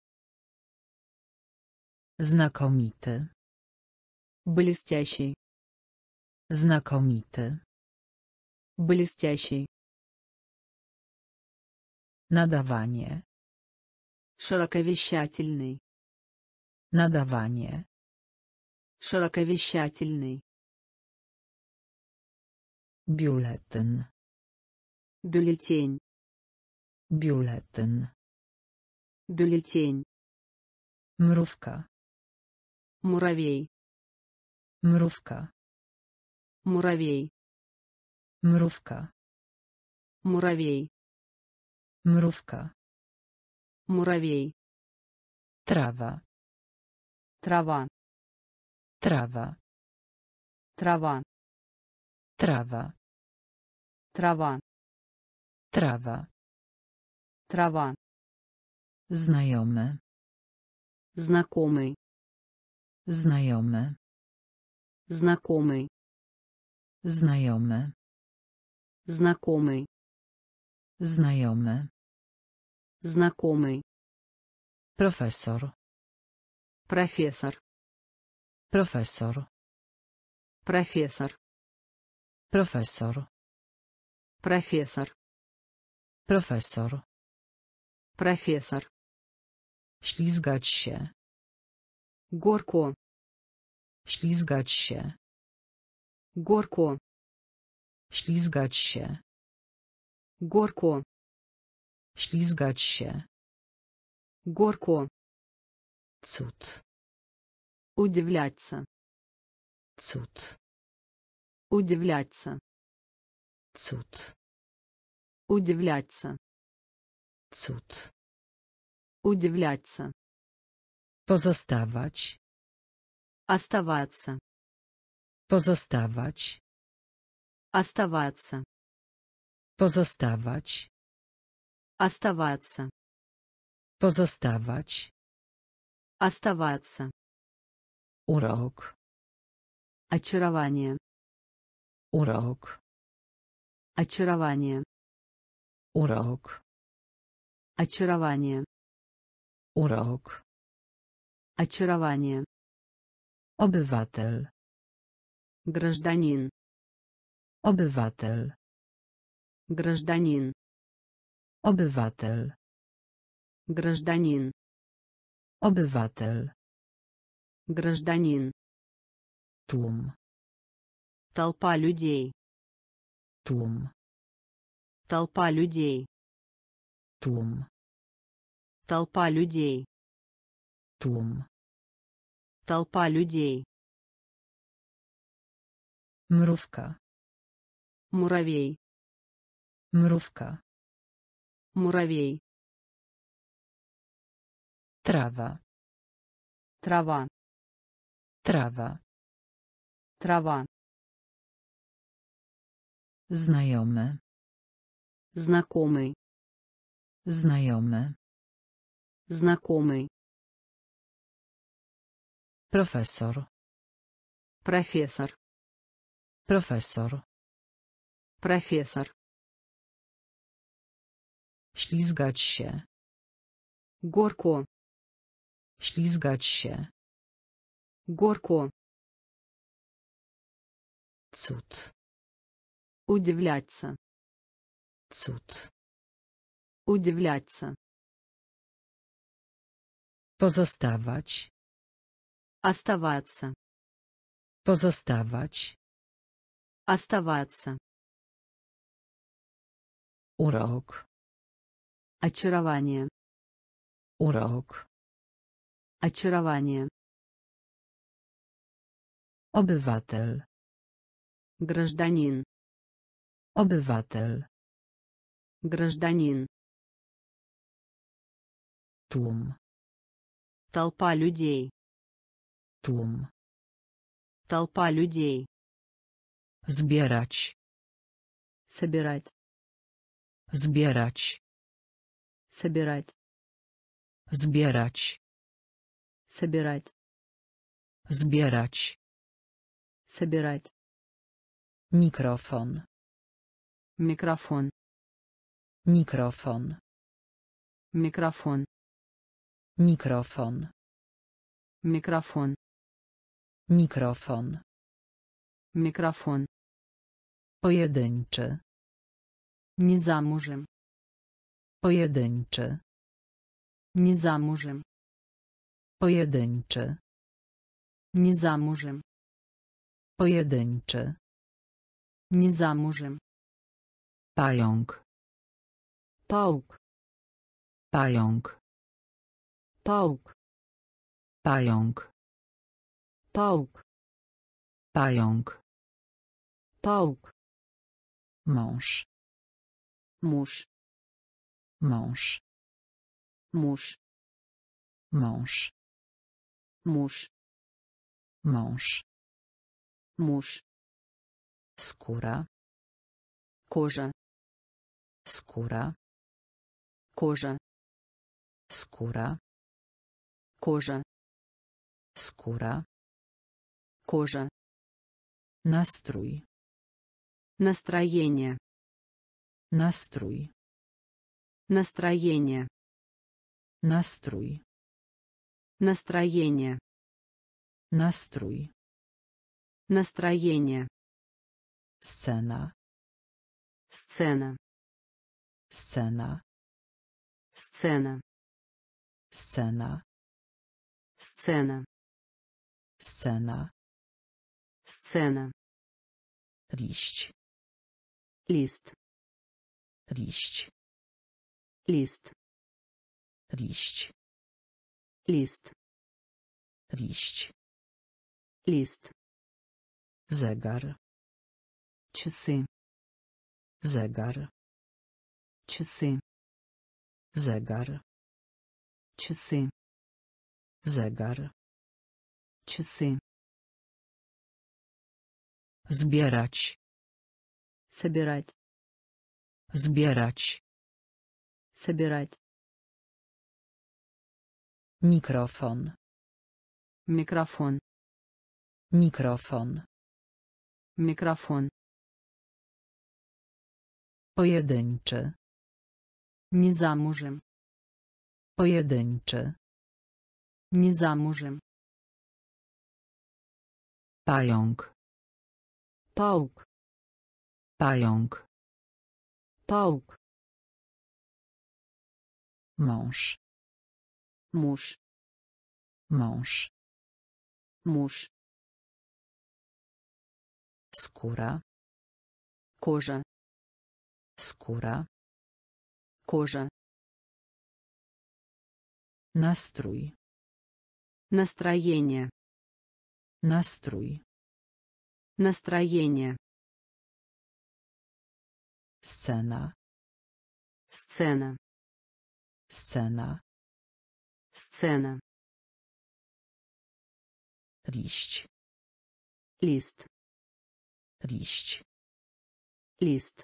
Znakomity. Блестящий. Znakomity. Блестящий. Nadawanie. Широковещательный. Nadawanie. Широковещательный. Biuletyn. Бюллетень. Biuletyn. Бюллетень. Mrówka. Муравей. Mrówka. Муравей. Mrówka. Муравей. Mrówka. Муравей. Trawa. Трава. Trawa. Трава. Trawa. Трава. Trawa. Трава. Znajomy. Знакомый. Znajomy. Знакомый. Znajomy. Знакомый. Znajomy. Знакомый. Profesor. Профессор. Profesor. Профессор. Profesor. Профессор. Profesor. Профессор. Ślizgać się. Горко. Ślizgać się. Горко. Ślizgać się. Горко. Ślizgać się. Горко. Cud. Удивляться. Cud. Удивляться. Cud. Удивляться. Cud. Удивляться. Pozostawać. Оставаться. Pozostawać. Оставаться. Pozostawać. Оставаться. Pozostawać. Оставаться. Urok. Очарование. Urok. Очарование. Urok. Очарование. Urok. Очарование. Obywatel. Гражданин. Obywatel. Гражданин. Obywatel. Гражданин. Obywatel. Гражданин. Tłum. Толпа людей. Tłum. Толпа людей. Tłum. Толпа людей. Tłum. Толпа людей. Mrówka. Муравей. Mrówka. Муравей. Trawa. Трава. Trawa. Трава. Znajomy. Знакомый. Znajomy. Знакомый. Profesor. Профессор. Profesor. Профессор. Ślizgać się. Горко. Ślizgać się. Горко. Cud. Удивляться. Cud. Удивляться. Pozostawać. Оставаться. Pozostawać. Оставаться. Urok. Очарование. Urok. Очарование. Гражданин. Tłum. Толпа людей. Tłum. Толпа людей. Zbierać. Собирать. Zbierać. Собирать. Zbierać. Собирать. Zbierać. Собирать. Mikrofon. Микрофон. Mikrofon. Микрофон. Mikrofon. Микрофон. Mikrofon. Микрофон. Pojedynczy. Не замужем. Pojedynczy. Не замужем. Pojedynczy. Не замужем. Pojedynczy. Не замужем. Pająk. Паук. Pająk. Паук. Pająk. Паук. Pająk. Паук. Mąż. Муж. Mąż. Муж. Mąż. Муж. Mąż. Муж. Skóra. Кожа. Skóra. Кожа. Skóra. Кожа. Skóra. Кожа. Nastrój. Настроение. Nastrój. Настроение. Nastrój. Настроение. Nastrój. Настроение. Scena. Сцена. Scena. Сцена. Scena. Сцена. Scena. Сцена. Liść. Лист. Liść. Лист. Liść. Лист. Liść. Лист. Zegar. Часы. Zegar. Часы. Zegar. Часы. Zegar. Часы. Zbierać. Собирать. Zbierać. Собирать. Mikrofon. Микрофон. Mikrofon. Микрофон. Pojedynczy. Не замужем. Pojedynczy. Не замужем. Pająk. Паук. Pająk. Паук. Mąż. Муж. Mąż. Муж. Skóra. Кожа. Skóra. Кожа. Nastrój. Настроение. Nastrój. Настроение. Scena. Сцена. Scena. Сцена. Liść. Лист. Liść. Лист.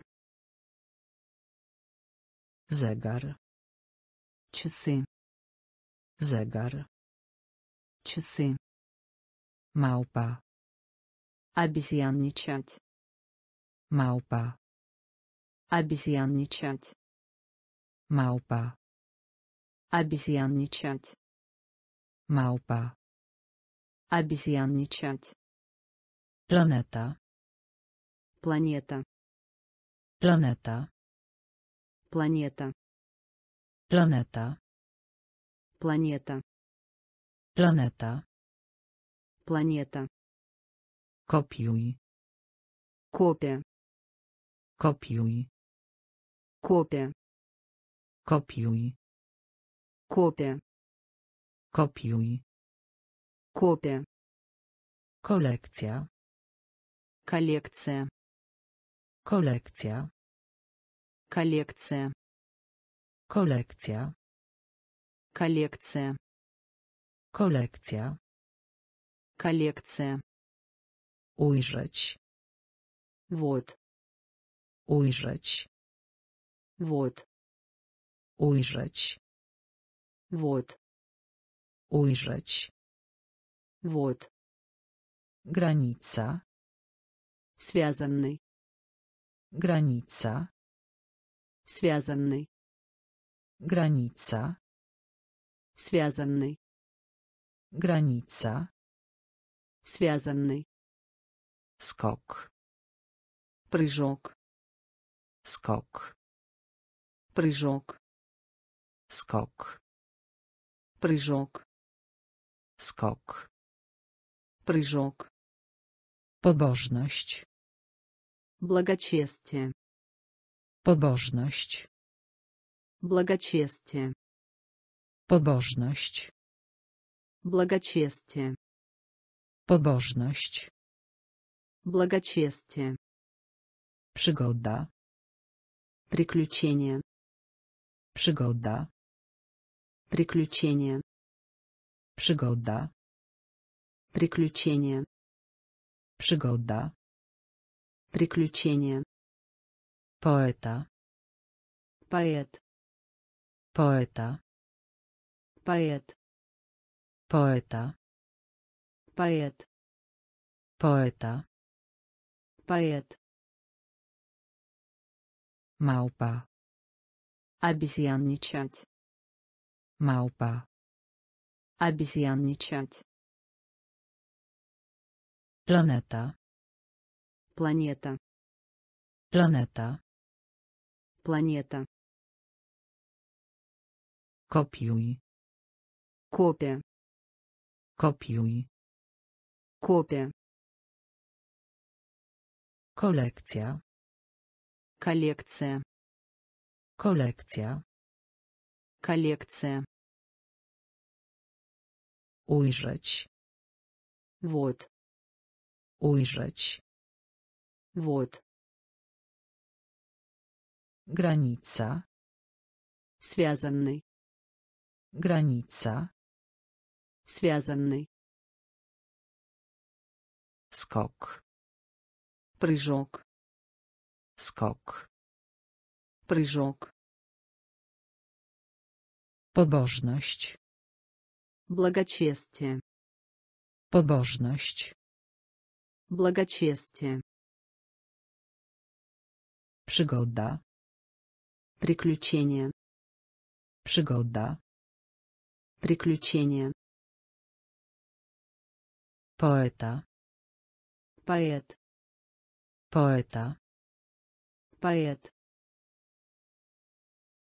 Zegar. Часы. Zegar. Часы. Małpa. Обезьянничать. Małpa. Обезьянничать. Małpa. Обезьянничать. Małpa. Обезьянничать. Planeta. Планета. Planeta. Планета. Planeta. Планета. Planeta. Планета. Kopiuj. Копия. Kopiuj. Копия. Kopiuj. Копия. Kopiuj. Копия. Kolekcja. Коллекция. Kolekcja. Коллекция. Kolekcja. Коллекция. Kolekcja. Коллекция. Ujrzeć. Вот. Ujrzeć. Вот. Ujrzeć. Вот. Ujrzeć. Вот. Granica. Связанный. Granica. Связанный. Granica. Связанный. Granica. Связанный. Skok. Прыжок. Skok. Прыжок. Skok. Прыжок. Skok. Прыжок. Pobożność. Благочестие. Pobożność. Благочестие. Pobożność. Благочестие. Pobożność. Благочестие. Przygoda. Приключение. Przygoda. Приключение. Przygoda. Приключение. Przygoda. Приключение. Poeta. Поэт. Poeta. Поэт. Poeta. Поэт. Poeta. Поэт. Małpa. Обезьянничать. Małpa. Обезьянничать. Planeta. Планета. Planeta. Планета. Kopiuj. Копия. Kopiuj. Копия. Kolekcja. Коллекция. Kolekcja. Коллекция. Ujrzeć. Вот. Ujrzeć. Вот. Granica. Связанный. Granica. Связанный. Skok. Прыжок. Skok. Прыжок. Pobożność. Благочестие. Pobożność. Благочестие. Przygoda. Приключение. Przygoda. Приключение. Poeta. Поэт. Poeta. Поэт.